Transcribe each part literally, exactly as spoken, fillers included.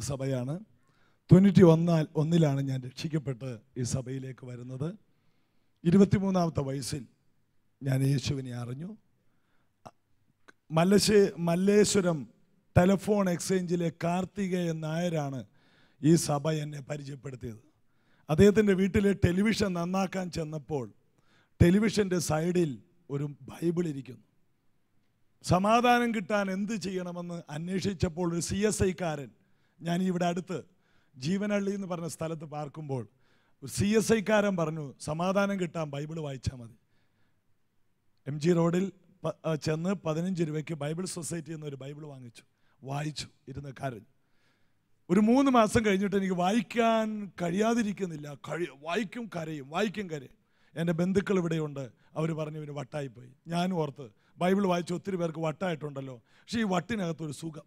സഭയാണ്. തൊണ്ണൂറ്റി ഒന്നാൽ ഒന്നിലാണ് ഞാൻ രക്ഷിക്കപ്പെട്ട് ഈ സഭയിലേക്ക് വരുന്നത്. ഇരുപത്തിമൂന്നാമത്തെ വയസ്സിൽ ഞാൻ യേശുവിനെ അറിഞ്ഞു. മല്ലശ്ശേ മല്ലേശ്വരം ടെലിഫോൺ എക്സ്ചേഞ്ചിലെ കാർത്തികേയൻ നായരാണ് ഈ സഭ എന്നെ പരിചയപ്പെടുത്തിയത്. അദ്ദേഹത്തിൻ്റെ വീട്ടിലെ ടെലിവിഷൻ നന്നാക്കാൻ ചെന്നപ്പോൾ ടെലിവിഷൻ്റെ സൈഡിൽ ഒരു ബൈബിൾ ഇരിക്കുന്നു. സമാധാനം കിട്ടാൻ എന്ത് ചെയ്യണമെന്ന് അന്വേഷിച്ചപ്പോൾ ഒരു സി എസ് ഐക്കാരൻ, ഞാൻ ഇവിടെ അടുത്ത് ജീവനഹള്ളി എന്ന് പറഞ്ഞ സ്ഥലത്ത് പാർക്കുമ്പോൾ ഒരു സി എസ് ഐക്കാരൻ പറഞ്ഞു, സമാധാനം കിട്ടാൻ ബൈബിൾ വായിച്ചാൽ മതി. എം ജി റോഡിൽ ചെന്ന് പതിനഞ്ച് രൂപയ്ക്ക് ബൈബിൾ സൊസൈറ്റി എന്നൊരു ബൈബിൾ വാങ്ങിച്ചു, വായിച്ചു, ഇരുന്ന് കരഞ്ഞു. ഒരു മൂന്ന് മാസം കഴിഞ്ഞിട്ട് എനിക്ക് വായിക്കാൻ കഴിയാതിരിക്കുന്നില്ല. കഴി വായിക്കും കരയും, വായിക്കും കരയും. എൻ്റെ ബന്ധുക്കൾ ഇവിടെയുണ്ട്, അവർ പറഞ്ഞു ഇവന് വട്ടായിപ്പോയി. ഞാനും ഓർത്ത് ബൈബിൾ വായിച്ച് ഒത്തിരി പേർക്ക് വട്ടായിട്ടുണ്ടല്ലോ. പക്ഷേ ഈ വട്ടിനകത്തൊരു സുഖം,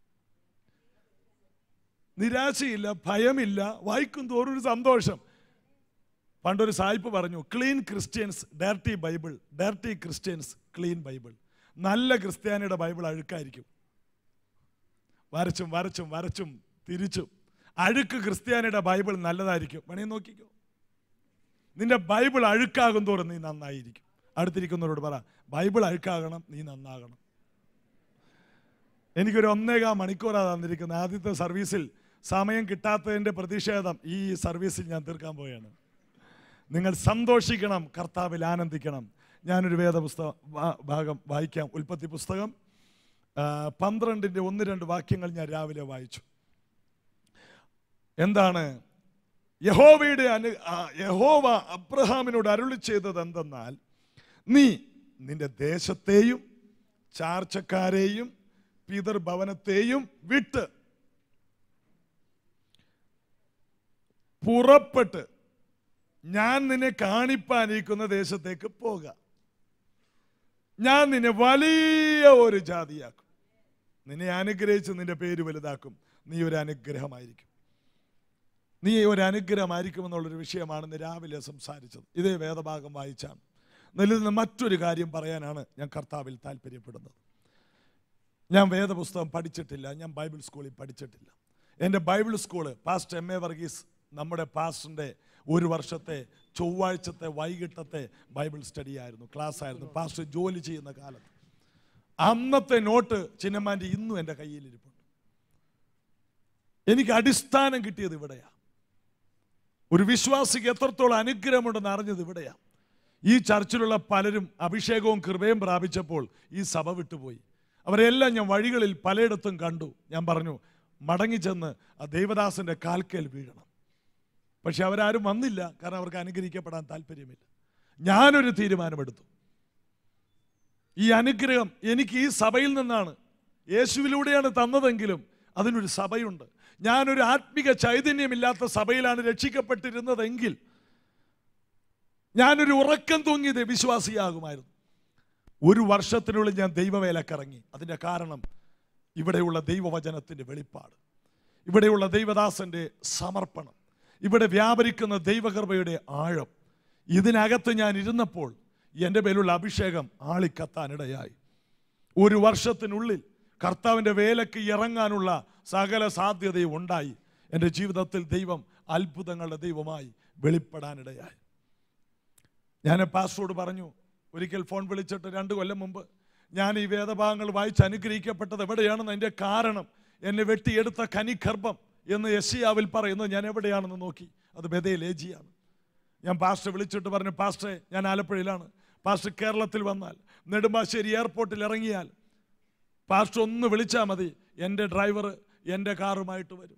നിരാശയില്ല, ഭയമില്ല, വായിക്കും തോറും ഒരു സന്തോഷം. പണ്ടൊരു സായിപ്പ് പറഞ്ഞു, clean Christians dirty Bible, dirty Christians clean Bible. നല്ല ക്രിസ്ത്യാനിയുടെ ബൈബിൾ അഴുക്കായിരിക്കും, വരച്ചും വരച്ചും വരച്ചും തിരിച്ചും. അഴുക്ക് ക്രിസ്ത്യാനിയുടെ ബൈബിൾ നല്ലതായിരിക്കും. വേണേ നോക്കിക്കോ, നിന്റെ ബൈബിൾ അഴുക്കാകും തോറും നീ നന്നായിരിക്കും. അടുത്തിരിക്കുന്നവരോട് പറ, ബൈബിൾ അഴുക്കാകണം, നീ നന്നാകണം. എനിക്കൊരു ഒന്നേകാൽ മണിക്കൂറാണ് തന്നിരിക്കുന്നത്. ആദ്യത്തെ സർവീസിൽ സമയം കിട്ടാത്തതിൻ്റെ പ്രതിഷേധം ഈ സർവീസിൽ ഞാൻ തീർക്കാൻ പോവുകയാണ്. നിങ്ങൾ സന്തോഷിക്കണം, കർത്താവിൽ ആനന്ദിക്കണം. ഞാനൊരു വേദപുസ്തക ഭാഗം വായിക്കാം. ഉൽപ്പത്തി പുസ്തകം പന്ത്രണ്ടിൻ്റെ ഒന്ന് രണ്ട് വാക്യങ്ങൾ ഞാൻ രാവിലെ വായിച്ചു. എന്താണ് യഹോവയുടെ അനു യഹോവ അബ്രഹാമിനോട് അരുളി ചെയ്തത് എന്തെന്നാൽ, നീ നിന്റെ ദേശത്തെയും ചാർച്ചക്കാരെയും പിതൃഭവനത്തെയും വിട്ട് പുറപ്പെട്ട് ഞാൻ നിന്നെ കാണിപ്പാനിരിക്കുന്ന ദേശത്തേക്ക് പോക. ഞാൻ നിന്നെ വലിയ ഒരു ജാതിയാക്കും, നിന്നെ അനുഗ്രഹിച്ച് നിന്റെ പേര് വലുതാക്കും, നീ ഒരു അനുഗ്രഹമായിരിക്കും. നീ ഒരു അനുഗ്രഹമായിരിക്കുമെന്നുള്ളൊരു വിഷയമാണ് ഇന്ന് രാവിലെ സംസാരിച്ചത്. ഇതേ വേദഭാഗം വായിച്ചാണ്. ഇതിൽ മറ്റൊരു കാര്യം പറയാനാണ് ഞാൻ കർത്താവിൽ താല്പര്യപ്പെടുന്നത്. ഞാൻ വേദപുസ്തകം പഠിച്ചിട്ടില്ല, ഞാൻ ബൈബിൾ സ്കൂളിൽ പഠിച്ചിട്ടില്ല. എൻ്റെ Bible school pastor M A Varghese, നമ്മുടെ പാസ്റ്ററിൻ്റെ ഒരു വർഷത്തെ ചൊവ്വാഴ്ചത്തെ വൈകിട്ടത്തെ ബൈബിൾ സ്റ്റഡി ആയിരുന്നു, ക്ലാസ് ആയിരുന്നു. പാസ്റ്റർ ജോലി ചെയ്യുന്ന കാലത്ത് അന്നത്തെ നോട്ട് ചിന്നമാൻ്റെ ഇന്നും എൻ്റെ കയ്യിലിരിപ്പുണ്ട്. എനിക്ക് അടിസ്ഥാനം കിട്ടിയത് ഇവിടെയാണ്. ഒരു വിശ്വാസിക്ക് എത്രത്തോളം അനുഗ്രഹമുണ്ടെന്ന് അറിഞ്ഞത് ഇവിടെയാണ്. ഈ ചർച്ചിലുള്ള പലരും അഭിഷേകവും കൃപയും പ്രാപിച്ചപ്പോൾ ഈ സഭ വിട്ടുപോയി. അവരെല്ലാം ഞാൻ വഴികളിൽ പലയിടത്തും കണ്ടു. ഞാൻ പറഞ്ഞു, മടങ്ങിച്ചെന്ന് ആ ദൈവദാസൻ്റെ കാൽക്കൽ വീഴണം. പക്ഷെ അവരാരും വന്നില്ല, കാരണം അവർക്ക് അനുഗ്രഹിക്കപ്പെടാൻ താല്പര്യമില്ല. ഞാനൊരു തീരുമാനമെടുത്തു, ഈ അനുഗ്രഹം എനിക്ക് ഈ സഭയിൽ നിന്നാണ്, യേശുവിലൂടെയാണ് തന്നതെങ്കിലും അതിനൊരു സഭയുണ്ട്. ഞാനൊരു ആത്മിക ചൈതന്യമില്ലാത്ത സഭയിലാണ് രക്ഷിക്കപ്പെട്ടിരുന്നതെങ്കിൽ ഞാനൊരു ഉറക്കം തൂങ്ങിയത് വിശ്വാസിയാകുമായിരുന്നു. ഒരു വർഷത്തിനുള്ളിൽ ഞാൻ ദൈവവേലക്കിറങ്ങി. അതിൻ്റെ കാരണം ഇവിടെയുള്ള ദൈവവചനത്തിൻ്റെ വെളിപ്പാട്, ഇവിടെയുള്ള ദൈവദാസൻ്റെ സമർപ്പണം, ഇവിടെ വ്യാപരിക്കുന്ന ദൈവകൃപയുടെ ആഴം. ഇതിനകത്ത് ഞാൻ ഇരുന്നപ്പോൾ എൻ്റെ മേലുള്ള അഭിഷേകം ആളിക്കത്താനിടയായി. ഒരു വർഷത്തിനുള്ളിൽ കർത്താവിൻ്റെ വേലയ്ക്ക് ഇറങ്ങാനുള്ള സകല സാധ്യതയും ഉണ്ടായി. എൻ്റെ ജീവിതത്തിൽ ദൈവം അത്ഭുതങ്ങളുടെ ദൈവമായി വെളിപ്പെടാനിടയായി. ഞാൻ പാസ്റ്ററോട് പറഞ്ഞു, ഒരിക്കൽ ഫോൺ വിളിച്ചിട്ട് രണ്ട് കൊല്ലം മുമ്പ്, ഞാൻ ഈ വേദഭാഗങ്ങൾ വായിച്ച് അനുഗ്രഹിക്കപ്പെട്ടത് എവിടെയാണെന്ന് അതിൻ്റെ കാരണം എന്നെ വെട്ടിയെടുത്ത കനിഗർഭം എന്ന് യെശയ്യാവിൽ പറയുന്നത് ഞാൻ എവിടെയാണെന്ന് നോക്കി. അത് ബെഥേലേജിയാണ്. ഞാൻ പാസ്റ്റർ വിളിച്ചിട്ട് പറഞ്ഞു, പാസ്റ്ററെ ഞാൻ ആലപ്പുഴയിലാണ്, പാസ്റ്റർ കേരളത്തിൽ വന്നാൽ നെടുമ്പാശ്ശേരി എയർപോർട്ടിൽ ഇറങ്ങിയാൽ പാസ്റ്റർ ഒന്ന് വിളിച്ചാൽ മതി, എൻ്റെ ഡ്രൈവർ എൻ്റെ കാറുമായിട്ട് വരും.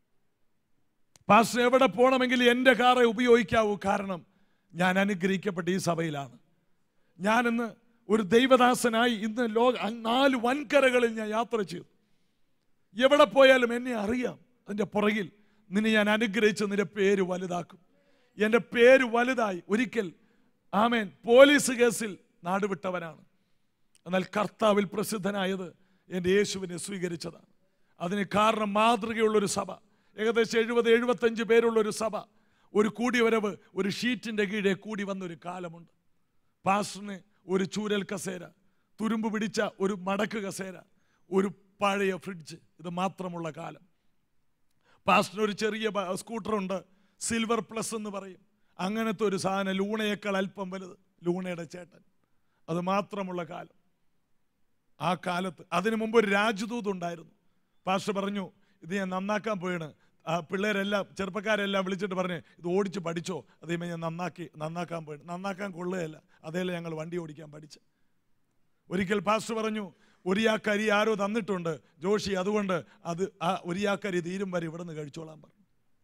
പാസ്റ്റർ എവിടെ പോകണമെങ്കിൽ എൻ്റെ കാറെ ഉപയോഗിക്കാവൂ, കാരണം ഞാൻ അനുഗ്രഹിക്കപ്പെട്ട ഈ സഭയിലാണ്. ഞാനിന്ന് ഒരു ദൈവദാസനായി ഇന്ന് ലോക നാല് വൻകരകളിൽ ഞാൻ യാത്ര ചെയ്തു. എവിടെ പോയാലും എന്നെ അറിയാം. അതിൻ്റെ പുറകിൽ നിന്നെ ഞാൻ അനുഗ്രഹിച്ച് നിന്റെ പേര് വലുതാക്കും. എൻ്റെ പേര് വലുതായി. ഒരിക്കൽ ആമേൻ പോലീസ് കേസിൽ നാടുവിട്ടവനാണ്, എന്നാൽ കർത്താവിൽ പ്രസിദ്ധനായത് എൻ്റെ യേശുവിനെ സ്വീകരിച്ചതാണ്. അതിന് കാരണം മാതൃകയുള്ളൊരു സഭ, ഏകദേശം എഴുപത് എഴുപത്തഞ്ച് പേരുള്ളൊരു സഭ, ഒരു കൂടിവരവ്, ഒരു ഷീറ്റിൻ്റെ കീഴെ കൂടി വന്നൊരു കാലമുണ്ട്. പാസ്റ്ററിന് ഒരു ചൂരൽ കസേര, തുരുമ്പ് പിടിച്ച ഒരു മടക്ക് കസേര, ഒരു പഴയ ഫ്രിഡ്ജ്, ഇത് മാത്രമുള്ള കാലം. പാസ്റ്ററിന് ഒരു ചെറിയ സ്കൂട്ടറുണ്ട്, സിൽവർ പ്ലസ് എന്ന് പറയും. അങ്ങനത്തെ ഒരു സാധനം, ലൂണയേക്കാൾ അല്പം വലുത്, ലൂണയുടെ ചേട്ടൻ. അത് മാത്രമുള്ള കാലം. ആ കാലത്ത് അതിനു മുമ്പ് ഒരു രാജദൂത് ഉണ്ടായിരുന്നു. പാസ്റ്റർ പറഞ്ഞു, ഇത് ഞാൻ നന്നാക്കാൻ പോയാണ്. ആ പിള്ളേരെല്ലാം ചെറുപ്പക്കാരെല്ലാം വിളിച്ചിട്ട് പറഞ്ഞ്, ഇത് ഓടിച്ച് പഠിച്ചോ. അതേ ഞാൻ നന്നാക്കി നന്നാക്കാൻ പോയി. നന്നാക്കാൻ കൊള്ളുകയല്ല, അതേലെ ഞങ്ങൾ വണ്ടി ഓടിക്കാൻ പഠിച്ച്. ഒരിക്കൽ പാസ്റ്റർ പറഞ്ഞു, ഒരിയാക്കരി ആരോ തന്നിട്ടുണ്ട് ജോഷി, അതുകൊണ്ട് അത് ആ ഒരിയാക്കരി തീരും വരെ ഇവിടെ നിന്ന് കഴിച്ചോളാൻ പറഞ്ഞു.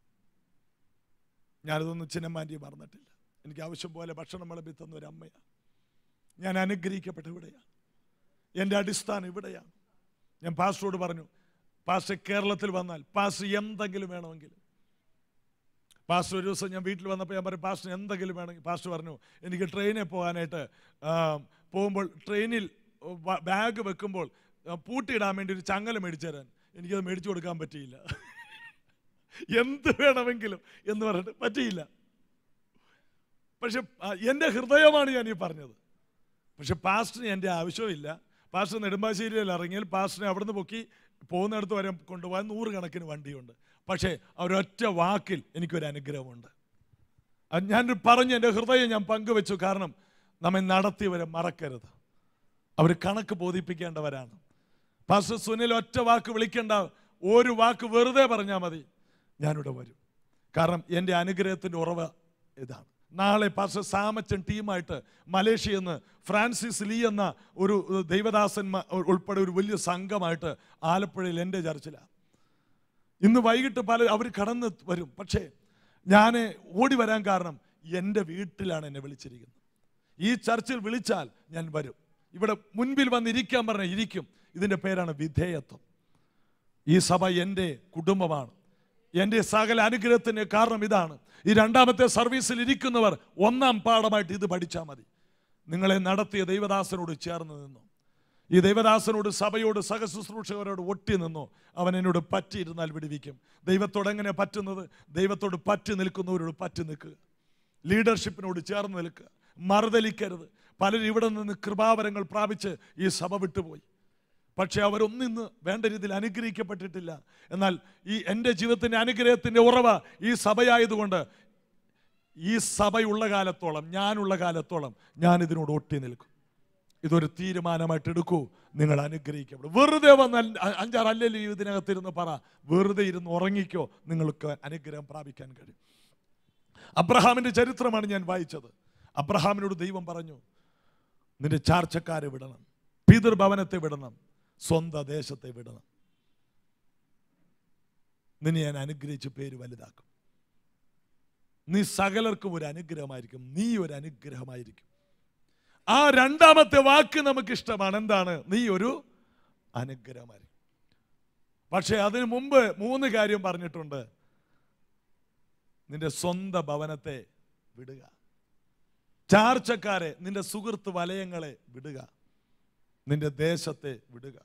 ഞാനിതൊന്നും ചിന്നമാൻ്റെ മറന്നിട്ടില്ല. എനിക്ക് ആവശ്യം പോലെ ഭക്ഷണം വിളമ്പി തന്ന ഒരു അമ്മയാണ്. ഞാൻ അനുഗ്രഹിക്കപ്പെട്ട ഇവിടെയാണ്. എൻ്റെ അടിസ്ഥാനം ഇവിടെയാണ്. ഞാൻ പാസ്റ്ററോട് പറഞ്ഞു, പാസ്റ്റർ കേരളത്തിൽ വന്നാൽ പാസ്റ്റർ എന്തെങ്കിലും വേണമെങ്കിൽ. പാസ്റ്റർ ഒരു ദിവസം ഞാൻ വീട്ടിൽ വന്നപ്പോൾ ഞാൻ പറഞ്ഞു, പാസ്റ്റർ എന്തെങ്കിലും വേണമെങ്കിൽ. പാസ്റ്റർ പറഞ്ഞു, എനിക്ക് ട്രെയിനിൽ പോകാനായിട്ട് പോകുമ്പോൾ ട്രെയിനിൽ ബാഗ് വെക്കുമ്പോൾ പൂട്ടിയിടാൻ വേണ്ടി ഒരു ചങ്ങല മേടിച്ചു തരാൻ. എനിക്കത് മേടിച്ചു കൊടുക്കാൻ പറ്റിയില്ല. എന്ത് വേണമെങ്കിലും എന്ന് പറഞ്ഞിട്ട് പറ്റിയില്ല. പക്ഷെ എൻ്റെ ഹൃദയമാണ് ഞാൻ ഈ പറഞ്ഞത്. പക്ഷെ പാസ്റ്ററിന് എൻ്റെ ആവശ്യമില്ല. പാസ്റ്റർ നെടുമ്പാശ്ശേരിയിൽ ഇറങ്ങിയാൽ പാസ്റ്ററിനെ അവിടുന്ന് പൊക്കി പോകുന്നിടത്ത് വരെ കൊണ്ടുപോകാൻ നൂറുകണക്കിന് വണ്ടിയുണ്ട്. പക്ഷേ അവരൊറ്റ വാക്കിൽ എനിക്കൊരു അനുഗ്രഹമുണ്ട്. ഞാൻ പറഞ്ഞ് എൻ്റെ ഹൃദയം ഞാൻ പങ്കുവെച്ചു. കാരണം നമ്മെ നടത്തിയവരെ മറക്കരുത്. അവർ കണക്ക് ബോധിപ്പിക്കേണ്ടവരാണ്. പാസ്റ്റർ സുനിൽ ഒറ്റ വാക്ക് വിളിക്കേണ്ട, ഒരു വാക്ക് വെറുതെ പറഞ്ഞാൽ മതി, ഞാനിവിടെ വരും. കാരണം എൻ്റെ അനുഗ്രഹത്തിൻ്റെ ഉറവ ഇതാണ്. നാളെ പാസ്റ്റർ സാമച്ചൻ ടീമായിട്ട് മലേഷ്യയിൽ നിന്ന് ഫ്രാൻസിസ് ലീ എന്ന ഒരു ദൈവദാസന്മാർ ഉൾപ്പെടെ ഒരു വലിയ സംഘമായിട്ട് ആലപ്പുഴയിൽ എൻ്റെ ചർച്ചിലാണ്. ഇന്ന് വൈകിട്ട് പല അവർ കടന്ന് വരും. പക്ഷേ ഞാൻ ഓടി വരാൻ കാരണം എൻ്റെ വീട്ടിലാണ് എന്നെ വിളിച്ചിരിക്കുന്നത്. ഈ ചർച്ചിൽ വിളിച്ചാൽ ഞാൻ വരും. ഇവിടെ മുൻപിൽ വന്നിരിക്കാൻ പറഞ്ഞാൽ ഇരിക്കും. ഇതിൻ്റെ പേരാണ് വിധേയത്വം. ഈ സഭ എൻ്റെ കുടുംബമാണ്. എൻ്റെ സകല അനുഗ്രഹത്തിന് കാരണം ഇതാണ്. ഈ രണ്ടാമത്തെ സർവീസിൽ ഇരിക്കുന്നവർ ഒന്നാം പാഠമായിട്ട് ഇത് പഠിച്ചാൽ മതി. നിങ്ങളെ നടത്തിയ ദൈവദാസനോട് ചേർന്ന് നിന്നു. ഈ ദൈവദാസനോട്, സഭയോട്, സഹശുശ്രൂഷകരോട് ഒട്ടി നിന്നു. അവൻ എന്നോട് പറ്റിയിരുന്നാൽ വിടുവിക്കും. ദൈവത്തോട് എങ്ങനെ പറ്റുന്നത്? ദൈവത്തോട് പറ്റി നിൽക്കുന്നവരോട് പറ്റി നിൽക്കുക. ലീഡർഷിപ്പിനോട് ചേർന്ന് നിൽക്കുക. മറുതലിക്കരുത്. പലരും ഇവിടെ നിന്ന് കൃപാവരങ്ങൾ പ്രാപിച്ച് ഈ സഭ വിട്ടുപോയി. പക്ഷെ അവരൊന്നിന്ന് വേണ്ട രീതിയിൽ അനുഗ്രഹിക്കപ്പെട്ടിട്ടില്ല. എന്നാൽ ഈ എൻ്റെ ജീവിതത്തിൻ്റെ അനുഗ്രഹത്തിൻ്റെ ഉറവ ഈ സഭയായതുകൊണ്ട് ഈ സഭയുള്ള കാലത്തോളം, ഞാനുള്ള കാലത്തോളം ഞാൻ ഇതിനോട് ഒട്ടി നിൽക്കും. ഇതൊരു തീരുമാനമായിട്ട് എടുക്കൂ. നിങ്ങൾ അനുഗ്രഹിക്കപ്പെടും. വെറുതെ വന്ന് അഞ്ചാറ് അല്ലല്ലോ ഇതിനകത്തിരുന്ന് പറ, വെറുതെ ഇരുന്ന് ഉറങ്ങിക്കോ, നിങ്ങൾക്ക് അനുഗ്രഹം പ്രാപിക്കാൻ കഴിയും. അബ്രഹാമിൻ്റെ ചരിത്രമാണ് ഞാൻ വായിച്ചത്. അബ്രഹാമിനോട് ദൈവം പറഞ്ഞു, നിന്റെ ചാർച്ചക്കാരെ വിടണം, പിതൃഭവനത്തെ വിടണം, സ്വന്തം ദേശത്തെ വിടണം. നിന്നെ ഞാൻ അനുഗ്രഹിച്ച് പേര് വലുതാക്കും. നീ സകലർക്കും ഒരു അനുഗ്രഹമായിരിക്കും. നീ ഒരു അനുഗ്രഹമായിരിക്കും. ആ രണ്ടാമത്തെ വാക്ക് നമുക്ക് ഇഷ്ടമാണ്. എന്താണ്? നീ ഒരു അനുഗ്രഹമായിരിക്കും. പക്ഷെ അതിനു മുമ്പ് മൂന്ന് കാര്യം പറഞ്ഞിട്ടുണ്ട്. നിന്റെ സ്വന്തം ഭവനത്തെ വിടുക, ചാർച്ചക്കാരെ, നിന്റെ സുഹൃത്ത് വലയങ്ങളെ വിടുക, നിന്റെ ദേശത്തെ വിടുക.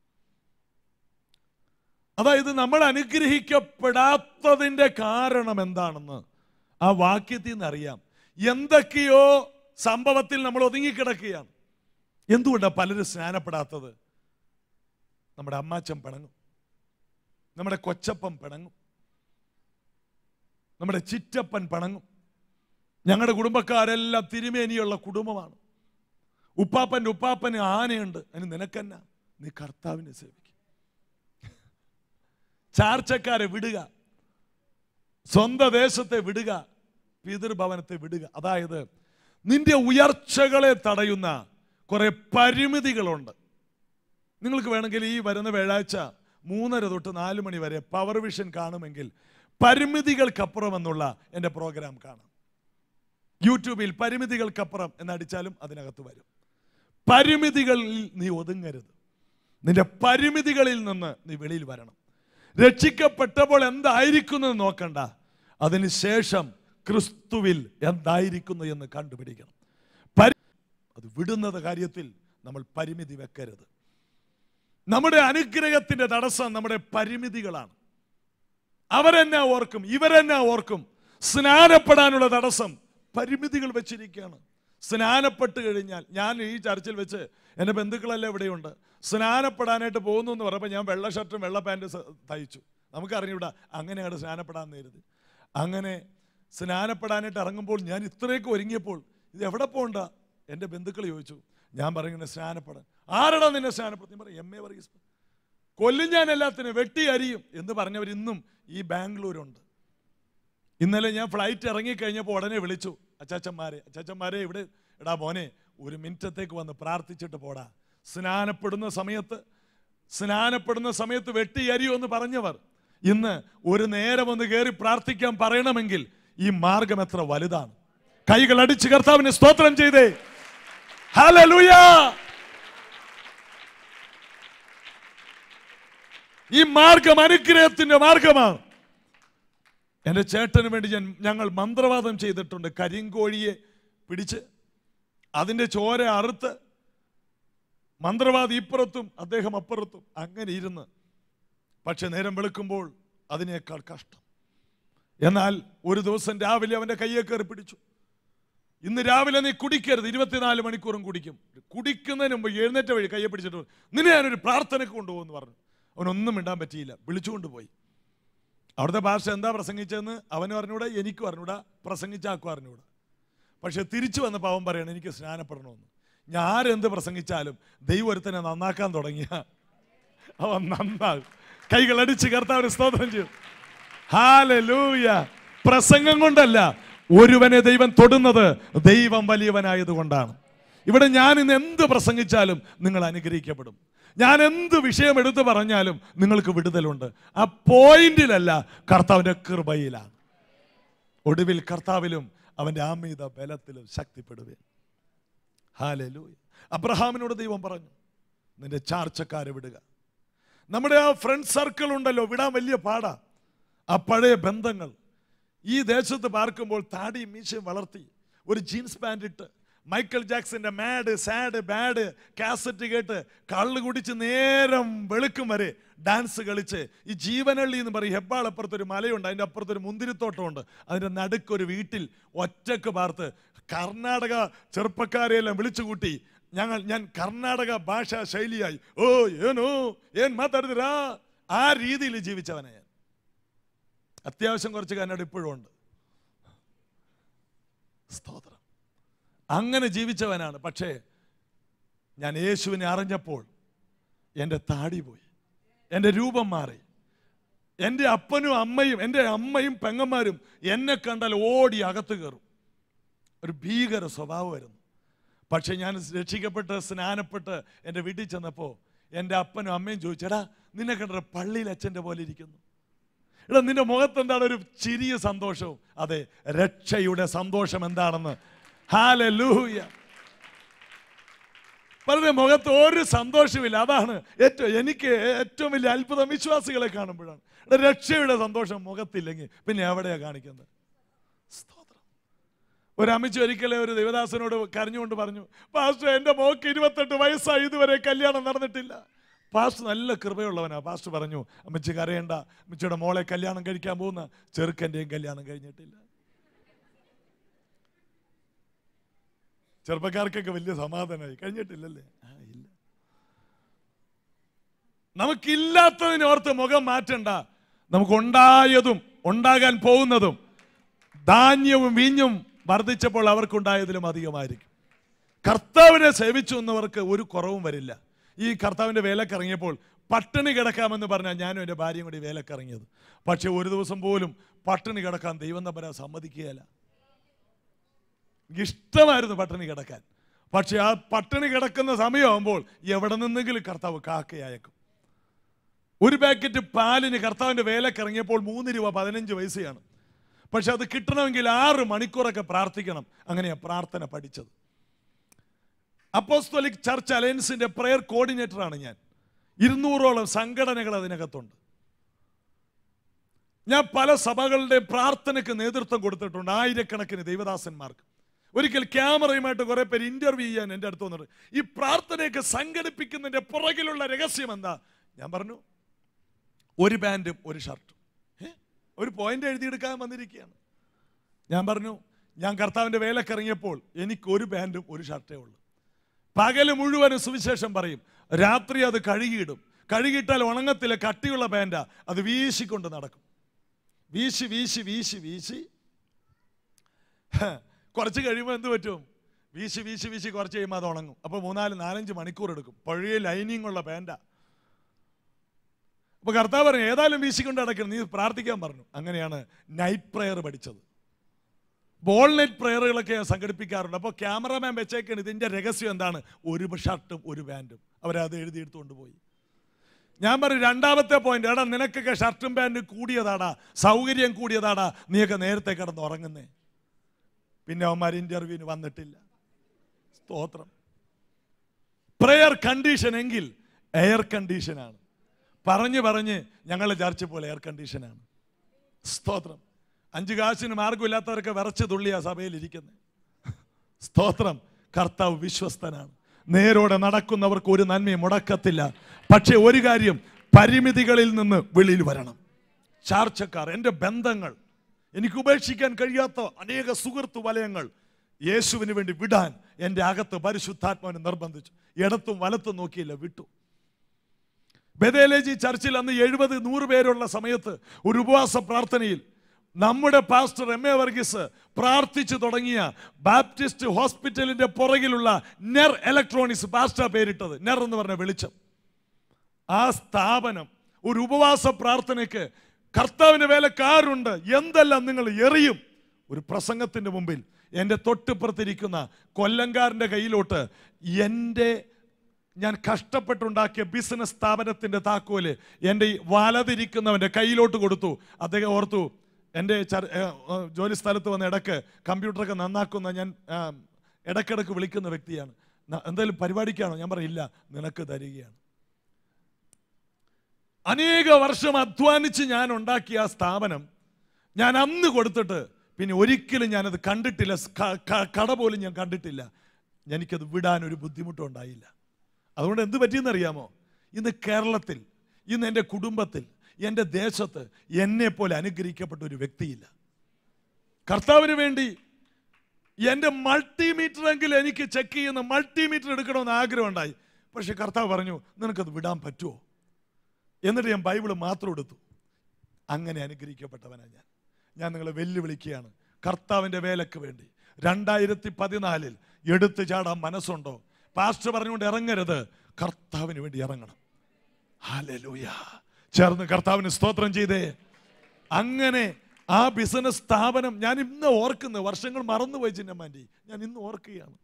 അതായത് നമ്മൾ അനുഗ്രഹിക്കപ്പെടാത്തതിൻ്റെ കാരണം എന്താണെന്ന് ആ വാക്യത്തിൽ നിന്ന് അറിയാം. എന്തൊക്കെയോ സംഭവത്തിൽ നമ്മൾ ഒതുങ്ങിക്കിടക്കുകയാണ്. എന്തുകൊണ്ടാണ് പലരും സ്നാനപ്പെടാത്തത്? നമ്മുടെ അമ്മാച്ചൻ പിണങ്ങും, നമ്മുടെ കൊച്ചപ്പൻ പിണങ്ങും, നമ്മുടെ ചിറ്റപ്പൻ പിണങ്ങും. ഞങ്ങളുടെ കുടുംബക്കാരെല്ലാം തിരുമേനിയുള്ള കുടുംബമാണ്. ഉപ്പാപ്പൻ്റെ ഉപ്പാപ്പന് ആനയുണ്ട്. അതിന് നിനക്കെന്നാ? നീ കർത്താവിനെ സേവിക്കും. ചാർച്ചക്കാരെ വിടുക, സ്വന്തം ദേശത്തെ വിടുക, പിതൃഭവനത്തെ വിടുക. അതായത് നിന്റെ ഉയർച്ചകളെ തടയുന്ന കുറെ പരിമിതികളുണ്ട്. നിങ്ങൾക്ക് വേണമെങ്കിൽ ഈ വരുന്ന വ്യാഴാഴ്ച മൂന്നര തൊട്ട് നാല് മണി വരെ പവർ വിഷൻ കാണുമെങ്കിൽ പരിമിതികൾക്കപ്പുറം എന്നുള്ള എൻ്റെ പ്രോഗ്രാം കാണാം. യൂട്യൂബിൽ പരിമിതികൾക്കപ്പുറം എന്നടിച്ചാലും അതിനകത്ത് വരും. പരിമിതികളിൽ നീ ഒതുങ്ങരുത്. നിന്റെ പരിമിതികളിൽ നിന്ന് നീ വെളിയിൽ വരണം. രക്ഷിക്കപ്പെട്ടപ്പോൾ എന്തായിരിക്കുന്നു എന്ന് നോക്കണ്ട, അതിനുശേഷം ക്രിസ്തുവിൽ എന്തായിരിക്കുന്നു എന്ന് കണ്ടുപിടിക്കണം. അത് വിടുന്നത് കാര്യത്തിൽ നമ്മൾ പരിമിതി വെക്കരുത്. നമ്മുടെ അനുഗ്രഹത്തിന്റെ തടസ്സം നമ്മുടെ പരിമിതികളാണ്. അവരെന്നാ ഓർക്കും, ഇവരെന്നാ ഓർക്കും. സ്നാനപ്പെടാനുള്ള തടസ്സം പരിമിതികൾ വെച്ചിരിക്കുകയാണ്. സ്നാനപ്പെട്ട് കഴിഞ്ഞാൽ, ഞാൻ ഈ ചർച്ചിൽ വെച്ച് എൻ്റെ ബന്ധുക്കളെല്ലാം ഇവിടെയുണ്ട്, സ്നാനപ്പെടാനായിട്ട് പോകുന്നു എന്ന് പറയുമ്പോൾ ഞാൻ വെള്ള ഷർട്ടും വെള്ള പാൻറ്റും തയ്ച്ചു. നമുക്കറിഞ്ഞൂടാ. അങ്ങനെ അവിടെ സ്നാനപ്പെടാൻ നേരുത്. അങ്ങനെ സ്നാനപ്പെടാനായിട്ട് ഇറങ്ങുമ്പോൾ ഞാൻ ഇത്രയൊക്കെ ഒരുങ്ങിയപ്പോൾ ഇത് എവിടെ പോകണ്ട എൻ്റെ ബന്ധുക്കൾ ചോദിച്ചു. ഞാൻ പറയുന്നത് സ്നാനപ്പെടാൻ. ആരടാ നിന്നെ സ്നാനപ്പെടുത്തി? പറയും എം എ വർഗീസ്. കൊല്ലും ഞാൻ എല്ലാത്തിനും, വെട്ടി അരിയും എന്ന് പറഞ്ഞവർ ഇന്നും ഈ ബാംഗ്ലൂരുണ്ട്. ഇന്നലെ ഞാൻ ഫ്ലൈറ്റ് ഇറങ്ങിക്കഴിഞ്ഞപ്പോൾ ഉടനെ വിളിച്ചു അച്ചാച്ചന്മാരെ, അച്ചാച്ചന്മാരെ ഇവിടെ എടാ മോനെ ഒരു മിനിറ്റത്തേക്ക് വന്ന് പ്രാർത്ഥിച്ചിട്ട് പോടാ. സ്നാനപ്പെടുന്ന സമയത്ത് സ്നാനപ്പെടുന്ന സമയത്ത് വെട്ടി അരിയോ എന്ന് പറഞ്ഞവർ ഇന്ന് ഒരു നേരം ഒന്ന് കയറി പ്രാർത്ഥിക്കാൻ പറയണമെങ്കിൽ ഈ മാർഗം എത്ര വലുതാണ്. കൈകൾ അടിച്ച് കർത്താവിനെ സ്തോത്രം ചെയ്തേ. ഹല്ലേലൂയ. ഈ മാർഗം അനുഗ്രഹത്തിന്റെ മാർഗമാണ്. എൻ്റെ ചേട്ടന് വേണ്ടി ഞാൻ ഞങ്ങൾ മന്ത്രവാദം ചെയ്തിട്ടുണ്ട്. കരിങ്കോഴിയെ പിടിച്ച് അതിൻ്റെ ചോര അറുത്ത് മന്ത്രവാദി ഇപ്പുറത്തും അദ്ദേഹം അപ്പുറത്തും അങ്ങനെ ഇരുന്ന്. പക്ഷെ നേരം വെളുക്കുമ്പോൾ അതിനേക്കാൾ കഷ്ടം. എന്നാൽ ഒരു ദിവസം രാവിലെ അവൻ്റെ കയ്യെ കയറി പിടിച്ചു. ഇന്ന് രാവിലെ നീ കുടിക്കരുത്, ഇരുപത്തിനാല് മണിക്കൂറും കുടിക്കും. കുടിക്കുന്നതിന് മുമ്പ് എഴുന്നേറ്റ വഴി കയ്യെ പിടിച്ചിട്ട് നിന്നെ ഞാനൊരു പ്രാർത്ഥനയ്ക്ക് കൊണ്ടുപോകുമെന്ന് പറഞ്ഞു. അവനൊന്നും മിണ്ടാൻ പറ്റിയില്ല, വിളിച്ചുകൊണ്ട് പോയി. അവിടുത്തെ ഭാഷ എന്താ പ്രസംഗിച്ചതെന്ന് അവന് പറഞ്ഞൂടാ, എനിക്ക് പറഞ്ഞൂടാ, പ്രസംഗിച്ചാക്കും അറിഞ്ഞൂടാ. പക്ഷെ തിരിച്ചു വന്നപ്പോൾ അവൻ പറയണം എനിക്ക് സ്നാനപ്പെടണമെന്ന്. ഞാൻ ആരെന്ത് പ്രസംഗിച്ചാലും ദൈവം ഒരുത്തനെ നന്നാക്കാൻ തുടങ്ങിയ അവൻ നന്നാകും. കൈകളടിച്ച് കർത്താവിനെ സ്തോത്രം ചെയ്യും. ഹല്ലേലൂയ. പ്രസംഗം കൊണ്ടല്ല ഒരുവനെ ദൈവം തൊടുന്നത്, ദൈവം വലിയവനായതുകൊണ്ടാണ്. ഇവിടെ ഞാൻ ഇന്ന് എന്ത് പ്രസംഗിച്ചാലും നിങ്ങൾ അനുഗ്രഹിക്കപ്പെടും. ഞാൻ എന്ത് വിഷയം എടുത്തു പറഞ്ഞാലും നിങ്ങൾക്ക് വിടുതലുണ്ട്. ആ പോയിന്റിലല്ല, കർത്താവിൻ്റെ കൃപയിലാണ്. ഒടുവിൽ കർത്താവിലും അവൻ്റെ ആമീത ബലത്തിലും ശക്തിപ്പെടുവേ. ഹല്ലേലൂയ. അബ്രഹാമിനോട് ദൈവം പറഞ്ഞു നിന്റെ ചാർച്ചക്കാരെ വിടുക. നമ്മുടെ ആ ഫ്രണ്ട് സർക്കിൾ ഉണ്ടല്ലോ, വിടാൻ വലിയ പാടാ. ആ പഴയ ബന്ധങ്ങൾ ഈ ദേശത്ത് പാർക്കുമ്പോൾ താടിയും മീശയും വളർത്തി ഒരു ജീൻസ് പാൻറ് ഇട്ട് മൈക്കൽ ജാക്സന്റെ മാഡ് സാഡ് ബാഡ് കാസറ്റ് കേട്ട് കള്ളു കുടിച്ച് നേരം വെളുക്കും വരെ ഡാൻസ് കളിച്ച് ഈ ജീവനള്ളി എന്ന് പറയും, ഹെബ്ബാൾ അപ്പുറത്തൊരു മലയുണ്ട്, അതിൻ്റെ അപ്പുറത്തൊരു മുന്തിരിത്തോട്ടമുണ്ട്, അതിൻ്റെ നടുക്കൊരു വീട്ടിൽ ഒറ്റക്ക് പാർത്ത് കർണാടക ചെറുപ്പക്കാരെയെല്ലാം വിളിച്ചു കൂട്ടി ഞങ്ങൾ ഞാൻ കർണാടക ഭാഷാ ശൈലിയായി ഓ ഏനോ ഏൻ മാതാടുതരാ ആ രീതിയിൽ ജീവിച്ചവനെ ഞാൻ. അത്യാവശ്യം കുറച്ച് കന്നഡ ഇപ്പോഴും ഉണ്ട്. സ്തോത്രം. അങ്ങനെ ജീവിച്ചവനാണ്. പക്ഷേ ഞാൻ യേശുവിനെ അറിഞ്ഞപ്പോൾ എൻ്റെ താടി പോയി, എൻ്റെ രൂപം മാറി. എൻ്റെ അപ്പനും അമ്മയും എൻ്റെ അമ്മയും പെങ്ങന്മാരും എന്നെ കണ്ടാൽ ഓടി അകത്ത് കയറും. ഒരു ഭീകര സ്വഭാവമായിരുന്നു. പക്ഷെ ഞാൻ രക്ഷിക്കപ്പെട്ട് സ്നാനപ്പെട്ട് എൻ്റെ വീട്ടിൽ ചെന്നപ്പോൾ എൻ്റെ അപ്പനും അമ്മയും ചോദിച്ചെടാ നിന്നെ കണ്ട പള്ളിയിൽ അച്ഛൻ്റെ പോലെ ഇരിക്കുന്നു. എടാ നിന്റെ മുഖത്ത് എന്താണ് ഒരു ചിരിയ സന്തോഷവും? അതെ, രക്ഷയുടെ സന്തോഷം എന്താണെന്ന്. ഹല്ലേലൂയ. പറഞ്ഞ മുഖത്ത് ഒരു സന്തോഷമില്ല. അതാണ് ഏറ്റവും എനിക്ക് ഏറ്റവും വലിയ അത്ഭുതം വിശ്വാസികളെ കാണുമ്പോഴാണ്. രക്ഷയുടെ സന്തോഷം മുഖത്തില്ലെങ്കിൽ പിന്നെ എവിടെയാ കാണിക്കുന്നത്? സ്തോത്രം. ഒരു അമ്മച്ചി ഒരിക്കലും ഒരു ദേവദാസനോട് കരഞ്ഞുകൊണ്ട് പറഞ്ഞു, പാസ്റ്റർ എൻ്റെ മോക്ക് ഇരുപത്തെട്ട് വയസ്സായി, ഇതുവരെ കല്യാണം നടന്നിട്ടില്ല. പാസ്റ്റർ നല്ല കൃപയുള്ളവനാ. പാസ്റ്റർ പറഞ്ഞു അമ്മച്ചി കരയണ്ട, അമ്മച്ചിയുടെ മോളെ കല്യാണം കഴിക്കാൻ പോകുന്ന ചെറുക്കൻ്റെയും കല്യാണം കഴിഞ്ഞിട്ടില്ല. ചെറുപ്പക്കാർക്കൊക്കെ വലിയ സമാധാനമായി. കഴിഞ്ഞിട്ടില്ലല്ലേ? ആ ഇല്ല. നമുക്കില്ലാത്തതിനെ ഓർത്ത് മുഖം മാറ്റണ്ട. നമുക്കുണ്ടായതും ഉണ്ടാകാൻ പോകുന്നതും ധാന്യവും വീഞ്ഞും വർദ്ധിച്ചപ്പോൾ അവർക്കുണ്ടായതിലും അധികമായിരിക്കും. കർത്താവിനെ സേവിച്ചു എന്നവർക്ക് ഒരു കുറവും വരില്ല. ഈ കർത്താവിൻ്റെ വേലക്കിറങ്ങിയപ്പോൾ പട്ടിണി കിടക്കാമെന്ന് പറഞ്ഞാൽ ഞാനും എൻ്റെ ഭാര്യയും കൂടി വേലക്കിറങ്ങിയത്. പക്ഷെ ഒരു ദിവസം പോലും പട്ടിണി കിടക്കാൻ ദൈവം തമ്പുരാൻ സമ്മതിക്കുകയില്ല. ഇഷ്ടമായിരുന്നു പട്ടിണി കിടക്കാൻ. പക്ഷെ ആ പട്ടിണി കിടക്കുന്ന സമയമാകുമ്പോൾ എവിടെ നിന്നെങ്കിലും കർത്താവ് കാക്കയയക്കും. ഒരു പാക്കറ്റ് പാലിന് കർത്താവിൻ്റെ വേലക്കിറങ്ങിയപ്പോൾ മൂന്ന് രൂപ പതിനഞ്ച് പൈസയാണ്. പക്ഷെ അത് കിട്ടണമെങ്കിൽ ആറ് മണിക്കൂറൊക്കെ പ്രാർത്ഥിക്കണം. അങ്ങനെയാണ് പ്രാർത്ഥന പഠിച്ചത്. അപ്പോസ്തോലിക് ചർച്ച് അലയൻസിന്റെ പ്രെയർ കോർഡിനേറ്ററാണ് ഞാൻ. ഇരുന്നൂറോളം സംഘടനകൾ അതിനകത്തുണ്ട്. ഞാൻ പല സഭകളുടെ പ്രാർത്ഥനയ്ക്ക് നേതൃത്വം കൊടുത്തിട്ടുണ്ട്, ആയിരക്കണക്കിന് ദൈവദാസന്മാർക്ക്. ഒരിക്കൽ ക്യാമറയുമായിട്ട് കുറെ പേര് ഇന്റർവ്യൂ ചെയ്യാൻ എൻ്റെ അടുത്ത് വന്നിട്ട് ഈ പ്രാർത്ഥനയൊക്കെ സംഘടിപ്പിക്കുന്നതിന്റെ പുറകിലുള്ള രഹസ്യം എന്താ? ഞാൻ പറഞ്ഞു ഒരു പാൻറ്റും ഒരു ഷർട്ടും. ഒരു പോയിന്റ് എഴുതിയെടുക്കാൻ വന്നിരിക്കുകയാണ്. ഞാൻ പറഞ്ഞു ഞാൻ കർത്താവിൻ്റെ വേലക്കിറങ്ങിയപ്പോൾ എനിക്ക് ഒരു പാൻറ്റും ഒരു ഷർട്ടേ ഉള്ളൂ. പകല് മുഴുവനും സുവിശേഷം പറയും, രാത്രി അത് കഴുകിയിടും. കഴുകിയിട്ടാൽ ഉണങ്ങത്തില്ല, കട്ടിയുള്ള പാൻറ്റാ. അത് വീശിക്കൊണ്ട് നടക്കും. വീശി വീശി വീശി വീശി കുറച്ച് കഴിയുമ്പോൾ എന്ത് പറ്റും? വീശി വീശി വീശി കുറച്ച് കഴിയുമ്പോൾ അത് ഉണങ്ങും. അപ്പോൾ മൂന്നാല് നാലഞ്ച് മണിക്കൂർ എടുക്കും. പഴയ ലൈനിങ് ഉള്ള പാൻറ്റാ. അപ്പോൾ കർത്താവ് പറഞ്ഞു, ഏതായാലും വീശിക്കൊണ്ട് നടക്കണം, നീ പ്രാർത്ഥിക്കാൻ പറഞ്ഞു. അങ്ങനെയാണ് നൈറ്റ് പ്രെയർ പഠിച്ചത്. ബോൾ നൈറ്റ് പ്രെയറുകളൊക്കെ സംഘടിപ്പിക്കാറുണ്ട്. അപ്പോൾ ക്യാമറമാൻ വെച്ചേക്കാണ്, ഇതിൻ്റെ രഹസ്യം എന്താണ്? ഒരു ഷർട്ടും ഒരു പാൻറ്റും. അവരത് എഴുതിയെടുത്തുകൊണ്ട് പോയി. ഞാൻ പറയും, രണ്ടാമത്തെ പോയിന്റ്, എടാ നിനക്കൊക്കെ ഷർട്ടും പാൻറ്റും കൂടിയതാടാ, സൗകര്യം കൂടിയതാടാ, നീയൊക്കെ നേരത്തെ കിടന്ന് ഉറങ്ങുന്നേ. പിന്നെ അവന്മാർ ഇന്റർവ്യൂവിന് വന്നിട്ടില്ല. സ്തോത്രം. പ്രെയർ കണ്ടീഷൻ എങ്കിൽ എയർ കണ്ടീഷനാണ്. പറഞ്ഞ് പറഞ്ഞ് ഞങ്ങളുടെ ചർച്ച പോലെ എയർ കണ്ടീഷനാണ്. സ്തോത്രം. അഞ്ചു കാശിന് മാർഗമില്ലാത്തവരൊക്കെ വിറച്ച് തുള്ളിയാ സഭയിൽ ഇരിക്കുന്നത്. സ്തോത്രം. കർത്താവ് വിശ്വസ്തനാണ്. നേരോടെ നടക്കുന്നവർക്ക് ഒരു നന്മയും മുടക്കത്തില്ല. പക്ഷേ ഒരു കാര്യം, പരിമിതികളിൽ നിന്ന് വെളിയിൽ വരണം. ചാർച്ചക്കാർ, എൻ്റെ ബന്ധങ്ങൾ, എനിക്ക് ഉപേക്ഷിക്കാൻ കഴിയാത്ത അനേക സുഹൃത്തു വലയങ്ങൾ യേശുവിന് വേണ്ടി വിടാൻ എൻ്റെ അകത്ത് പരിശുദ്ധാത്മാവിനെ നിർബന്ധിച്ചു. ഇടത്തും വലത്തും നോക്കിയില്ല, വിട്ടു. ബെഥേലേജി ചർച്ചിൽ അന്ന് എഴുപത് നൂറ് പേരുള്ള സമയത്ത് ഒരു ഉപവാസ പ്രാർത്ഥനയിൽ നമ്മുടെ പാസ്റ്റർ എം എ വർഗീസ് പ്രാർത്ഥിച്ചു തുടങ്ങിയ ബാപ്റ്റിസ്റ്റ് ഹോസ്പിറ്റലിന്റെ പുറകിലുള്ള നെർ ഇലക്ട്രോണിക്സ്, പാസ്റ്റർ പേരിട്ടത് നെർ എന്ന് പറഞ്ഞ വെളിച്ചം, ആ സ്ഥാപനം ഒരു ഉപവാസ പ്രാർത്ഥനയ്ക്ക് കർത്താവിന്റെ വേലക്കാരുണ്ട്, എന്തെല്ലാം നിങ്ങൾ എറിയും. ഒരു പ്രസംഗത്തിന്റെ മുമ്പിൽ എൻ്റെ തൊട്ടിപ്പുറത്തിരിക്കുന്ന കൊല്ലംകാരൻ്റെ കയ്യിലോട്ട് എൻ്റെ ഞാൻ കഷ്ടപ്പെട്ടുണ്ടാക്കിയ ബിസിനസ് സ്ഥാപനത്തിൻ്റെ താക്കോല് എൻ്റെ വലതിരിക്കുന്നവൻ്റെ കയ്യിലോട്ട് കൊടുത്തു. അദ്ദേഹം ഓർത്തു, എൻ്റെ ജോലി സ്ഥലത്ത് വന്ന ഇടയ്ക്ക് കമ്പ്യൂട്ടറൊക്കെ നന്നാക്കുന്ന ഞാൻ ഇടയ്ക്കിടയ്ക്ക് വിളിക്കുന്ന വ്യക്തിയാണ്. എന്തായാലും പരിപാടിക്കാണോ? ഞാൻ പറയില്ല, നിനക്ക് തരികയാണ്. അനേക വർഷം അധ്വാനിച്ച് ഞാൻ ഉണ്ടാക്കിയ ആ സ്ഥാപനം ഞാൻ അന്ന് കൊടുത്തിട്ട് പിന്നെ ഒരിക്കലും ഞാനത് കണ്ടിട്ടില്ല, കട പോലും ഞാൻ കണ്ടിട്ടില്ല. എനിക്കത് വിടാൻ ഒരു ബുദ്ധിമുട്ടും ഉണ്ടായില്ല. അതുകൊണ്ട് എന്ത് പറ്റിയെന്നറിയാമോ? ഇന്ന് കേരളത്തിൽ, ഇന്ന് എൻ്റെ കുടുംബത്തിൽ, എൻ്റെ ദേശത്ത് എന്നെ പോലെ അനുഗ്രഹിക്കപ്പെട്ട ഒരു വ്യക്തിയില്ല. കർത്താവിന് വേണ്ടി എൻ്റെ മൾട്ടിമീറ്റർ എങ്കിലും എനിക്ക് ചെക്ക് ചെയ്യുന്ന മൾട്ടിമീറ്റർ എടുക്കണമെന്ന് ആഗ്രഹം ഉണ്ടായി. പക്ഷെ കർത്താവ് പറഞ്ഞു, നിനക്കത് വിടാൻ പറ്റുമോ? എന്നിട്ട് ഞാൻ ബൈബിള് മാത്രം എടുത്തു. അങ്ങനെ അനുഗ്രഹിക്കപ്പെട്ടവനാണ് ഞാൻ. ഞാൻ നിങ്ങളെ വെല്ലുവിളിക്കുകയാണ്, കർത്താവിൻ്റെ വേലയ്ക്ക് വേണ്ടി രണ്ടായിരത്തി പതിനാലിൽ എടുത്തു ചാടാൻ മനസ്സുണ്ടോ? പാസ്റ്റർ പറഞ്ഞുകൊണ്ട് ഇറങ്ങരുത്, കർത്താവിന് വേണ്ടി ഇറങ്ങണം. ഹല്ലേലൂയ. ചേർന്ന് കർത്താവിന് സ്തോത്രം ചെയ്തേ. അങ്ങനെ ആ ബിസിനസ് സ്ഥാപനം ഞാൻ ഇന്ന് ഓർക്കുന്നു. വർഷങ്ങൾ മറന്നുപോയി ചിന്നമ്മാൻ്റെ, ഞാൻ ഇന്ന് ഓർക്കുകയാണ്.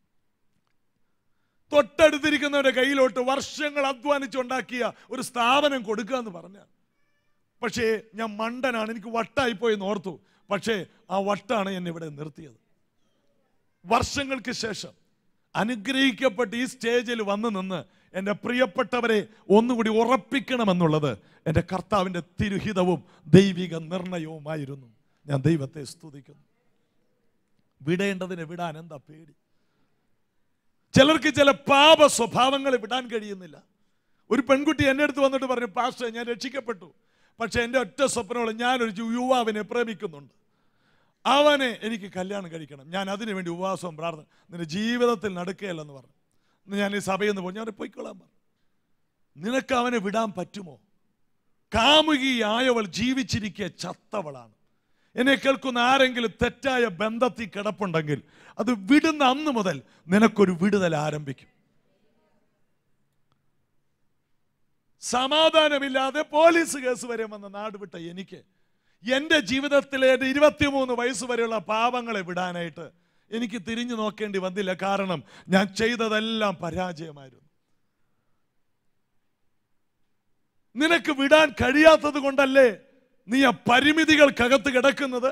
തൊട്ടടുത്തിരിക്കുന്നവരുടെ കയ്യിലോട്ട് വർഷങ്ങൾ അധ്വാനിച്ചുണ്ടാക്കിയ ഒരു സ്ഥാപനം കൊടുക്കുക എന്ന് പറഞ്ഞ, പക്ഷേ ഞാൻ മണ്ടനാണ്, എനിക്ക് വട്ടായിപ്പോയി എന്ന് ഓർത്തു. പക്ഷേ ആ വട്ടാണ് എന്നെ ഇവിടെ നിർത്തിയത്. വർഷങ്ങൾക്ക് ശേഷം അനുഗ്രഹിക്കപ്പെട്ട് ഈ സ്റ്റേജിൽ വന്നു നിന്ന് എൻ്റെ പ്രിയപ്പെട്ടവരെ ഒന്നുകൂടി ഉറപ്പിക്കണമെന്നുള്ളത് എൻ്റെ കർത്താവിൻ്റെ തിരുഹിതവും ദൈവിക നിർണയവുമായിരുന്നു. ഞാൻ ദൈവത്തെ സ്തുതിക്കുന്നു. വിടേണ്ടതിനെ വിടാൻ എന്താ പേടി? ചിലർക്ക് ചില പാപ സ്വഭാവങ്ങൾ വിടാൻ കഴിയുന്നില്ല. ഒരു പെൺകുട്ടി എൻ്റെ അടുത്ത് വന്നിട്ട് പറഞ്ഞു, പാസ്റ്റർ ഞാൻ രക്ഷിക്കപ്പെട്ടു, പക്ഷെ എൻ്റെ ഒറ്റ സ്വപ്നമുള്ള ഞാനൊരു യുവാവിനെ പ്രേമിക്കുന്നുണ്ട്, അവനെ എനിക്ക് കല്യാണം കഴിക്കണം. ഞാൻ അതിനു വേണ്ടി ഉപവാസവും പ്രാർത്ഥന, നിന്റെ ജീവിതത്തിൽ നടക്കുകയല്ലെന്ന് പറഞ്ഞു. ഞാൻ ഈ സഭയിൽ നിന്ന് പോയി, ഞാൻ പോയിക്കൊള്ളാൻ പറഞ്ഞു. നിനക്ക് അവനെ വിടാൻ പറ്റുമോ? കാമുകിയായവൾ ജീവിച്ചിരിക്കുക ചത്തവളാണ്. എന്നെ കേൾക്കുന്ന ആരെങ്കിലും തെറ്റായ ബന്ധത്തിൽ കിടപ്പുണ്ടെങ്കിൽ അത് വിടുന്ന അന്ന് മുതൽ നിനക്കൊരു വിടുതൽ ആരംഭിക്കും. സമാധാനമില്ലാതെ പോലീസ് കേസ് വരെ വന്ന നാട് വിട്ട എനിക്ക് എൻ്റെ ജീവിതത്തിലെ എൻ്റെ ഇരുപത്തിമൂന്ന് വയസ്സ് വരെയുള്ള പാപങ്ങളെ വിടാനായിട്ട് എനിക്ക് തിരിഞ്ഞു നോക്കേണ്ടി വന്നില്ല. കാരണം ഞാൻ ചെയ്തതെല്ലാം പരാജയമായിരുന്നു. നിനക്ക് വിടാൻ കഴിയാത്തത് കൊണ്ടല്ലേ നീ ആ പരിമിതികൾക്കകത്ത് കിടക്കുന്നത്?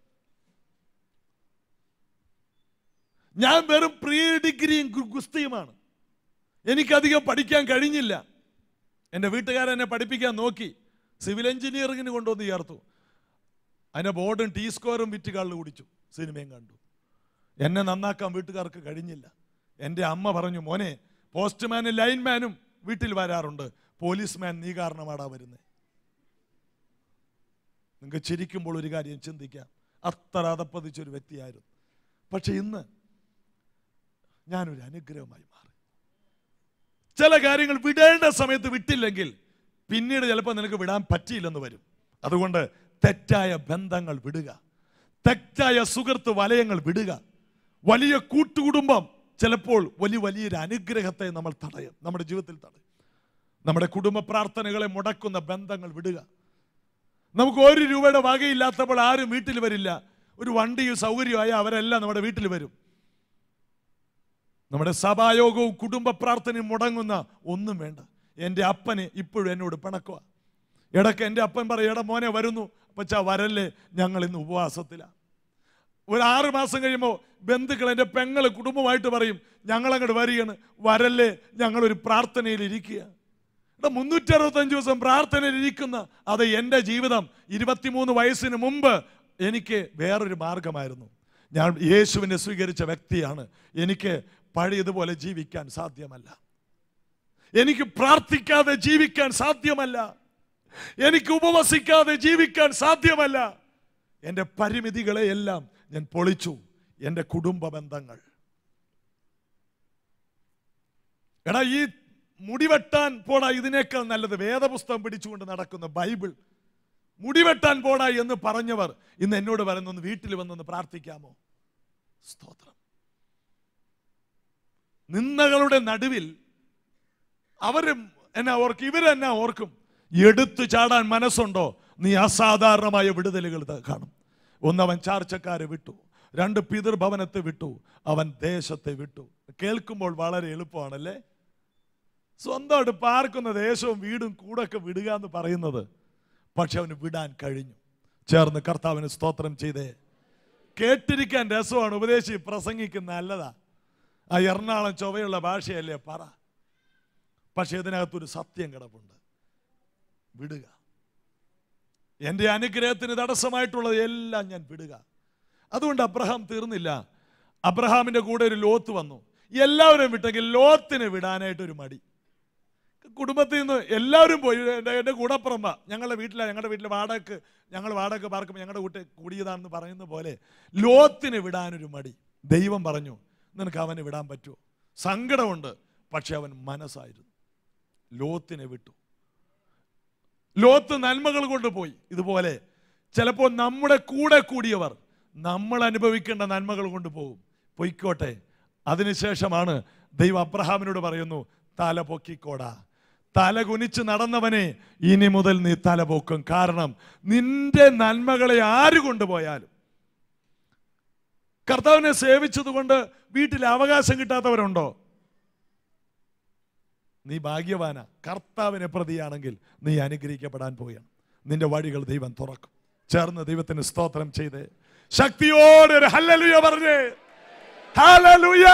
ഞാൻ വെറും പ്രീ ഡിഗ്രിയും ഗുസ്തിയുമാണ്. എനിക്കധികം പഠിക്കാൻ കഴിഞ്ഞില്ല. എൻ്റെ വീട്ടുകാരെന്നെ പഠിപ്പിക്കാൻ നോക്കി, സിവിൽ എഞ്ചിനീയറിങ്ങിന് കൊണ്ടുവന്ന് ചേർത്തു. അതിൻ്റെ ബോർഡും ടീ സ്കോറും വിറ്റ് കള്ളു കുടിച്ചു, സിനിമയും കണ്ടു. എന്നെ നന്നാക്കാൻ വീട്ടുകാർക്ക് കഴിഞ്ഞില്ല. എൻ്റെ അമ്മ പറഞ്ഞു, മോനെ പോസ്റ്റ്മാനും ലൈൻമാനും വീട്ടിൽ വരാറുണ്ട്, പോലീസ്മാൻ നീ കാരണമാടാ വരുന്നത്. നിങ്ങൾക്ക് ചിരിക്കുമ്പോൾ ഒരു കാര്യം ചിന്തിക്കാം, അത്ര അതപ്പതിച്ചൊരു വ്യക്തിയായിരുന്നു. പക്ഷെ ഇന്ന് ഞാനൊരു അനുഗ്രഹമായി മാറി. ചില കാര്യങ്ങൾ വിടേണ്ട സമയത്ത് വിട്ടില്ലെങ്കിൽ പിന്നീട് ചിലപ്പോൾ നിനക്ക് വിടാൻ പറ്റിയില്ലെന്ന് വരും. അതുകൊണ്ട് തെറ്റായ ബന്ധങ്ങൾ വിടുക, തെറ്റായ സുഹൃത്ത് വലയങ്ങൾ വിടുക. വലിയ കൂട്ടുകുടുംബം ചിലപ്പോൾ വലിയ വലിയൊരു അനുഗ്രഹത്തെ നമ്മൾ തടയും, നമ്മുടെ ജീവിതത്തിൽ തടയും. നമ്മുടെ കുടുംബ പ്രാർത്ഥനകളെ മുടക്കുന്ന ബന്ധങ്ങൾ വിടുക. നമുക്ക് ഒരു രൂപയുടെ വകയില്ലാത്തപ്പോൾ ആരും വീട്ടിൽ വരില്ല. ഒരു വണ്ടിയും സൗകര്യമായ അവരെല്ലാം നമ്മുടെ വീട്ടിൽ വരും. നമ്മുടെ സഭായോഗവും കുടുംബ പ്രാർത്ഥനയും മുടങ്ങുന്ന ഒന്നും വേണ്ട. എൻ്റെ അപ്പന് ഇപ്പോഴും എന്നോട് പിണക്കുക. ഇടയ്ക്ക് എൻ്റെ അപ്പൻ പറയും, എടാ മോനെ വരുന്നു, പച്ചാ വരല്ലേ, ഞങ്ങൾ ഇന്ന് ഉപവാസത്തിലാണ്. ഒരു ആറ് മാസം കഴിയുമ്പോൾ ബന്ധുക്കൾ, എൻ്റെ പെങ്ങൾ കുടുംബമായിട്ട് പറയും, ഞങ്ങളങ്ങോട്ട് വരികയാണ്, വരല്ലേ, ഞങ്ങളൊരു പ്രാർത്ഥനയിൽ ഇരിക്കുക. എടാ മുന്നൂറ്റി അറുപത്തഞ്ച് ദിവസം പ്രാർത്ഥനയിൽ ഇരിക്കുന്ന അത് എൻ്റെ ജീവിതം ഇരുപത്തിമൂന്ന് വയസ്സിന് മുമ്പ് എനിക്ക് വേറൊരു മാർഗമായിരുന്നു. ഞാൻ യേശുവിനെ സ്വീകരിച്ച വ്യക്തിയാണ്. എനിക്ക് പഴയതുപോലെ ജീവിക്കാൻ സാധ്യമല്ല. എനിക്ക് പ്രാർത്ഥിക്കാതെ ജീവിക്കാൻ സാധ്യമല്ല. എനിക്ക് ഉപവസിക്കാതെ ജീവിക്കാൻ സാധ്യമല്ല. എൻ്റെ പരിമിതികളെ എല്ലാം ഞാൻ പൊളിച്ചു. എൻ്റെ കുടുംബ ബന്ധങ്ങൾ, എടാ ഈ മുടിവെട്ടാൻ പോടാ, ഇതിനേക്കാൾ നല്ലത് വേദപുസ്തകം പിടിച്ചുകൊണ്ട് നടക്കുന്ന ബൈബിൾ. മുടിവെട്ടാൻ പോടാ എന്ന് പറഞ്ഞവർ ഇന്ന് എന്നോട് പറയുന്നു, വീട്ടിൽ വന്നൊന്ന് പ്രാർത്ഥിക്കാമോ? സ്തോത്രം. നിന്ദകളുടെ നടുവിൽ അവരും എന്നാ ഓർക്കും, ഇവരെന്നാ ഓർക്കും. എടുത്തു ചാടാൻ മനസ്സുണ്ടോ, നീ അസാധാരണമായ വിടുതലുകൾ കാണും. ഒന്നവൻ ചാർച്ചക്കാരെ വിട്ടു, രണ്ട് പിതൃഭവനത്തെ വിട്ടു, അവൻ ദേശത്തെ വിട്ടു. കേൾക്കുമ്പോൾ വളരെ എളുപ്പമാണല്ലേ? സ്വന്തമായിട്ട് പാർക്കുന്ന ദേശവും വീടും കൂടൊക്കെ വിടുക എന്ന് പറയുന്നത്. പക്ഷെ അവന് വിടാൻ കഴിഞ്ഞു. ചേർന്ന് കർത്താവിന് സ്തോത്രം ചെയ്തേ. കേട്ടിരിക്കാൻ രസമാണ്, ഉപദേശി പ്രസംഗിക്കുന്ന നല്ലതാ. ആ എറണാകുളം ചൊവ്വയുള്ള ഭാഷയല്ലേ പറ. പക്ഷെ ഇതിനകത്തൊരു സത്യം കിടപ്പുണ്ട്. വിടുക. എൻ്റെ അനുഗ്രഹത്തിന് തടസ്സമായിട്ടുള്ളത് എല്ലാം ഞാൻ വിടുക. അതുകൊണ്ട് അബ്രഹാം തീർന്നില്ല. അബ്രഹാമിൻ്റെ കൂടെ ഒരു ലോത്ത് വന്നു. എല്ലാവരും വിട്ടെങ്കിൽ ലോത്തിനെ വിടാനായിട്ടൊരു മടി. കുടുംബത്തിൽ നിന്ന് എല്ലാവരും പോയി. എൻ്റെ എൻ്റെ കൂടപ്പുറമ്പ ഞങ്ങളുടെ വീട്ടിലാണ്, ഞങ്ങളുടെ വീട്ടിൽ വാടകയ്ക്ക് ഞങ്ങൾ വാടക പാർക്കുമ്പോൾ ഞങ്ങളുടെ കൂട്ടെ കൂടിയതാണെന്ന് പറയുന്ന പോലെ ലോത്തിനെ വിടാനൊരു മടി. ദൈവം പറഞ്ഞു, നിനക്ക് അവനെ വിടാൻ പറ്റുമോ? സങ്കടമുണ്ട്, പക്ഷെ അവൻ മനസ്സായിരുന്നു. ലോത്തിനെ വിട്ടു. ലോത്ത് നന്മകൾ കൊണ്ടുപോയി. ഇതുപോലെ ചിലപ്പോൾ നമ്മുടെ കൂടെ കൂടിയവർ നമ്മൾ അനുഭവിക്കേണ്ട നന്മകൾ കൊണ്ടുപോകും. പൊയ്ക്കോട്ടെ. അതിനുശേഷമാണ് ദൈവം അബ്രഹാമിനോട് പറയുന്നു, തല പൊക്കിക്കോടാ. തല കുനിച്ച് നടന്നവനെ ഇനി മുതൽ നീ തല പൊക്കും. കാരണം നിന്റെ നന്മകളെ ആര് കൊണ്ടുപോയാലും. കർത്താവിനെ സേവിച്ചത് കൊണ്ട് വീട്ടിൽ അവകാശം കിട്ടാത്തവരുണ്ടോ? നീ ഭാഗ്യവാന. കർത്താവിനെ പ്രതിയാണെങ്കിൽ നീ അനുഗ്രഹിക്കപ്പെടാൻ പോവുകയാണ്. നിന്റെ വഴികൾ ദൈവം തുറക്കും. ചേർന്ന് ദൈവത്തിന് സ്തോത്രം ചെയ്തേ. ശക്തിയോടെ ഒരു ഹല്ലേലൂയ പറഞ്ഞേ. ഹല്ലേലൂയ.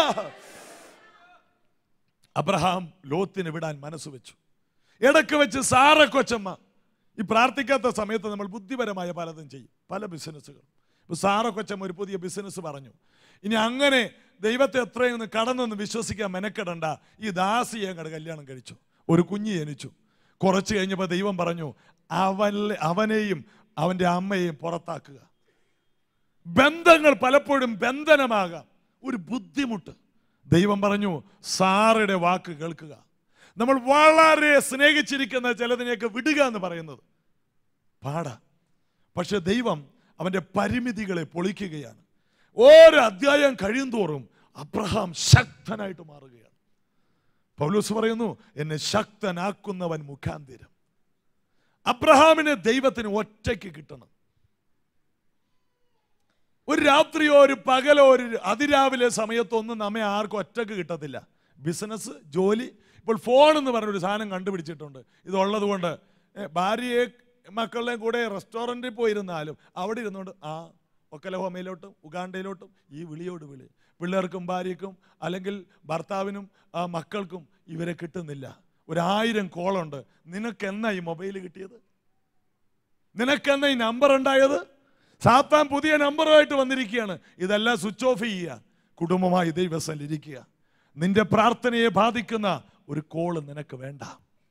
അബ്രഹാം ലോത്തിനെ വിടാൻ മനസ്സ് വെച്ചു. ഇടയ്ക്ക് വെച്ച് സാറ കൊച്ചമ്മ, ഈ പ്രാർത്ഥിക്കാത്ത സമയത്ത് നമ്മൾ ബുദ്ധിപരമായ പലതും ചെയ്യും, പല ബിസിനസ്സുകൾ. ഇപ്പൊ സാറ കൊച്ചമ്മ ഒരു പുതിയ ബിസിനസ് പറഞ്ഞു. ഇനി അങ്ങനെ ദൈവത്തെ എത്രയൊന്ന് കടന്നൊന്ന് വിശ്വസിക്കാൻ മെനക്കെടണ്ട, ഈ ദാസിയെ അങ്ങോട്ട് കല്യാണം കഴിച്ചു. ഒരു കുഞ്ഞ് ജനിച്ചു. കുറച്ച് കഴിഞ്ഞപ്പോൾ ദൈവം പറഞ്ഞു, അവൻ അവനെയും അവൻ്റെ അമ്മയെയും പുറത്താക്കുക. ബന്ധങ്ങൾ പലപ്പോഴും ബന്ധനമാകാം, ഒരു ബുദ്ധിമുട്ട്. ദൈവം പറഞ്ഞു, സാറയുടെ വാക്ക് കേൾക്കുക. നമ്മൾ വളരെ സ്നേഹിച്ചിരിക്കുന്ന ചിലതിനെയൊക്കെ വിടുക എന്ന് പറയുന്നത് പാടാ. പക്ഷെ ദൈവം അവൻ്റെ പരിമിതികളെ പൊളിക്കുകയാണ്. ഓരോ അധ്യായം കഴിയും തോറും അബ്രഹാം ശക്തനായിട്ട് മാറുകയാണ്. പൗലോസ് പറയുന്നു, എന്നെ ശക്തനാക്കുന്നവൻ മുഖാന്തിരം. അബ്രഹാമിനെ ദൈവത്തിന് ഒറ്റയ്ക്ക് കിട്ടണം. ഒരു രാത്രിയോ ഒരു പകലോ ഒരു അതിരാവിലെ സമയത്തൊന്നും നമ്മെ ആർക്കും ഒറ്റയ്ക്ക് കിട്ടത്തില്ല. ബിസിനസ്, ജോലി. ഇപ്പോൾ ഫോൺ എന്ന് പറഞ്ഞൊരു സാധനം കണ്ടുപിടിച്ചിട്ടുണ്ട്. ഇതുള്ളത് കൊണ്ട് ഭാര്യയെ മക്കളുടെയും കൂടെ റെസ്റ്റോറൻറ്റിൽ പോയിരുന്നാലും അവിടെ ഇരുന്നുകൊണ്ട് ആ ഒക്കലഹോമയിലോട്ടും ഉഗാണ്ടയിലോട്ടും ഈ വിളിയോട് വിളി. പിള്ളേർക്കും ഭാര്യയ്ക്കും അല്ലെങ്കിൽ ഭർത്താവിനും മക്കൾക്കും ഇവരെ കിട്ടുന്നില്ല. ഒരായിരം കോളുണ്ട്. നിനക്കെന്നാ ഈ മൊബൈൽ കിട്ടിയത്? നിനക്കെന്നാ ഈ നമ്പർ ഉണ്ടായത്? സാത്താൻ പുതിയ നമ്പറുമായിട്ട് വന്നിരിക്കുകയാണ്. ഇതെല്ലാം സ്വിച്ച് ഓഫ് ചെയ്യുക. കുടുംബമായി ദൈവസന്നിധിയിൽ ഇരിക്കുക. നിന്റെ പ്രാർത്ഥനയെ ബാധിക്കുന്ന ഒരു കോള് നിനക്ക് വേണ്ട.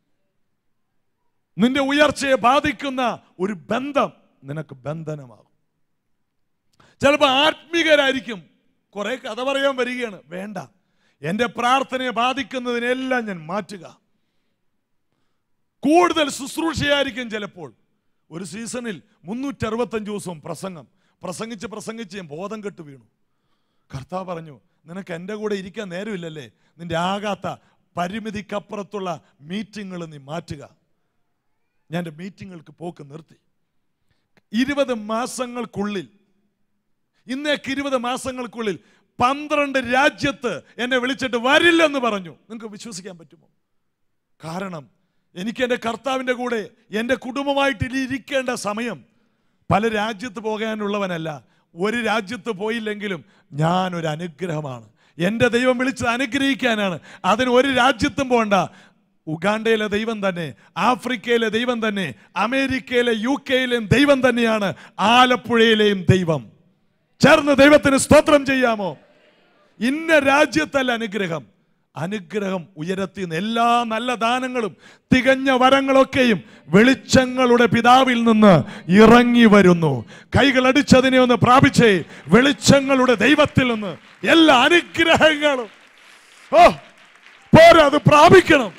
നിന്റെ ഉയർച്ചയെ ബാധിക്കുന്ന ഒരു ബന്ധം നിനക്ക് ബന്ധനമാകും. ചിലപ്പോൾ ആത്മീകരായിരിക്കും, കുറെ കഥ പറയാൻ വരികയാണ്. വേണ്ട. എൻ്റെ പ്രാർത്ഥനയെ ബാധിക്കുന്നതിനെല്ലാം ഞാൻ മാറ്റുക. കൂടുതൽ ശുശ്രൂഷയായിരിക്കും ചിലപ്പോൾ. ഒരു സീസണിൽ മുന്നൂറ്റി അറുപത്തഞ്ച് ദിവസവും പ്രസംഗം പ്രസംഗിച്ച് പ്രസംഗിച്ച് ഞാൻ ബോധം കെട്ട് വീണു. കർത്താവ് പറഞ്ഞു, നിനക്ക് എൻ്റെ കൂടെ ഇരിക്കാൻ നേരമില്ലല്ലേ, നിന്റെ ആകാത്ത പരിമിതിക്കപ്പുറത്തുള്ള മീറ്റിങ്ങുകൾ നീ മാറ്റുക. ഞാൻ എൻ്റെ മീറ്റിങ്ങുകൾക്ക് പോക്ക് നിർത്തി. ഇരുപത് മാസങ്ങൾക്കുള്ളിൽ ഇന്നേക്ക് ഇരുപത് മാസങ്ങൾക്കുള്ളിൽ പന്ത്രണ്ട് രാജ്യത്ത് എന്നെ വിളിച്ചിട്ട് വരില്ലെന്ന് പറഞ്ഞു. നിങ്ങൾക്ക് വിശ്വസിക്കാൻ പറ്റുമോ? കാരണം എനിക്ക് എൻ്റെ കർത്താവിൻ്റെ കൂടെ എൻ്റെ കുടുംബമായിട്ട് ഇരിക്കേണ്ട സമയം. പല രാജ്യത്ത് പോകാനുള്ളവനല്ല, ഒരു രാജ്യത്ത് പോയില്ലെങ്കിലും ഞാനൊരു അനുഗ്രഹമാണ്. എൻ്റെ ദൈവം വിളിച്ചത് അനുഗ്രഹിക്കാനാണ്. അതിന് ഒരു രാജ്യത്തും പോകണ്ട. ഉഗാണ്ടയിലെ ദൈവം തന്നെ, ആഫ്രിക്കയിലെ ദൈവം തന്നെ, അമേരിക്കയിലെ യു കെയിലെയും ദൈവം തന്നെയാണ്, ആലപ്പുഴയിലെയും ദൈവം. ചേർന്ന് ദൈവത്തിന് സ്തോത്രം ചെയ്യാമോ? ഇന്ന രാജ്യത്തല്ല അനുഗ്രഹം. അനുഗ്രഹം ഉയരത്തിൽ നിന്ന് എല്ലാ നല്ല ദാനങ്ങളും തികഞ്ഞ വരങ്ങളൊക്കെയും വെളിച്ചങ്ങളുടെ പിതാവിൽ നിന്ന് ഇറങ്ങി വരുന്നു. കൈകൾ അടിച്ചതിനെ ഒന്ന് പ്രാപിച്ചേ. വെളിച്ചങ്ങളുടെ ദൈവത്തിൽ നിന്ന് എല്ലാ അനുഗ്രഹങ്ങളും ഓ പോരാ, അത് പ്രാപിക്കണം.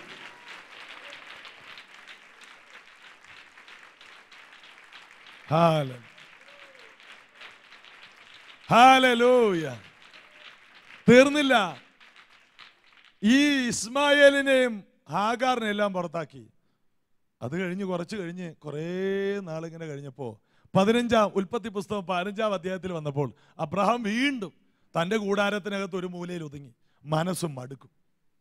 ഹല്ലേലൂയ. തീർന്നില്ല. ഈ ഇസ്മായേലിനെയും ഹാഗാറിനെയും എല്ലാം പുറത്താക്കി. അത് കഴിഞ്ഞ് കുറച്ച് കഴിഞ്ഞ് കുറേ നാളിങ്ങനെ കഴിഞ്ഞപ്പോൾ പതിനഞ്ചാം ഉൽപ്പത്തി പുസ്തകം പതിനഞ്ചാം അധ്യായത്തിൽ വന്നപ്പോൾ അബ്രഹാം വീണ്ടും തൻ്റെ കൂടാരത്തിനകത്ത് ഒരു മൂലയിൽ ഒതുങ്ങി, മനസ്സും മടുക്കും.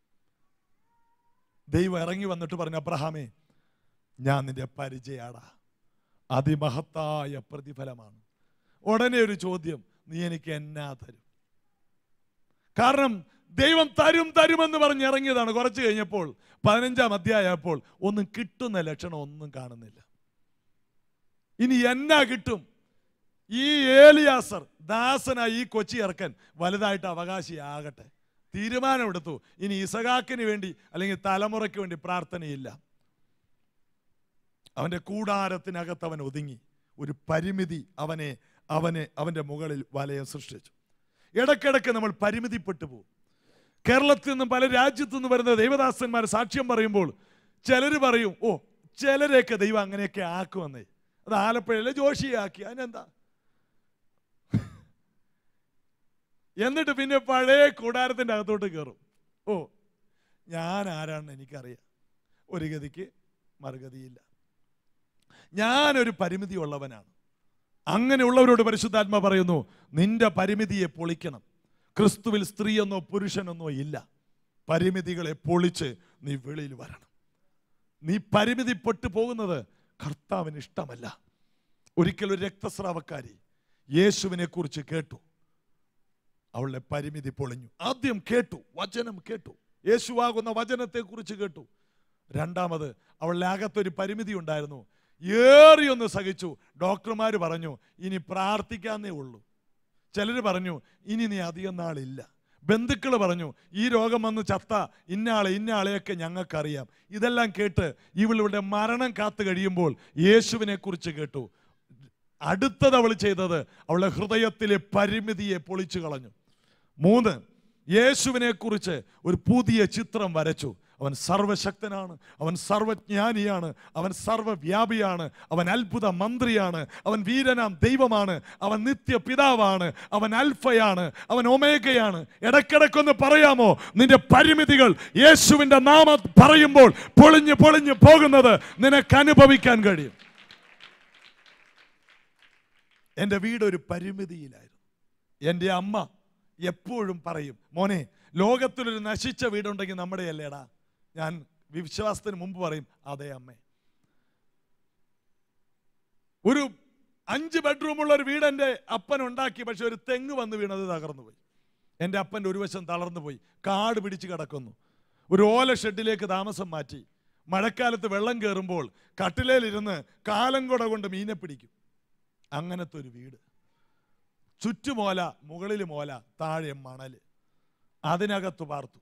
ദൈവം ഇറങ്ങി വന്നിട്ട് പറഞ്ഞു, അബ്രഹാമേ, ഞാൻ നിന്റെ പരിചയാടാ, അതിമഹത്തായ പ്രതിഫലമാണ്. ഉടനെ ഒരു ചോദ്യം, നീ എനിക്ക് എന്നാ തരും? കാരണം ദൈവം തരും തരുമെന്ന് പറഞ്ഞ് ഇറങ്ങിയതാണ്. കുറച്ച് കഴിഞ്ഞപ്പോൾ പതിനഞ്ചാം അധ്യായപ്പോൾ ഒന്നും കിട്ടുന്ന ലക്ഷണം ഒന്നും കാണുന്നില്ല. ഇനി എന്നാ കിട്ടും? ഈ ഏലിയാസർ ദാസനായി ഈ കൊച്ചി ഇറക്കൻ വലുതായിട്ട് അവകാശിയാകട്ടെ. തീരുമാനമെടുത്തു. ഇനി ഇസഹാക്കിന് വേണ്ടി അല്ലെങ്കിൽ തലമുറയ്ക്ക് വേണ്ടി പ്രാർത്ഥനയില്ല. അവൻ്റെ കൂടാരത്തിനകത്ത് അവൻ ഒതുങ്ങി. ഒരു പരിമിതി അവനെ അവനെ അവൻ്റെ മുകളിൽ വലയം സൃഷ്ടിച്ചു. ഇടയ്ക്കിടയ്ക്ക് നമ്മൾ പരിമിതിപ്പെട്ടു പോകും. കേരളത്തിൽ നിന്നും പല രാജ്യത്തു നിന്നും വരുന്ന ദൈവദാസന്മാർ സാക്ഷ്യം പറയുമ്പോൾ ചിലർ പറയും, ഓ ചിലരെയൊക്കെ ദൈവം അങ്ങനെയൊക്കെ ആക്കുമെന്നേ. അത് ആലപ്പുഴയിലെ ജോഷിയെ ആക്കി, അതിനെന്താ? എന്നിട്ട് പിന്നെ പഴയ കൂടാരത്തിൻ്റെ അകത്തോട്ട് കയറും. ഓ ഞാൻ ആരാണെന്ന് എനിക്കറിയാം, ഒരു ഗതിക്ക് മറുഗതിയില്ല, ഞാനൊരു പരിമിതി ഉള്ളവനാണ്. അങ്ങനെയുള്ളവരോട് പരിശുദ്ധാത്മ പറയുന്നു, നിന്റെ പരിമിതിയെ പൊളിക്കണം. ക്രിസ്തുവിൽ സ്ത്രീയെന്നോ പുരുഷനെന്നോ ഇല്ല. പരിമിതികളെ പൊളിച്ച് നീ വെളിയിൽ വരണം. നീ പരിമിതിപ്പെട്ടു പോകുന്നത് കർത്താവിന് ഇഷ്ടമല്ല. ഒരിക്കലൊരു രക്തസ്രാവക്കാരി യേശുവിനെ കുറിച്ച് കേട്ടു. അവളുടെ പരിമിതി പൊളിഞ്ഞു. ആദ്യം കേട്ടു, വചനം കേട്ടു, യേശുവാകുന്ന വചനത്തെ കുറിച്ച് കേട്ടു. രണ്ടാമത് അവളുടെ അകത്തൊരു പരിമിതി ഉണ്ടായിരുന്നു. ഏറിയൊന്ന് സഹിച്ചു. ഡോക്ടർമാർ പറഞ്ഞു, ഇനി പ്രാർത്ഥിക്കാന്നേ ഉള്ളൂ. ചിലർ പറഞ്ഞു, ഇനി നീ അധികം നാളില്ല. ബന്ധുക്കൾ പറഞ്ഞു, ഈ രോഗം വന്ന് ചത്ത ഇന്നയാളെ ഇന്നയാളെയൊക്കെ ഞങ്ങൾക്കറിയാം. ഇതെല്ലാം കേട്ട് ഇവളുടെ മരണം കാത്തു കഴിയുമ്പോൾ യേശുവിനെ കുറിച്ച് കേട്ടു. അടുത്തത് അവൾ ചെയ്തത് അവളുടെ ഹൃദയത്തിലെ പരിമിതിയെ പൊളിച്ചു കളഞ്ഞു. മൂന്ന്, യേശുവിനെ കുറിച്ച് ഒരു പുതിയ ചിത്രം വരച്ചു. അവൻ സർവശക്തനാണ്, അവൻ സർവജ്ഞാനിയാണ്, അവൻ സർവവ്യാപിയാണ്, അവൻ അത്ഭുത മന്ത്രിയാണ്, അവൻ വീരനാം ദൈവമാണ്, അവൻ നിത്യ പിതാവാണ്, അവൻ അൽഫയാണ്, അവൻ ഒമേഗയാണ്. ഇടയ്ക്കിടയ്ക്കൊന്ന് പറയാമോ, നിന്റെ പരിമിതികൾ യേശുവിൻ്റെ നാമം പറയുമ്പോൾ പൊളിഞ്ഞ് പൊളിഞ്ഞ് പോകുന്നത് നിനക്ക് അനുഭവിക്കാൻ കഴിയും. എൻ്റെ വീടൊരു പരിമിതിയിലായിരുന്നു. എൻ്റെ അമ്മ എപ്പോഴും പറയും, മോനെ, ലോകത്തിലൊരു നശിച്ച വീടുണ്ടെങ്കിൽ നമ്മുടെ അല്ലേടാ. ഞാൻ വിശ്വാസത്തിന് മുമ്പ് പറയും, അതെ അമ്മേ. ഒരു അഞ്ച് ബെഡ്റൂമുള്ള ഒരു വീട് എൻ്റെ അപ്പൻ ഉണ്ടാക്കി. പക്ഷെ ഒരു തെങ്ങ് വന്ന് വീണത് തകർന്നു പോയി. എൻ്റെ അപ്പൻ്റെ ഒരു വശം തളർന്നു പോയി, കാട് പിടിച്ച് കിടക്കുന്നു. ഒരു ഓല ഷെഡിലേക്ക് താമസം മാറ്റി. മഴക്കാലത്ത് വെള്ളം കയറുമ്പോൾ കട്ടിലേലിരുന്ന് കാലം കുട കൊണ്ട് മീനെ പിടിക്കും. അങ്ങനത്തെ ഒരു വീട്. ചുറ്റുമോല, മുകളിൽ മോല, താഴെ മണൽ, അതിനകത്ത് പാർത്തു.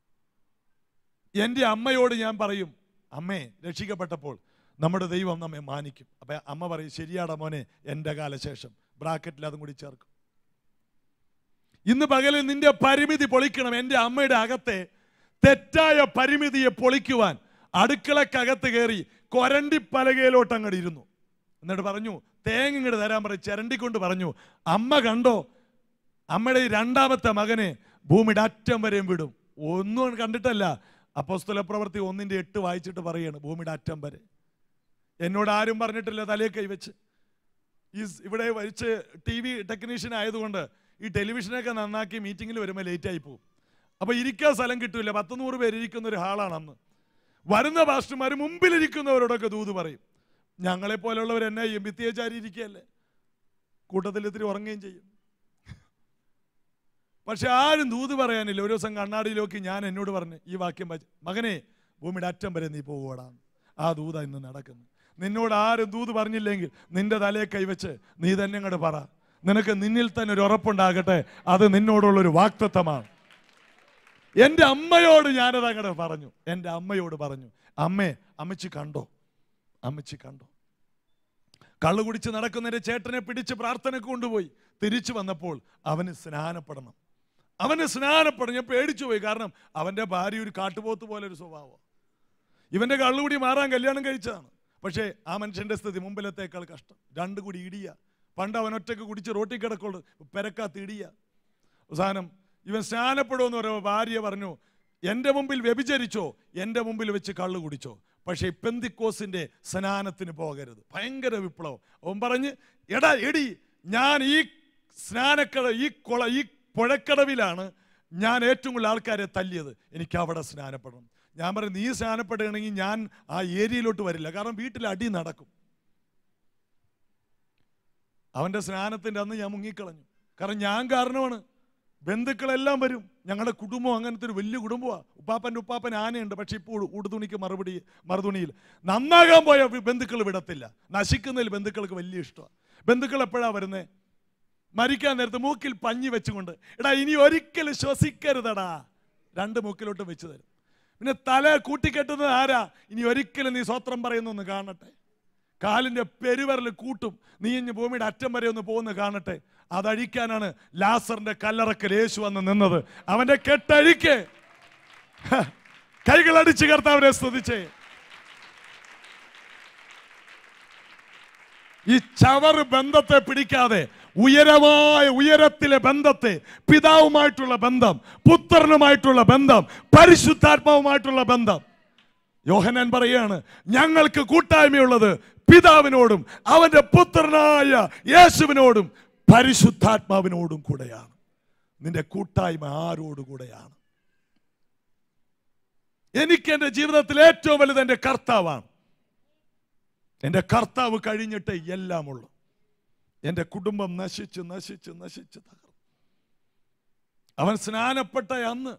എൻ്റെ അമ്മയോട് ഞാൻ പറയും, അമ്മേ, രക്ഷിക്കപ്പെട്ടപ്പോൾ നമ്മുടെ ദൈവം നമ്മെ മാനിക്കും. അപ്പം അമ്മ പറയും, ശരിയാടാ മോനെ, എൻ്റെ കാലശേഷം. ബ്രാക്കറ്റിൽ അതും കൂടി ചേർക്കും. ഇന്ന് പകലിൽ നിന്റെ പരിമിതി പൊളിക്കണം. എൻ്റെ അമ്മയുടെ അകത്തെ തെറ്റായ പരിമിതിയെ പൊളിക്കുവാൻ അടുക്കളക്കകത്ത് കയറി കൊരണ്ടി പലകയിലോട്ട് അങ്ങോട്ട് ഇരുന്നു. എന്നിട്ട് പറഞ്ഞു, തേങ്ങ ഇങ്ങോട്ട് തരാൻ പറയും. ചിരണ്ടിക്കൊണ്ട് പറഞ്ഞു, അമ്മ കണ്ടോ, അമ്മയുടെ ഈ രണ്ടാമത്തെ മകനെ ഭൂമിയുടെ അറ്റം വരെയും വിടും. ഒന്നും കണ്ടിട്ടല്ല, അപ്പോസ്തല പ്രവൃത്തി ഒന്നിൻ്റെ എട്ട് വായിച്ചിട്ട് പറയാണ്, ഭൂമിയുടെ അറ്റം വരെ. എന്നോട് ആരും പറഞ്ഞിട്ടില്ല തലയെ കൈവച്ച്. ഈ ഇവിടെ വരിച്ച് ടി വി ടെക്നീഷ്യൻ ആയതുകൊണ്ട് ഈ ടെലിവിഷനൊക്കെ നന്നാക്കി മീറ്റിങ്ങിൽ വരുമ്പോൾ ലേറ്റായി പോകും. അപ്പോൾ ഇരിക്കാൻ സ്ഥലം കിട്ടില്ല. പത്ത് നൂറ് പേര് ഇരിക്കുന്ന ഒരു ഹാളാണ് അന്ന്. വരുന്ന പാസ്റ്റർമാർ മുമ്പിലിരിക്കുന്നവരോടൊക്കെ ദൂത് പറയും. ഞങ്ങളെപ്പോലുള്ളവർ എന്നെ ഭിത്തിയച്ചാരി ഇരിക്കുകയല്ലേ, കൂട്ടത്തിൽ ഇത്തിരി ഉറങ്ങുകയും ചെയ്യും. പക്ഷെ ആരും ദൂത് പറയാനില്ല. ഒരു ദിവസം കണ്ണാടിയിലോക്കി ഞാൻ എന്നോട് പറഞ്ഞു ഈ വാക്യം വായിച്ചു, മകനെ ഭൂമിയുടെ അറ്റം വരെ നീ പോവുകയാണ്. ആ ദൂത ഇന്ന് നടക്കുന്നു. നിന്നോട് ആരും ദൂത് പറഞ്ഞില്ലെങ്കിൽ നിന്റെ തലയെ കൈവച്ച് നീ തന്നെ അങ്ങോട്ട് പറ. നിനക്ക് നിന്നിൽ തന്നെ ഒരു ഉറപ്പുണ്ടാകട്ടെ, അത് നിന്നോടുള്ളൊരു വാക്തത്വമാണ്. എൻ്റെ അമ്മയോട് ഞാനത് അങ്ങോട്ട് പറഞ്ഞു. എൻ്റെ അമ്മയോട് പറഞ്ഞു, അമ്മേ അമ്മച്ചി കണ്ടോ, അമ്മച്ചി കണ്ടോ. കള്ളു കുടിച്ച് നടക്കുന്ന എൻ്റെ ചേട്ടനെ പിടിച്ച് പ്രാർത്ഥനയ്ക്ക് കൊണ്ടുപോയി. തിരിച്ചു വന്നപ്പോൾ അവന് സ്നാനപ്പെടണം, അവന് സ്നാനപ്പെടണം. ഞാൻ പേടിച്ചു പോയി. കാരണം അവൻ്റെ ഭാര്യ ഒരു കാട്ടുപോത്ത് പോലെ ഒരു സ്വഭാവം. ഇവൻ്റെ കള്ളുകൂടി മാറാൻ കല്യാണം കഴിച്ചതാണ്. പക്ഷേ ആ മനുഷ്യൻ്റെ സ്ഥിതി മുമ്പിലത്തേക്കാൾ കഷ്ടം. രണ്ടു കൂടി ഇടിയ. പണ്ട് അവൻ ഒറ്റയ്ക്ക് കുടിച്ച് റോട്ടി കിടക്കുള്ളൂ, പെരക്കാത്ത് ഇടിയ. അവസാനം ഇവൻ സ്നാനപ്പെടുമെന്ന് പറയുമ്പോൾ ഭാര്യ പറഞ്ഞു, എൻ്റെ മുമ്പിൽ വ്യഭിചരിച്ചോ, എൻ്റെ മുമ്പിൽ വെച്ച് കള്ളു കുടിച്ചോ, പക്ഷേ പെന്തിക്കോസിൻ്റെ സ്നാനത്തിന് പോകരുത്. ഭയങ്കര വിപ്ലവം. അവൻ പറഞ്ഞ്, എടാ എടി, ഞാൻ ഈ സ്നാനക്കട ഈ കൊള ഈ പുഴക്കടവിലാണ് ഞാൻ ഏറ്റവും കൂടുതൽ ആൾക്കാരെ തല്ലിയത്, എനിക്ക് അവിടെ സ്നാനപ്പെടണം. ഞാൻ പറയും, നീ സ്നാനപ്പെടുകയാണെങ്കിൽ ഞാൻ ആ ഏരിയയിലോട്ട് വരില്ല, കാരണം വീട്ടിൽ അടി നടക്കും. അവൻ്റെ സ്നാനത്തിൻ്റെ അന്ന് ഞാൻ മുങ്ങിക്കളഞ്ഞു. കാരണം ഞാൻ കാരണമാണ്. ബന്ധുക്കളെല്ലാം വരും. ഞങ്ങളുടെ കുടുംബം അങ്ങനത്തെ ഒരു വലിയ കുടുംബമാണ്. ഉപ്പാപ്പൻ്റെ ഉപ്പാപ്പൻ ആനയുണ്ട്, പക്ഷെ ഇപ്പോൾ ഉടുതുണിക്ക് മറുപടി മറുതുണിയിൽ. നന്നാകാൻ പോയ ബന്ധുക്കൾ വിടത്തില്ല. നശിക്കുന്നതിൽ ബന്ധുക്കൾക്ക് വലിയ ഇഷ്ടമാണ്. ബന്ധുക്കൾ എപ്പോഴാണ് വരുന്നത്? മരിക്കാൻ നേരത്ത് മൂക്കിൽ പഞ്ഞി വെച്ചുകൊണ്ട്, എടാ ഇനി ഒരിക്കലും ശ്വസിക്കരുതടാ, രണ്ട് മൂക്കിലോട്ട് വെച്ച് തരും. പിന്നെ തല കൂട്ടിക്കെട്ടുന്നത് ആരാ? ഇനി ഒരിക്കലും നീ സ്വത്രം പറയുന്നൊന്ന് കാണട്ടെ. കാലിൻ്റെ പെരുവരൽ കൂട്ടും, നീ ഇനി ഭൂമിയുടെ അറ്റം വരെ ഒന്ന് പോകുന്ന കാണട്ടെ. അതഴിക്കാനാണ് ലാസറിന്റെ കല്ലറക്കൽ യേശു വന്ന് നിന്നത്. അവന്റെ കെട്ടഴിക്ക്. കൈകളടിച്ച് കർത്താവിനെ സ്തുതിച്ചേ. ഈ ചവറ് ബന്ധത്തെ പിടിക്കാതെ ഉയരമായ ഉയരത്തിലെ ബന്ധത്തെ, പിതാവുമായിട്ടുള്ള ബന്ധം, പുത്രനുമായിട്ടുള്ള ബന്ധം, പരിശുദ്ധാത്മാവുമായിട്ടുള്ള ബന്ധം. യോഹന്നാൻ പറയാണ്, ഞങ്ങൾക്ക് കൂട്ടായ്മയുള്ളത് പിതാവിനോടും അവന്റെ പുത്രനായ യേശുവിനോടും പരിശുദ്ധാത്മാവിനോടും കൂടെയാണ്. നിന്റെ കൂട്ടായ്മ ആരോടുകൂടെയാണ്? എനിക്ക് എൻ്റെ ജീവിതത്തിൽ ഏറ്റവും വലുത് എൻ്റെ കർത്താവാണ്. എൻ്റെ കർത്താവ് കഴിഞ്ഞിട്ടേ എല്ലാമുള്ളൂ. എൻ്റെ കുടുംബം നശിച്ച് നശിച്ച് നശിച്ച് തകർന്നു. അവൻ സ്നാനപ്പെട്ട അന്ന്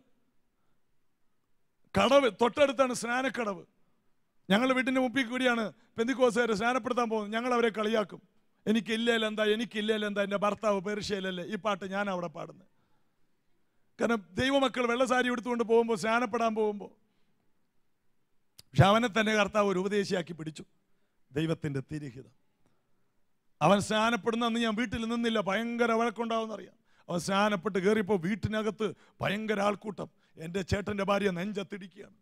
കടവ് തൊട്ടടുത്താണ് സ്നാനക്കടവ്. ഞങ്ങളുടെ വീട്ടിൻ്റെ മുപ്പിൽ കൂടിയാണ് പെന്തിക്കോസുകാരെ സ്നാനപ്പെടുത്താൻ പോകുന്നത്. ഞങ്ങൾ അവരെ കളിയാക്കും. എനിക്കില്ലേൽ എന്താ, എനിക്കില്ലേൽ എന്താ, എൻ്റെ ഭർത്താവ് പേർഷ്യയിലല്ലേ. ഈ പാട്ട് ഞാൻ അവിടെ പാടുന്നത്. കാരണം ദൈവമക്കൾ വെള്ളസാരി എടുത്തുകൊണ്ട് പോകുമ്പോൾ, സ്നാനപ്പെടാൻ പോകുമ്പോൾ, പക്ഷെ അവനെ തന്നെ കർത്താവ് ഒരു ഉപദേശിയാക്കി പിടിച്ചു. ദൈവത്തിൻ്റെ തിരുഹിതം. അവൻ സ്നാനപ്പെടുന്ന അന്ന് ഞാൻ വീട്ടിൽ നിന്നില്ല. ഭയങ്കര വഴക്കുണ്ടാവുമെന്നറിയാം. അവൻ സ്നാനപ്പെട്ട് കയറിയപ്പോൾ വീട്ടിനകത്ത് ഭയങ്കര ആൾക്കൂട്ടം. എൻ്റെ ചേട്ടൻ്റെ ഭാര്യ നെഞ്ചത്തിടിക്കുകയാണ്,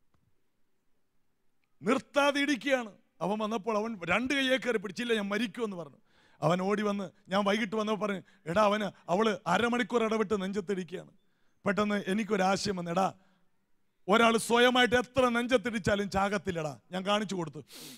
നിർത്താതെ ഇടിക്കുകയാണ്. അവൻ വന്നപ്പോൾ അവൻ രണ്ട് കയ്യെ കയറി പിടിച്ചില്ല, ഞാൻ മരിക്കുമെന്ന് പറഞ്ഞു. അവൻ ഓടി വന്ന്, ഞാൻ വൈകിട്ട് വന്നപ്പോൾ പറഞ്ഞു, എടാ അവന് അവള് അരമണിക്കൂർ ഇടവിട്ട് നെഞ്ചത്തിടിക്കുകയാണ്. പെട്ടെന്ന് എനിക്കൊരാശയം വന്നു, എടാ ഒരാൾ സ്വയമായിട്ട് എത്ര നെഞ്ചത്തിടിച്ചാലും ചാകത്തില്ലടാ. ഞാൻ കാണിച്ചു കൊടുത്തു.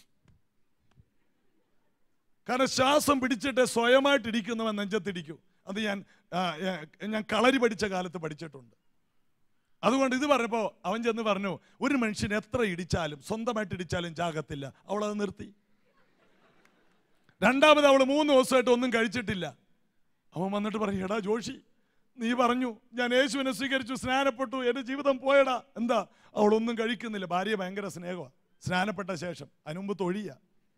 കാരണം ശ്വാസം പിടിച്ചിട്ട് സ്വയമായിട്ട് ഇടിക്കുന്നവൻ നെഞ്ചത്തിടിക്കൂ. അത് ഞാൻ ഞാൻ കളരി പഠിച്ച കാലത്ത് പഠിച്ചിട്ടുണ്ട്. അതുകൊണ്ട് ഇത് പറഞ്ഞപ്പോൾ അവൻ ചെന്ന് പറഞ്ഞു, ഒരു മനുഷ്യൻ എത്ര ഇടിച്ചാലും, സ്വന്തമായിട്ട് ഇടിച്ചാലും ചാകത്തില്ല. അവളത് നിർത്തി. രണ്ടാമത് അവൾ മൂന്ന് ദിവസമായിട്ട് ഒന്നും കഴിച്ചിട്ടില്ല. അവൻ വന്നിട്ട് പറഞ്ഞു, എടാ ജോഷി, നീ പറഞ്ഞു ഞാൻ യേശുവിനെ സ്വീകരിച്ചു, സ്നാനപ്പെട്ടു, എൻ്റെ ജീവിതം പോയടാ. എന്താ? അവളൊന്നും കഴിക്കുന്നില്ല. ഭാര്യ ഭയങ്കര സ്നേഹമാണ്. സ്നാനപ്പെട്ട ശേഷം അതിനുമുമ്പ് തൊഴിയ.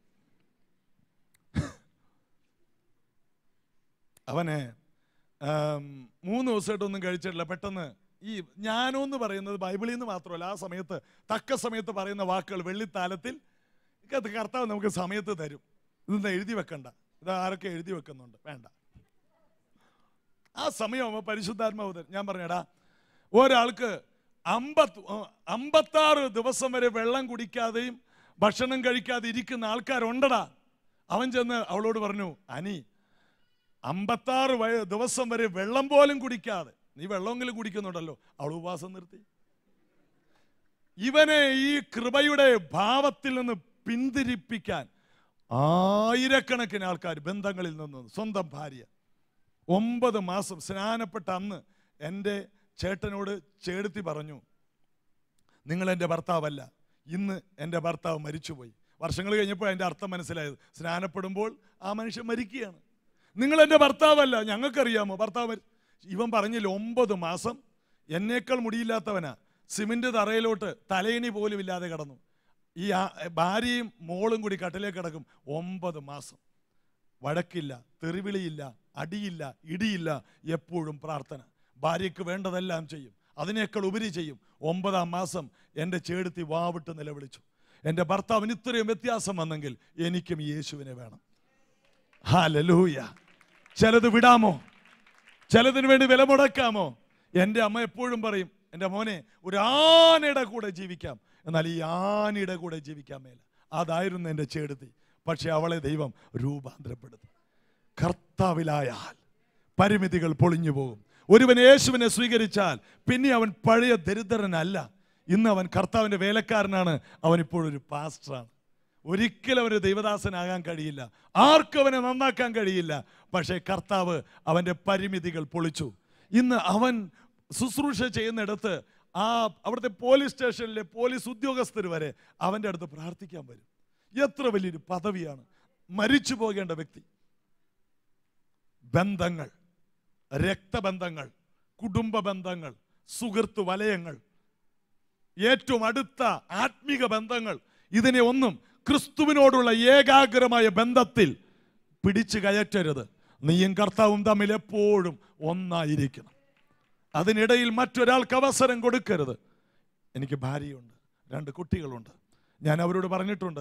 അവനെ മൂന്ന് ദിവസമായിട്ടൊന്നും കഴിച്ചിട്ടില്ല. പെട്ടെന്ന് ഈ ജ്ഞാനം എന്ന് പറയുന്നത് ബൈബിളിൽ നിന്ന് മാത്രമല്ല, ആ സമയത്ത് തക്ക സമയത്ത് പറയുന്ന വാക്കുകൾ വെള്ളിത്താലത്തിൽ കർത്താവ് നമുക്ക് സമയത്ത് തരും. ഇതൊന്നും എഴുതി വെക്കണ്ട. ഇത് ആരൊക്കെ എഴുതി വെക്കുന്നുണ്ട്? വേണ്ട. ആ സമയമാകുമ്പോൾ പരിശുദ്ധാത്മാവ് ഞാൻ പറഞ്ഞേടാ, ഒരാൾക്ക് അമ്പത് അമ്പത്താറ് ദിവസം വരെ വെള്ളം കുടിക്കാതെയും ഭക്ഷണം കഴിക്കാതെ ഇരിക്കുന്ന ആൾക്കാരുണ്ടടാ. അവൻ ചെന്ന് അവളോട് പറഞ്ഞു, അനി അമ്പത്താറ് ദിവസം വരെ വെള്ളം പോലും കുടിക്കാതെ, നീ വെള്ളമെങ്കിലും കുടിക്കുന്നുണ്ടല്ലോ. അവൾ ഉപവാസം നിർത്തി. ഇവനെ ഈ കൃപയുടെ ഭാവത്തിൽ നിന്ന് പിന്തിരിപ്പിക്കാൻ ആയിരക്കണക്കിന് ആൾക്കാർ ബന്ധങ്ങളിൽ നിന്ന്, സ്വന്തം ഭാര്യ ഒമ്പത് മാസം സ്നാനപ്പെട്ട അന്ന് എൻ്റെ ചേട്ടനോട് ചേടത്തി പറഞ്ഞു, നിങ്ങൾ എൻ്റെ ഭർത്താവല്ല, ഇന്ന് എൻ്റെ ഭർത്താവ് മരിച്ചുപോയി. വർഷങ്ങൾ കഴിഞ്ഞപ്പോൾ അതിൻ്റെ അർത്ഥം മനസ്സിലായത്, സ്നാനപ്പെടുമ്പോൾ ആ മനുഷ്യൻ മരിക്കുകയാണ്. നിങ്ങൾ എൻ്റെ ഭർത്താവല്ല, ഞങ്ങൾക്കറിയാമോ ഭർത്താവ് മരി. ഇവൻ പറഞ്ഞില്ല, ഒമ്പത് മാസം എന്നേക്കാൾ മുടിയില്ലാത്തവനാ, സിമെന്റ് തറയിലോട്ട് തലയിണി പോലും ഇല്ലാതെ കിടന്നു. ഈ ഭാര്യയും മോളും കൂടി കട്ടിലേക്ക് കിടക്കും. ഒമ്പത് മാസം വഴക്കില്ല, തെറിവിളിയില്ല, അടിയില്ല, ഇടിയില്ല, എപ്പോഴും പ്രാർത്ഥന. ഭാര്യയ്ക്ക് വേണ്ടതെല്ലാം ചെയ്യും, അതിനേക്കാൾ ഉപരി ചെയ്യും. ഒമ്പതാം മാസം എൻ്റെ ചേടത്തി വാവിട്ട് നിലവിളിച്ചു, എൻ്റെ ഭർത്താവിന് ഇത്രയും വ്യത്യാസം വന്നെങ്കിൽ എനിക്കും യേശുവിനെ വേണം. ഹല്ലേലൂയ. ചിലത് വിടാമോ? ചിലതിന് വേണ്ടി വില മുടക്കാമോ? എൻ്റെ അമ്മ എപ്പോഴും പറയും, എൻ്റെ മോനെ ഒരു ആനയുടെ കൂടെ ജീവിക്കാം, എന്നാൽ ഈ ആനയുടെ കൂടെ ജീവിക്കാൻ മേല. അതായിരുന്നു എൻ്റെ ചേടത്തി. പക്ഷെ അവളെ ദൈവം രൂപാന്തരപ്പെടുത്തി. കർത്താവിലായാൽ പരിമിതികൾ പൊളിഞ്ഞു പോകും. ഒരുവൻ യേശുവിനെ സ്വീകരിച്ചാൽ പിന്നെ അവൻ പഴയ ദരിദ്രനല്ല. ഇന്ന് അവൻ കർത്താവിൻ്റെ വേലക്കാരനാണ്. അവൻ ഇപ്പോഴൊരു പാസ്റ്ററാണ്. ഒരിക്കലും അവന് ദൈവദാസനാകാൻ കഴിയില്ല, ആർക്കും അവനെ നന്നാക്കാൻ കഴിയില്ല. പക്ഷേ കർത്താവ് അവൻ്റെ പരിമിതികൾ പൊളിച്ചു. ഇന്ന് അവൻ ശുശ്രൂഷ ചെയ്യുന്നിടത്ത് ആ അവിടുത്തെ പോലീസ് സ്റ്റേഷനിലെ പോലീസ് ഉദ്യോഗസ്ഥർ വരെ അവൻ്റെ അടുത്ത് പ്രാർത്ഥിക്കാൻ വരും. എത്ര വലിയൊരു പദവിയാണ്! മരിച്ചു പോകേണ്ട വ്യക്തി. ബന്ധങ്ങൾ, രക്തബന്ധങ്ങൾ, കുടുംബ ബന്ധങ്ങൾ, സുഹൃത്ത് വലയങ്ങൾ, ഏറ്റവും അടുത്ത ആത്മീക ബന്ധങ്ങൾ, ഇതിനെ ഒന്നും ക്രിസ്തുവിനോടുള്ള ഏകാഗ്രമായ ബന്ധത്തിൽ പിടിച്ചു കയറ്റരുത്. നീയും കർത്താവും തമ്മിൽ എപ്പോഴും ഒന്നായിരിക്കണം. അതിനിടയിൽ മറ്റൊരാൾക്ക് അവസരം കൊടുക്കരുത്. എനിക്ക് ഭാര്യയുണ്ട്, രണ്ട് കുട്ടികളുണ്ട്. ഞാൻ അവരോട് പറഞ്ഞിട്ടുണ്ട്,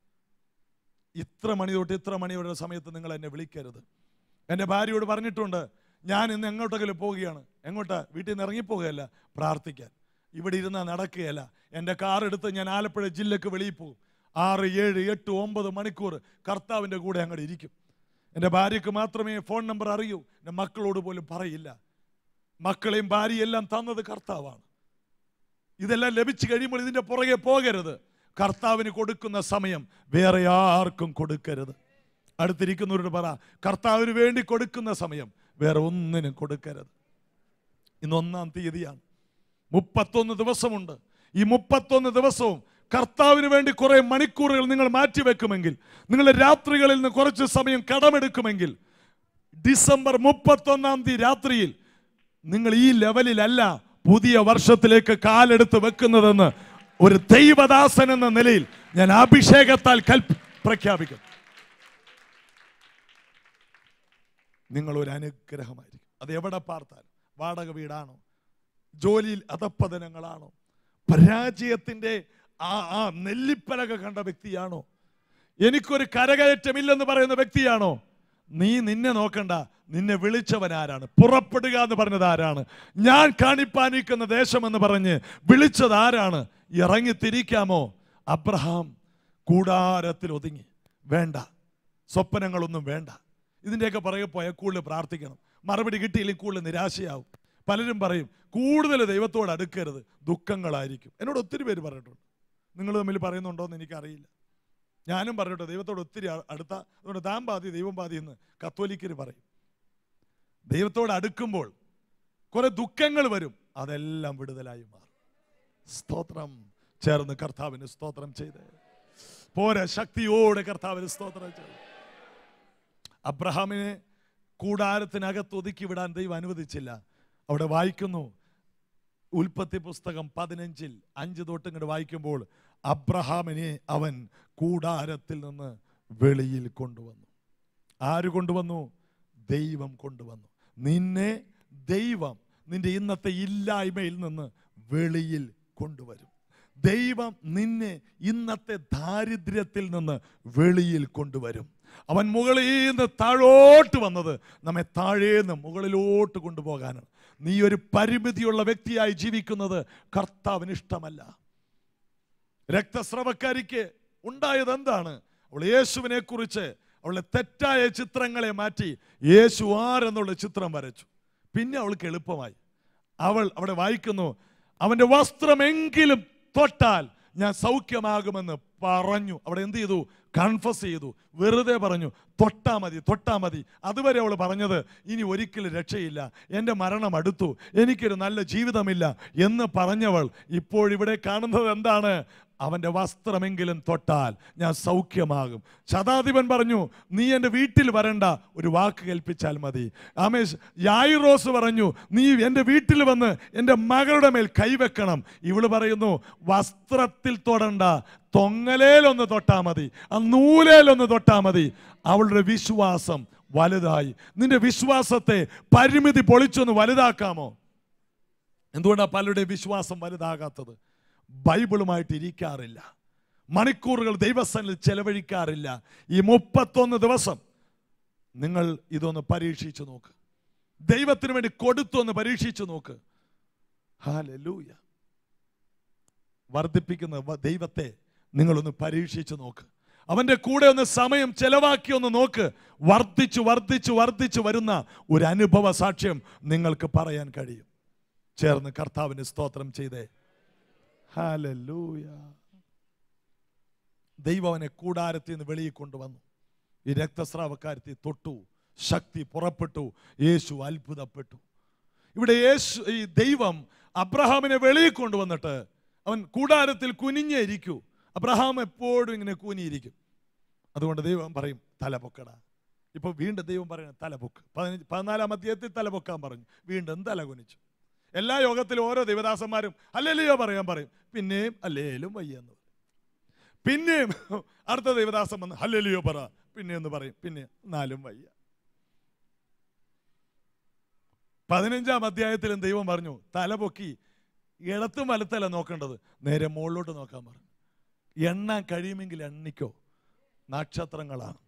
ഇത്ര മണി തൊട്ട് ഇത്ര മണിയുടെ സമയത്ത് നിങ്ങൾ എന്നെ വിളിക്കരുത്. എൻ്റെ ഭാര്യയോട് പറഞ്ഞിട്ടുണ്ട്, ഞാൻ ഇന്ന് എങ്ങോട്ടെങ്കിലും പോവുകയാണ്. എങ്ങോട്ടാ? വീട്ടിൽ നിന്ന് ഇറങ്ങിപ്പോകുകയല്ല, പ്രാർത്ഥിക്കാൻ. ഇവിടെ ഇരുന്നാൽ നടക്കുകയല്ല. എൻ്റെ കാർ എടുത്ത് ഞാൻ ആലപ്പുഴ ജില്ലക്ക് വെളിയിൽ പോകും. ആറ് ഏഴ് എട്ട് ഒമ്പത് മണിക്കൂർ കർത്താവിൻ്റെ കൂടെ അങ്ങോട്ട് ഇരിക്കും. എൻ്റെ ഭാര്യയ്ക്ക് മാത്രമേ ഫോൺ നമ്പർ അറിയൂ. എൻ്റെ മക്കളോട് പോലും പറയില്ല. മക്കളെയും ഭാര്യയെല്ലാം തന്നത് കർത്താവാണ്. ഇതെല്ലാം ലഭിച്ചു കഴിയുമ്പോൾ ഇതിൻ്റെ പുറകെ പോകരുത്. കർത്താവിന് കൊടുക്കുന്ന സമയം വേറെ ആർക്കും കൊടുക്കരുത്. അടുത്തിരിക്കുന്നവരോട് പറ, കർത്താവിന് വേണ്ടി കൊടുക്കുന്ന സമയം വേറെ ഒന്നിനും കൊടുക്കരുത്. ഇന്ന് ഒന്നാം തീയതിയാണ്. മുപ്പത്തൊന്ന് ദിവസമുണ്ട്. ഈ മുപ്പത്തൊന്ന് ദിവസവും കർത്താവിന് വേണ്ടി കുറെ മണിക്കൂറുകൾ നിങ്ങൾ മാറ്റിവെക്കുമെങ്കിൽ, നിങ്ങളുടെ രാത്രികളിൽ നിന്ന് കുറച്ച് സമയം കടമെടുക്കുമെങ്കിൽ, ഡിസംബർ മുപ്പത്തൊന്നാം തീയതി രാത്രിയിൽ നിങ്ങൾ ഈ ലെവലിലല്ല പുതിയ വർഷത്തിലേക്ക് കാലെടുത്ത് വെക്കുന്നതെന്ന് ഒരു ദൈവദാസൻ എന്ന നിലയിൽ ഞാൻ അഭിഷേകത്താൽ കൽപ്പ പ്രഖ്യാപിക്കും. നിങ്ങളൊരു അനുഗ്രഹമായിരിക്കും. അത് എവിടെ പാർത്താലും, വാടക വീടാണോ, ജോലിയിൽ അധപ്പതനങ്ങളാണോ, പരാജയത്തിൻ്റെ ആ ആ നെല്ലിപ്പലക കണ്ട വ്യക്തിയാണോ, എനിക്കൊരു കരകയറ്റമില്ലെന്ന് പറയുന്ന വ്യക്തിയാണോ, നീ നിന്നെ നോക്കണ്ട. നിന്നെ വിളിച്ചവൻ ആരാണ്? പുറപ്പെടുക എന്ന് പറഞ്ഞത് ആരാണ്? ഞാൻ കാണിപ്പാനിക്കുന്ന ദേശമെന്ന് പറഞ്ഞ് വിളിച്ചത് ആരാണ്? ഇറങ്ങി തിരിക്കാമോ? അബ്രഹാം കൂടാരത്തിൽ ഒതുങ്ങി. വേണ്ട, സ്വപ്നങ്ങളൊന്നും വേണ്ട. ഇതിൻ്റെയൊക്കെ പുറകെ പോയാൽ കൂടുതൽ പ്രാർത്ഥിക്കണം. മറുപടി കിട്ടിയില്ലെങ്കിൽ കൂടുതൽ നിരാശയാവും. പലരും പറയും കൂടുതൽ ദൈവത്തോട് അടുക്കരുത്, ദുഃഖങ്ങളായിരിക്കും. എന്നോട് ഒത്തിരി പേര് പറഞ്ഞിട്ടുണ്ട്. നിങ്ങൾ തമ്മിൽ പറയുന്നുണ്ടോ എന്ന് എനിക്കറിയില്ല. ഞാനും പറഞ്ഞിട്ട് ദൈവത്തോട് ഒത്തിരി അടുത്ത, അതുകൊണ്ട് താൻ ബാധി ദൈവം ബാധി എന്ന് കത്തോലിക്കർ പറയും. ദൈവത്തോട് അടുക്കുമ്പോൾ കുറെ ദുഃഖങ്ങൾ വരും, അതെല്ലാം വിടുതലായി മാറും. സ്തോത്രം. ചേർന്ന് കർത്താവിന് സ്തോത്രം ചെയ്ത് പോരെ, ശക്തിയോടെ കർത്താവിന് സ്തോത്രം ചെയ്ത്. അബ്രഹാമിനെ കൂടാരത്തിനകത്ത് ഒതുക്കി വിടാൻ ദൈവം അനുവദിച്ചില്ല. അവിടെ വായിക്കുന്നു, ഉൽപ്പത്തി പുസ്തകം പതിനഞ്ചിൽ അഞ്ച് തൊട്ട് ഇങ്ങോട്ട് വായിക്കുമ്പോൾ, അബ്രഹാമിനെ അവൻ കൂടാരത്തിൽ നിന്ന് വെളിയിൽ കൊണ്ടുവന്നു. ആര് കൊണ്ടുവന്നു? ദൈവം കൊണ്ടുവന്നു. നിന്നെ ദൈവം നിന്റെ ഇന്നത്തെ ഇല്ലായ്മയിൽ നിന്ന് വെളിയിൽ കൊണ്ടുവരും. ദൈവം നിന്നെ ഇന്നത്തെ ദാരിദ്ര്യത്തിൽ നിന്ന് വെളിയിൽ കൊണ്ടുവരും. അവൻ മുകളിൽ നിന്ന് താഴോട്ട് വന്നത് നമ്മെ താഴേന്ന് മുകളിലോട്ട് കൊണ്ടുപോകാനാണ്. നീ ഒരു പരിമിതിയുള്ള വ്യക്തിയായി ജീവിക്കുന്നത് കർത്താവിന് ഇഷ്ടമല്ല. രക്തസ്രവക്കാരിക്ക് ഉണ്ടായത് എന്താണ്? അവൾ യേശുവിനെ കുറിച്ച് അവളുടെ തെറ്റായ ചിത്രങ്ങളെ മാറ്റി യേശു ആരെന്നുള്ള ചിത്രം വരച്ചു. പിന്നെ അവൾക്ക് എളുപ്പമായി. അവൾ അവിടെ വായിക്കുന്നു, അവൻ്റെ വസ്ത്രമെങ്കിലും തൊട്ടാൽ ഞാൻ സൗഖ്യമാകുമെന്ന് പറഞ്ഞു. അവിടെ എന്ത് ചെയ്തു? കൺഫസ് ചെയ്തു. വെറുതെ പറഞ്ഞു, തൊട്ടാ മതി, തൊട്ടാ മതി. അതുവരെ അവൾ പറഞ്ഞത് ഇനി ഒരിക്കലും രക്ഷയില്ല, എൻ്റെ മരണം അടുത്തു, എനിക്കൊരു നല്ല ജീവിതമില്ല എന്ന് പറഞ്ഞവൾ ഇപ്പോഴിവിടെ കാണുന്നത് എന്താണ്? അവൻ്റെ വസ്ത്രമെങ്കിലും തൊട്ടാൽ ഞാൻ സൗഖ്യമാകും. ശതാധിപൻ പറഞ്ഞു, നീ എൻ്റെ വീട്ടിൽ വരണ്ട, ഒരു വാക്ക് കേൾപ്പിച്ചാൽ മതി. ആമേശ് യായിറോസ് പറഞ്ഞു, നീ എൻ്റെ വീട്ടിൽ വന്ന് എൻ്റെ മകളുടെ മേൽ കൈവെക്കണം. ഇവള് പറയുന്നു, വസ്ത്രത്തിൽ തൊടണ്ട, തൊങ്ങലേലൊന്ന് തൊട്ടാ മതി, ആ നൂലേലൊന്ന് തൊട്ടാ മതി. അവളുടെ വിശ്വാസം വലുതായി. നിന്റെ വിശ്വാസത്തെ പരിമിതി പൊളിച്ചൊന്ന് വലുതാക്കാമോ? എന്തുകൊണ്ടാണ് പലരുടെ വിശ്വാസം വലുതാകാത്തത്? ബൈബിളുമായിട്ട് ഇരിക്കാറില്ല, മണിക്കൂറുകൾ ദൈവസന്നിധിയിൽ ചെലവഴിക്കാറില്ല. ഈ മുപ്പത്തൊന്ന് ദിവസം നിങ്ങൾ ഇതൊന്ന് പരീക്ഷിച്ചു നോക്ക്. ദൈവത്തിന് വേണ്ടി കൊടുത്തൊന്ന് പരീക്ഷിച്ചു നോക്ക്. ഹല്ലേലൂയ. വർദ്ധിപ്പിക്കുന്ന ദൈവത്തെ നിങ്ങളൊന്ന് പരീക്ഷിച്ചു നോക്ക്. അവൻ്റെ കൂടെ ഒന്ന് സമയം ചെലവാക്കി ഒന്ന് നോക്ക്. വർദ്ധിച്ചു വർദ്ധിച്ചു വർദ്ധിച്ചു വരുന്ന ഒരു അനുഭവ സാക്ഷ്യം നിങ്ങൾക്ക് പറയാൻ കഴിയും. ചേർന്ന് കർത്താവിന് സ്തോത്രം ചെയ്തേ. ഹല്ലേലൂയ. ദൈവം അവനെ കൂടാരത്തിൽ നിന്ന് വെളിയിൽ കൊണ്ടുവന്നു. ഈ രക്തസ്രാവക്കാരത്തി തൊട്ടു, ശക്തി പുറപ്പെട്ടു, യേശു അത്ഭുതപ്പെട്ടു. ഇവിടെ യേശു ഈ ദൈവം അബ്രഹാമിനെ വെളിയിൽ കൊണ്ടുവന്നിട്ട് അവൻ കൂടാരത്തിൽ കുനിഞ്ഞേ ഇരിക്കൂ. അബ്രഹാം എപ്പോഴും ഇങ്ങനെ കൂനിയിരിക്കും. അതുകൊണ്ട് ദൈവം പറയും, തലപൊക്കട. ഇപ്പൊ വീണ്ടും ദൈവം പറയുന്നത് തലപൊക്ക്. പതിനഞ്ച് പതിനാലാം അധ്യായത്തിൽ തലപൊക്കാൻ പറഞ്ഞു, വീണ്ടും തല കുനിച്ചു. എല്ലാ യോഗത്തിലും ഓരോ ദൈവദാസന്മാരും ഹല്ലേലൂയ പറയാൻ പറയും, പിന്നെയും ഹല്ലേലും വയ്യെന്ന് പറയും. പിന്നെയും അടുത്ത ദൈവദാസൻ വന്ന് ഹല്ലേലൂയ പറ, പിന്നെയെന്ന് പറയും, പിന്നെ നാലും വയ്യ. പതിനഞ്ചാം അധ്യായത്തിലും ദൈവം പറഞ്ഞു, തലപൊക്കി ഇടത്തും വലത്തല്ല നോക്കേണ്ടത്, നേരെ മുകളിലോട്ട് നോക്കാൻ പറഞ്ഞു. എണ്ണാൻ കഴിയുമെങ്കിൽ എണ്ണിക്കോ, നക്ഷത്രങ്ങളാണ്.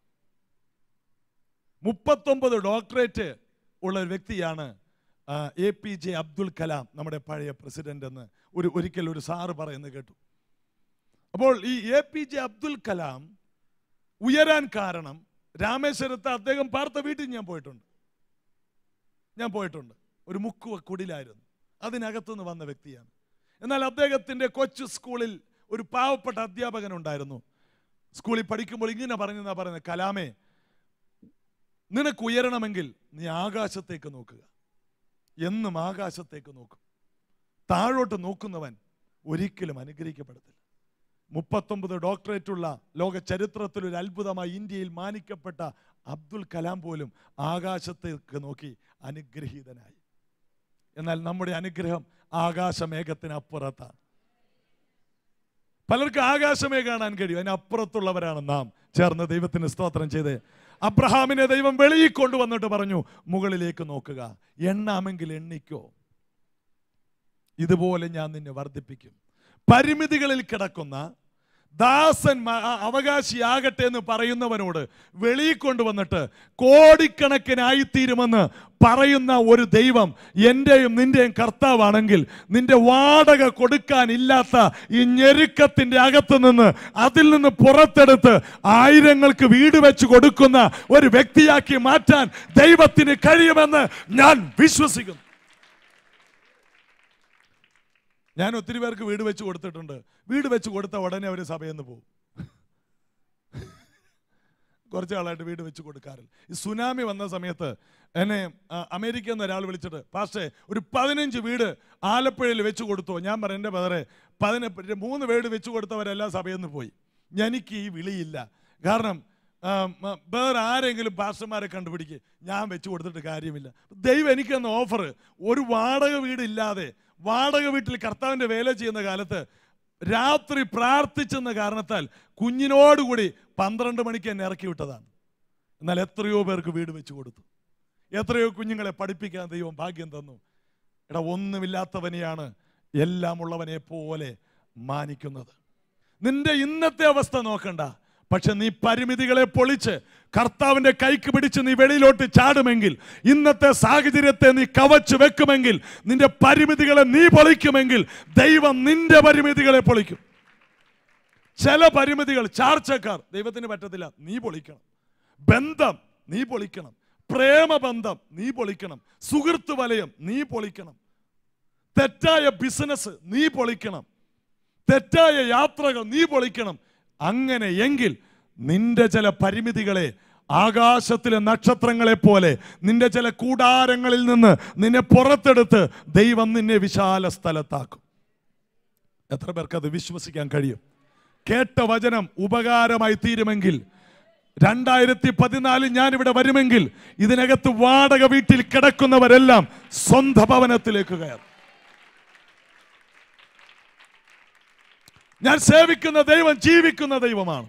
മുപ്പത്തൊമ്പത് ഡോക്ടറേറ്റ് ഉള്ള ഒരു വ്യക്തിയാണ് A P J Abdul Kalam, നമ്മുടെ പഴയ പ്രസിഡന്റ് എന്ന് ഒരു ഒരിക്കൽ ഒരു സാറ് പറയുന്നത് കേട്ടു. അപ്പോൾ ഈ A P J Abdul Kalam ഉയരാൻ കാരണം, രാമേശ്വരത്ത് അദ്ദേഹം പാർത്ത വീട്ടിൽ ഞാൻ പോയിട്ടുണ്ട് ഞാൻ പോയിട്ടുണ്ട് ഒരു മുക്കുവ കുടിലായിരുന്നു, അതിനകത്തുനിന്ന് വന്ന വ്യക്തിയാണ്. എന്നാൽ അദ്ദേഹത്തിൻ്റെ കൊച്ചു സ്കൂളിൽ ഒരു പാവപ്പെട്ട അധ്യാപകൻ ഉണ്ടായിരുന്നു. സ്കൂളിൽ പഠിക്കുമ്പോൾ ഇങ്ങനെ പറഞ്ഞെന്നാ പറയുന്നത്, കലാമേ, നിനക്ക് ഉയരണമെങ്കിൽ നീ ആകാശത്തേക്ക് നോക്കുക, എന്നും ആകാശത്തേക്ക് നോക്കും. താഴോട്ട് നോക്കുന്നവൻ ഒരിക്കലും അനുഗ്രഹിക്കപ്പെടത്തില്ല. മുപ്പത്തൊമ്പത് ഡോക്ടറേറ്റുള്ള ലോക ചരിത്രത്തിൽ ഒരു അത്ഭുതമായി ഇന്ത്യയിൽ മാനിക്കപ്പെട്ട അബ്ദുൽ കലാം പോലും ആകാശത്തേക്ക് നോക്കി അനുഗ്രഹീതനായി. എന്നാൽ നമ്മുടെ അനുഗ്രഹം ആകാശമേഘത്തിനപ്പുറത്താണ്. പലർക്ക് ആകാശമേ കാണാൻ കഴിയും, അതിനപ്പുറത്തുള്ളവരാണ് നാം. ചേർന്ന് ദൈവത്തിന് സ്തോത്രം ചെയ്തേ. അബ്രഹാമിനെ ദൈവം വെളിയിൽ കൊണ്ടുവന്നിട്ട് പറഞ്ഞു, മുകളിലേക്ക് നോക്കുക, എണ്ണാമെങ്കിൽ എണ്ണിക്കോ, ഇതുപോലെ ഞാൻ നിന്നെ വർദ്ധിപ്പിക്കും. പരിമിതികളിൽ കിടക്കുന്ന ദാസൻ അവകാശിയാകട്ടെ എന്ന് പറയുന്നവനോട് വെളിയിൽ കൊണ്ടുവന്നിട്ട് കോടിക്കണക്കിനായിത്തീരുമെന്ന് പറയുന്ന ഒരു ദൈവം എൻ്റെയും നിന്റെയും കർത്താവാണെങ്കിൽ, നിന്റെ വാടക കൊടുക്കാനില്ലാത്ത ഈ ഞെരുക്കത്തിൻ്റെ അകത്ത് നിന്ന് അതിൽ നിന്ന് പുറത്തെടുത്ത് ആയിരങ്ങൾക്ക് വീട് വെച്ച് കൊടുക്കുന്ന ഒരു വ്യക്തിയാക്കി മാറ്റാൻ ദൈവത്തിന് കഴിയുമെന്ന് ഞാൻ വിശ്വസിക്കുന്നു. ഞാൻ ഒത്തിരി പേർക്ക് വീട് വെച്ച് കൊടുത്തിട്ടുണ്ട്. വീട് വെച്ച് കൊടുത്ത ഉടനെ അവർ സഭയിൽ നിന്ന് പോകും. കുറച്ച് ആളായിട്ട് വീട് വെച്ച് കൊടുക്കാറില്ല. ഈ സുനാമി വന്ന സമയത്ത് എന്നെ അമേരിക്കയിൽ നിന്ന് ഒരാൾ വിളിച്ചിട്ട്, പാസ്റ്റേ ഒരു പതിനഞ്ച് വീട് ആലപ്പുഴയിൽ വെച്ച് കൊടുത്തോ? ഞാൻ പറഞ്ഞു, എൻ്റെ ബദറെ, പതിന മൂന്ന് വീട് വെച്ച് കൊടുത്തവരെല്ലാം സഭയിൽ നിന്ന് പോയി. എനിക്ക് ഈ വിളിയില്ല. കാരണം വേറെ ആരെങ്കിലും പാസ്റ്റർമാരെ കണ്ടുപിടിക്കുക, ഞാൻ വെച്ച് കൊടുത്തിട്ട് കാര്യമില്ല. ദൈവം എനിക്കെന്ന ഓഫർ, ഒരു വാടക വീടില്ലാതെ വാടക വീട്ടിൽ കർത്താവിൻ്റെ വേല ചെയ്യുന്ന കാലത്ത് രാത്രി പ്രാർത്ഥിച്ചെന്ന കാരണത്താൽ കുഞ്ഞിനോടുകൂടി പന്ത്രണ്ട് മണിക്ക് എന്നെ ഇറക്കി വിട്ടതാണ്. എന്നാൽ എത്രയോ പേർക്ക് വീട് വെച്ച് കൊടുത്തു, എത്രയോ കുഞ്ഞുങ്ങളെ പഠിപ്പിക്കാൻ ദൈവം ഭാഗ്യം തന്നു. എടാ, ഒന്നുമില്ലാത്തവനെയാണ് എല്ലാം ഉള്ളവനെ പോലെ മാനിക്കുന്നത്. നിന്റെ ഇന്നത്തെ അവസ്ഥ നോക്കണ്ട, പക്ഷെ നീ പരിമിതികളെ പൊളിച്ച് കർത്താവിന്റെ കൈക്ക് പിടിച്ച് നീ വെളിയിലോട്ട് ചാടുമെങ്കിൽ, ഇന്നത്തെ സാഹചര്യത്തെ നീ കവച്ചു വെക്കുമെങ്കിൽ, നിന്റെ പരിമിതികളെ നീ പൊളിക്കുമെങ്കിൽ, ദൈവം നിന്റെ പരിമിതികളെ പൊളിക്കും. ചില പരിമിതികൾ ചാർച്ചക്കാർ ദൈവത്തിന് പറ്റത്തില്ല, നീ പൊളിക്കണം. ബന്ധം നീ പൊളിക്കണം. പ്രേമബന്ധം നീ പൊളിക്കണം. സുഹൃത്ത് വലയം നീ പൊളിക്കണം. തെറ്റായ ബിസിനസ് നീ പൊളിക്കണം. തെറ്റായ യാത്രകൾ നീ പൊളിക്കണം. അങ്ങനെ എങ്കിൽ നിന്റെ ചില പരിമിതികളെ ആകാശത്തിലെ നക്ഷത്രങ്ങളെ പോലെ നിന്റെ ചില കൂടാരങ്ങളിൽ നിന്ന് നിന്നെ പുറത്തെടുത്ത് ദൈവം നിന്നെ വിശാല സ്ഥലത്താക്കും. എത്ര പേർക്ക് അത് വിശ്വസിക്കാൻ കഴിയും? കേട്ട വചനം ഉപകാരമായി തീരുമെങ്കിൽ, രണ്ടായിരത്തി പതിനാലിൽ ഞാനിവിടെ വരുമെങ്കിൽ ഇതിനകത്ത് വാടക വീട്ടിൽ കിടക്കുന്നവരെല്ലാം സ്വന്തം ഭവനത്തിലേക്ക് കയറും. ഞാൻ സേവിക്കുന്ന ദൈവം ജീവിക്കുന്ന ദൈവമാണ്.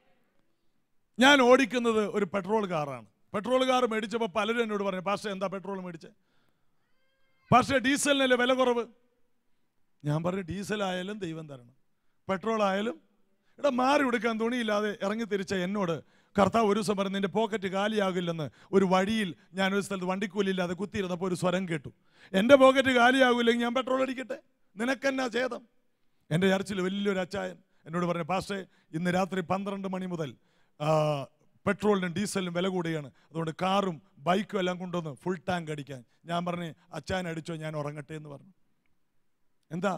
ഞാൻ ഓടിക്കുന്നത് ഒരു പെട്രോൾ കാറാണ്. പെട്രോൾ കാർ മേടിച്ചപ്പോൾ പലരും എന്നോട് പറഞ്ഞു, പാസ്റ്റർ എന്താ പെട്രോൾ മേടിച്ചേ? പാസ്റ്റർ ഡീസലിനല്ലേ വില കുറവ്. ഞാൻ പറഞ്ഞു, ഡീസൽ ആയാലും ദൈവം തരണം, പെട്രോൾ ആയാലും. ഇവിടെ മാറി കൊടുക്കാൻ തുണിയില്ലാതെ ഇറങ്ങി തിരിച്ച എന്നോട് കർത്താവ് ഒരു ദിവസം പറഞ്ഞു, നിന്റെ പോക്കറ്റ് കാലിയാകില്ലെന്ന്. ഒരു വഴിയിൽ ഞാനൊരു സ്ഥലത്ത് വണ്ടിക്കൂലില്ലാതെ കുത്തിയിരുന്നപ്പോൾ ഒരു സ്വരം കേട്ടു, എൻ്റെ പോക്കറ്റ് കാലിയാകില്ലെങ്കിൽ ഞാൻ പെട്രോൾ അടിക്കട്ടെ, നിനക്കെന്നാ ഛേദം? എൻ്റെ ചർച്ചിൽ വലിയൊരു അച്ചായൻ എന്നോട് പറഞ്ഞു, പാസ്റ്റേ ഇന്ന് രാത്രി പന്ത്രണ്ട് മണി മുതൽ പെട്രോളിനും ഡീസലിനും വില കൂടുകയാണ്, അതുകൊണ്ട് കാറും ബൈക്കും എല്ലാം കൊണ്ടുവന്ന് ഫുൾ ടാങ്ക് അടിക്കാൻ. ഞാൻ പറഞ്ഞു, അച്ചായൻ അടിച്ചോ, ഞാൻ ഉറങ്ങട്ടെ എന്ന് പറഞ്ഞു. എന്താ?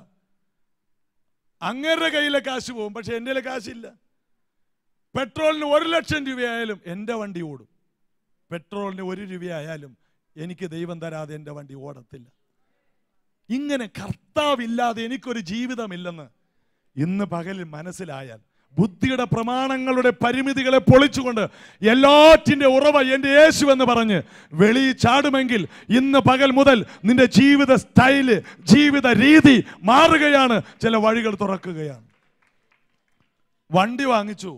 അങ്ങേരുടെ കയ്യിലെ കാശ് പോകും, പക്ഷെ എൻ്റെ കയ്യിലെ കാശില്ല. പെട്രോളിന് ഒരു ലക്ഷം രൂപയായാലും എൻ്റെ വണ്ടി ഓടും. പെട്രോളിന് ഒരു രൂപയായാലും എനിക്ക് ദൈവം തരാതെ എൻ്റെ വണ്ടി ഓടത്തില്ല. ഇങ്ങനെ കർത്താവില്ലാതെ എനിക്കൊരു ജീവിതമില്ലെന്ന് ഇന്ന് പകലിൽ മനസ്സിലായാൽ, ബുദ്ധിയുടെ പ്രമാണങ്ങളുടെ പരിമിതികളെ പൊളിച്ചുകൊണ്ട് എല്ലാറ്റിൻ്റെ ഉറവ എൻ്റെ യേശു എന്ന് പറഞ്ഞ് വെളിയിൽ ചാടുമെങ്കിൽ, ഇന്ന് പകൽ മുതൽ നിന്റെ ജീവിത സ്റ്റൈല്, ജീവിത രീതി മാറുകയാണ്. ചില വഴികൾ തുറക്കുകയാണ്. വണ്ടി വാങ്ങിച്ചു,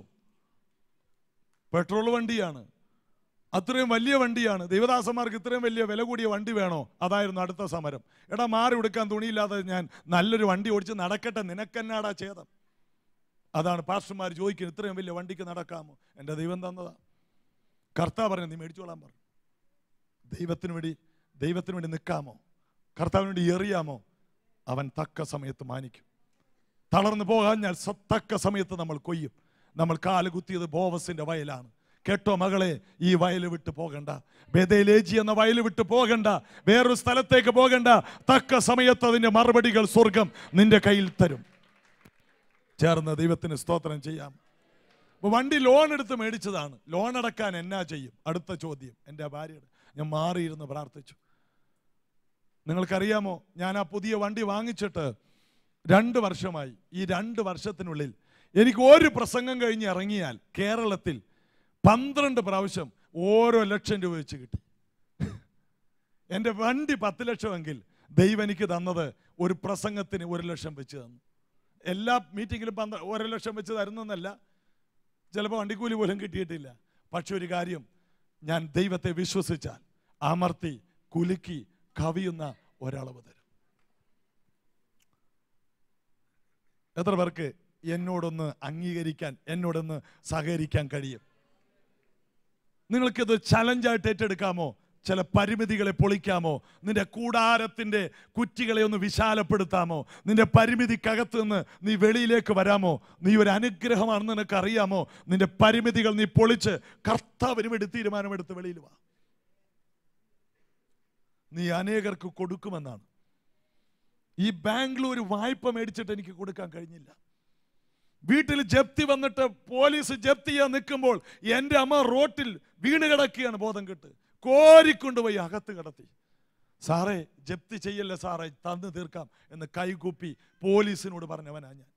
പെട്രോൾ വണ്ടിയാണ്, അത്രയും വലിയ വണ്ടിയാണ്. ദൈവദാസന്മാർക്ക് ഇത്രയും വലിയ വില കൂടിയ വണ്ടി വേണോ? അതായിരുന്നു അടുത്ത സമരം. എടാ, മാറി എടുക്കാൻ തുണിയില്ലാതെ ഞാൻ നല്ലൊരു വണ്ടി ഓടിച്ച് നടക്കട്ടെ, നിനക്കെന്നാടാ ഛേദം? അതാണ് പാസ്റ്റർമാർ ചോദിക്കുന്നത്, ഇത്രയും വലിയ വണ്ടിക്ക് നടക്കാമോ? എൻ്റെ ദൈവം തന്നതാ. കർത്താവ് പറഞ്ഞു, നീ മേടിച്ചോളാൻ പറഞ്ഞു. ദൈവത്തിന് വേണ്ടി ദൈവത്തിന് വേണ്ടി നിൽക്കാമോ? കർത്താവിന് വേണ്ടി എറിയാമോ? അവൻ തക്ക സമയത്ത് മാനിക്കും. തളർന്നു പോകാൻ ഞാൻ തക്ക സമയത്ത് നമ്മൾ കൊയ്യും. നമ്മൾ കാല് കുത്തിയത് ബോവസിന്റെ വയലാണ്. കേട്ടോ മകളെ, ഈ വയൽ വിട്ട് പോകണ്ട, ബേഥേലേജി എന്ന വയൽ വിട്ട് പോകണ്ട, വേറൊരു സ്ഥലത്തേക്ക് പോകണ്ട. തക്ക സമയത്ത് അതിന്റെ മറുപടികൾ സ്വർഗം നിന്റെ കയ്യിൽ തരും. ചേർന്ന് ദൈവത്തിന് സ്തോത്രം ചെയ്യാം. വണ്ടി ലോൺ എടുത്ത് മേടിച്ചതാണ്. ലോൺ അടക്കാൻ എന്നാ ചെയ്യും? അടുത്ത ചോദ്യം. എൻ്റെ ഭാര്യയുടെ ഞാൻ മാറിയിരുന്ന് പ്രാർത്ഥിച്ചു. നിങ്ങൾക്കറിയാമോ, ഞാൻ ആ പുതിയ വണ്ടി വാങ്ങിച്ചിട്ട് രണ്ട് വർഷമായി. ഈ രണ്ട് വർഷത്തിനുള്ളിൽ എനിക്ക് ഒരു പ്രസംഗം കഴിഞ്ഞ് ഇറങ്ങിയാൽ കേരളത്തിൽ പന്ത്രണ്ട് പ്രാവശ്യം ഓരോ ലക്ഷം രൂപ വെച്ച് കിട്ടി. എൻ്റെ വണ്ടി പത്ത് ലക്ഷമെങ്കിൽ ദൈവം എനിക്ക് തന്നത് ഒരു പ്രസംഗത്തിന് ഒരു ലക്ഷം വെച്ച് തന്നു. എല്ലാ മീറ്റിങ്ങിലും പന്ത്ര ഒരു ലക്ഷം വെച്ച് തരുന്നല്ല, ചിലപ്പോൾ വണ്ടിക്കൂലി പോലും കിട്ടിയിട്ടില്ല. പക്ഷെ ഒരു കാര്യം, ഞാൻ ദൈവത്തെ വിശ്വസിച്ചാൽ അമർത്തി കുലുക്കി കവിയുന്ന ഒരളവ് തരും. എത്ര പേർക്ക് എന്നോടൊന്ന് അംഗീകരിക്കാൻ, എന്നോടൊന്ന് സഹകരിക്കാൻ കഴിയും? നിങ്ങൾക്കിത് ചലഞ്ചായിട്ട് ഏറ്റെടുക്കാമോ? ചില പരിമിതികളെ പൊളിക്കാമോ? നിന്റെ കൂടാരത്തിൻ്റെ കുറ്റികളെ ഒന്ന് വിശാലപ്പെടുത്താമോ? നിന്റെ പരിമിതിക്കകത്ത് നിന്ന് നീ വെളിയിലേക്ക് വരാമോ? നീ ഒരു അനുഗ്രഹമാണെന്ന് നിനക്ക് അറിയാമോ? നിന്റെ പരിമിതികൾ നീ പൊളിച്ച് കർത്താവിന് വേണ്ടി തീരുമാനമെടുത്ത് വെളിയിൽ വാ. നീ അനേകർക്ക് കൊടുക്കുമെന്നാണ്. ഈ ബാംഗ്ലൂർ വായ്പ മേടിച്ചിട്ട് എനിക്ക് കൊടുക്കാൻ കഴിഞ്ഞില്ല. വീട്ടിൽ ജപ്തി വന്നിട്ട് പോലീസ് ജപ്തി ചെയ്യാൻ നിൽക്കുമ്പോൾ എൻ്റെ അമ്മ റോട്ടിൽ വീണ് കിടക്കുകയാണ്, ബോധം കെട്ട്. കോരിക്കൊണ്ടുപോയി അകത്ത് കിടത്തി. സാറേ, ജപ്തി ചെയ്യല്ലേ സാറേ, തന്നു തീർക്കാം എന്ന് കൈകൂപ്പി പോലീസിനോട് പറഞ്ഞവനാ ഞാൻ.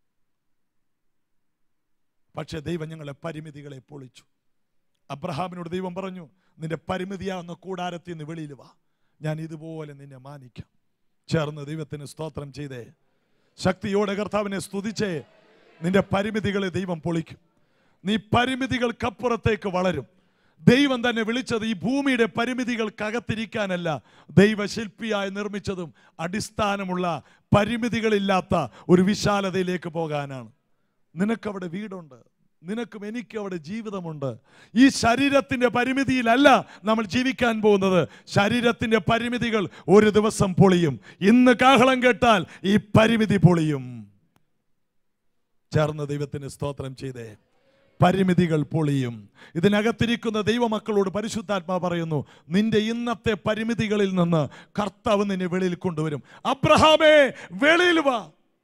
പക്ഷേ ദൈവം ഞങ്ങളെ പരിമിതികളെ പൊളിച്ചു. അബ്രഹാമിനോട് ദൈവം പറഞ്ഞു, നിന്റെ പരിമിതിയാവുന്ന കൂടാരത്തിൽ നിന്ന് വെളിയിൽ വാ, ഞാൻ ഇതുപോലെ നിന്നെ മാനിക്കാം. ചേർന്ന് ദൈവത്തിന് സ്തോത്രം ചെയ്തേ, ശക്തിയോടെ കർത്താവിനെ സ്തുതിച്ചേ. നിന്റെ പരിമിതികളെ ദൈവം പൊളിക്കും. നീ പരിമിതികൾക്കപ്പുറത്തേക്ക് വളരും. ദൈവം തന്നെ വിളിച്ചത് ഈ ഭൂമിയുടെ പരിമിതികൾക്കകത്തിരിക്കാനല്ല, ദൈവശില്പിയായി നിർമ്മിച്ചതും അടിസ്ഥാനമുള്ള പരിമിതികളില്ലാത്ത ഒരു വിശാലതയിലേക്ക് പോകാനാണ്. നിനക്കവിടെ വീടുണ്ട്, നിനക്കും എനിക്കും അവിടെ ജീവിതമുണ്ട്. ഈ ശരീരത്തിന്റെ പരിമിതിയിലല്ല നമ്മൾ ജീവിക്കാൻ പോകുന്നത്. ശരീരത്തിന്റെ പരിമിതികൾ ഒരു ദിവസം പൊളിയും. ഇന്ന് കാഹളം കേട്ടാൽ ഈ പരിമിതി പൊളിയും. ചേർന്ന് ദൈവത്തിന് സ്തോത്രം ചെയ്തേ. പരിമിതികൾ പൊളിയും. ഇതിനകത്തിരിക്കുന്ന ദൈവമക്കളോട് പരിശുദ്ധാത്മാ പറയുന്നു, നിന്റെ ഇന്നത്തെ പരിമിതികളിൽ നിന്ന് കർത്താവ് നിന്നെ വെളിയിൽ കൊണ്ടുവരും. അബ്രഹാമേ വെളിയിൽ വാ.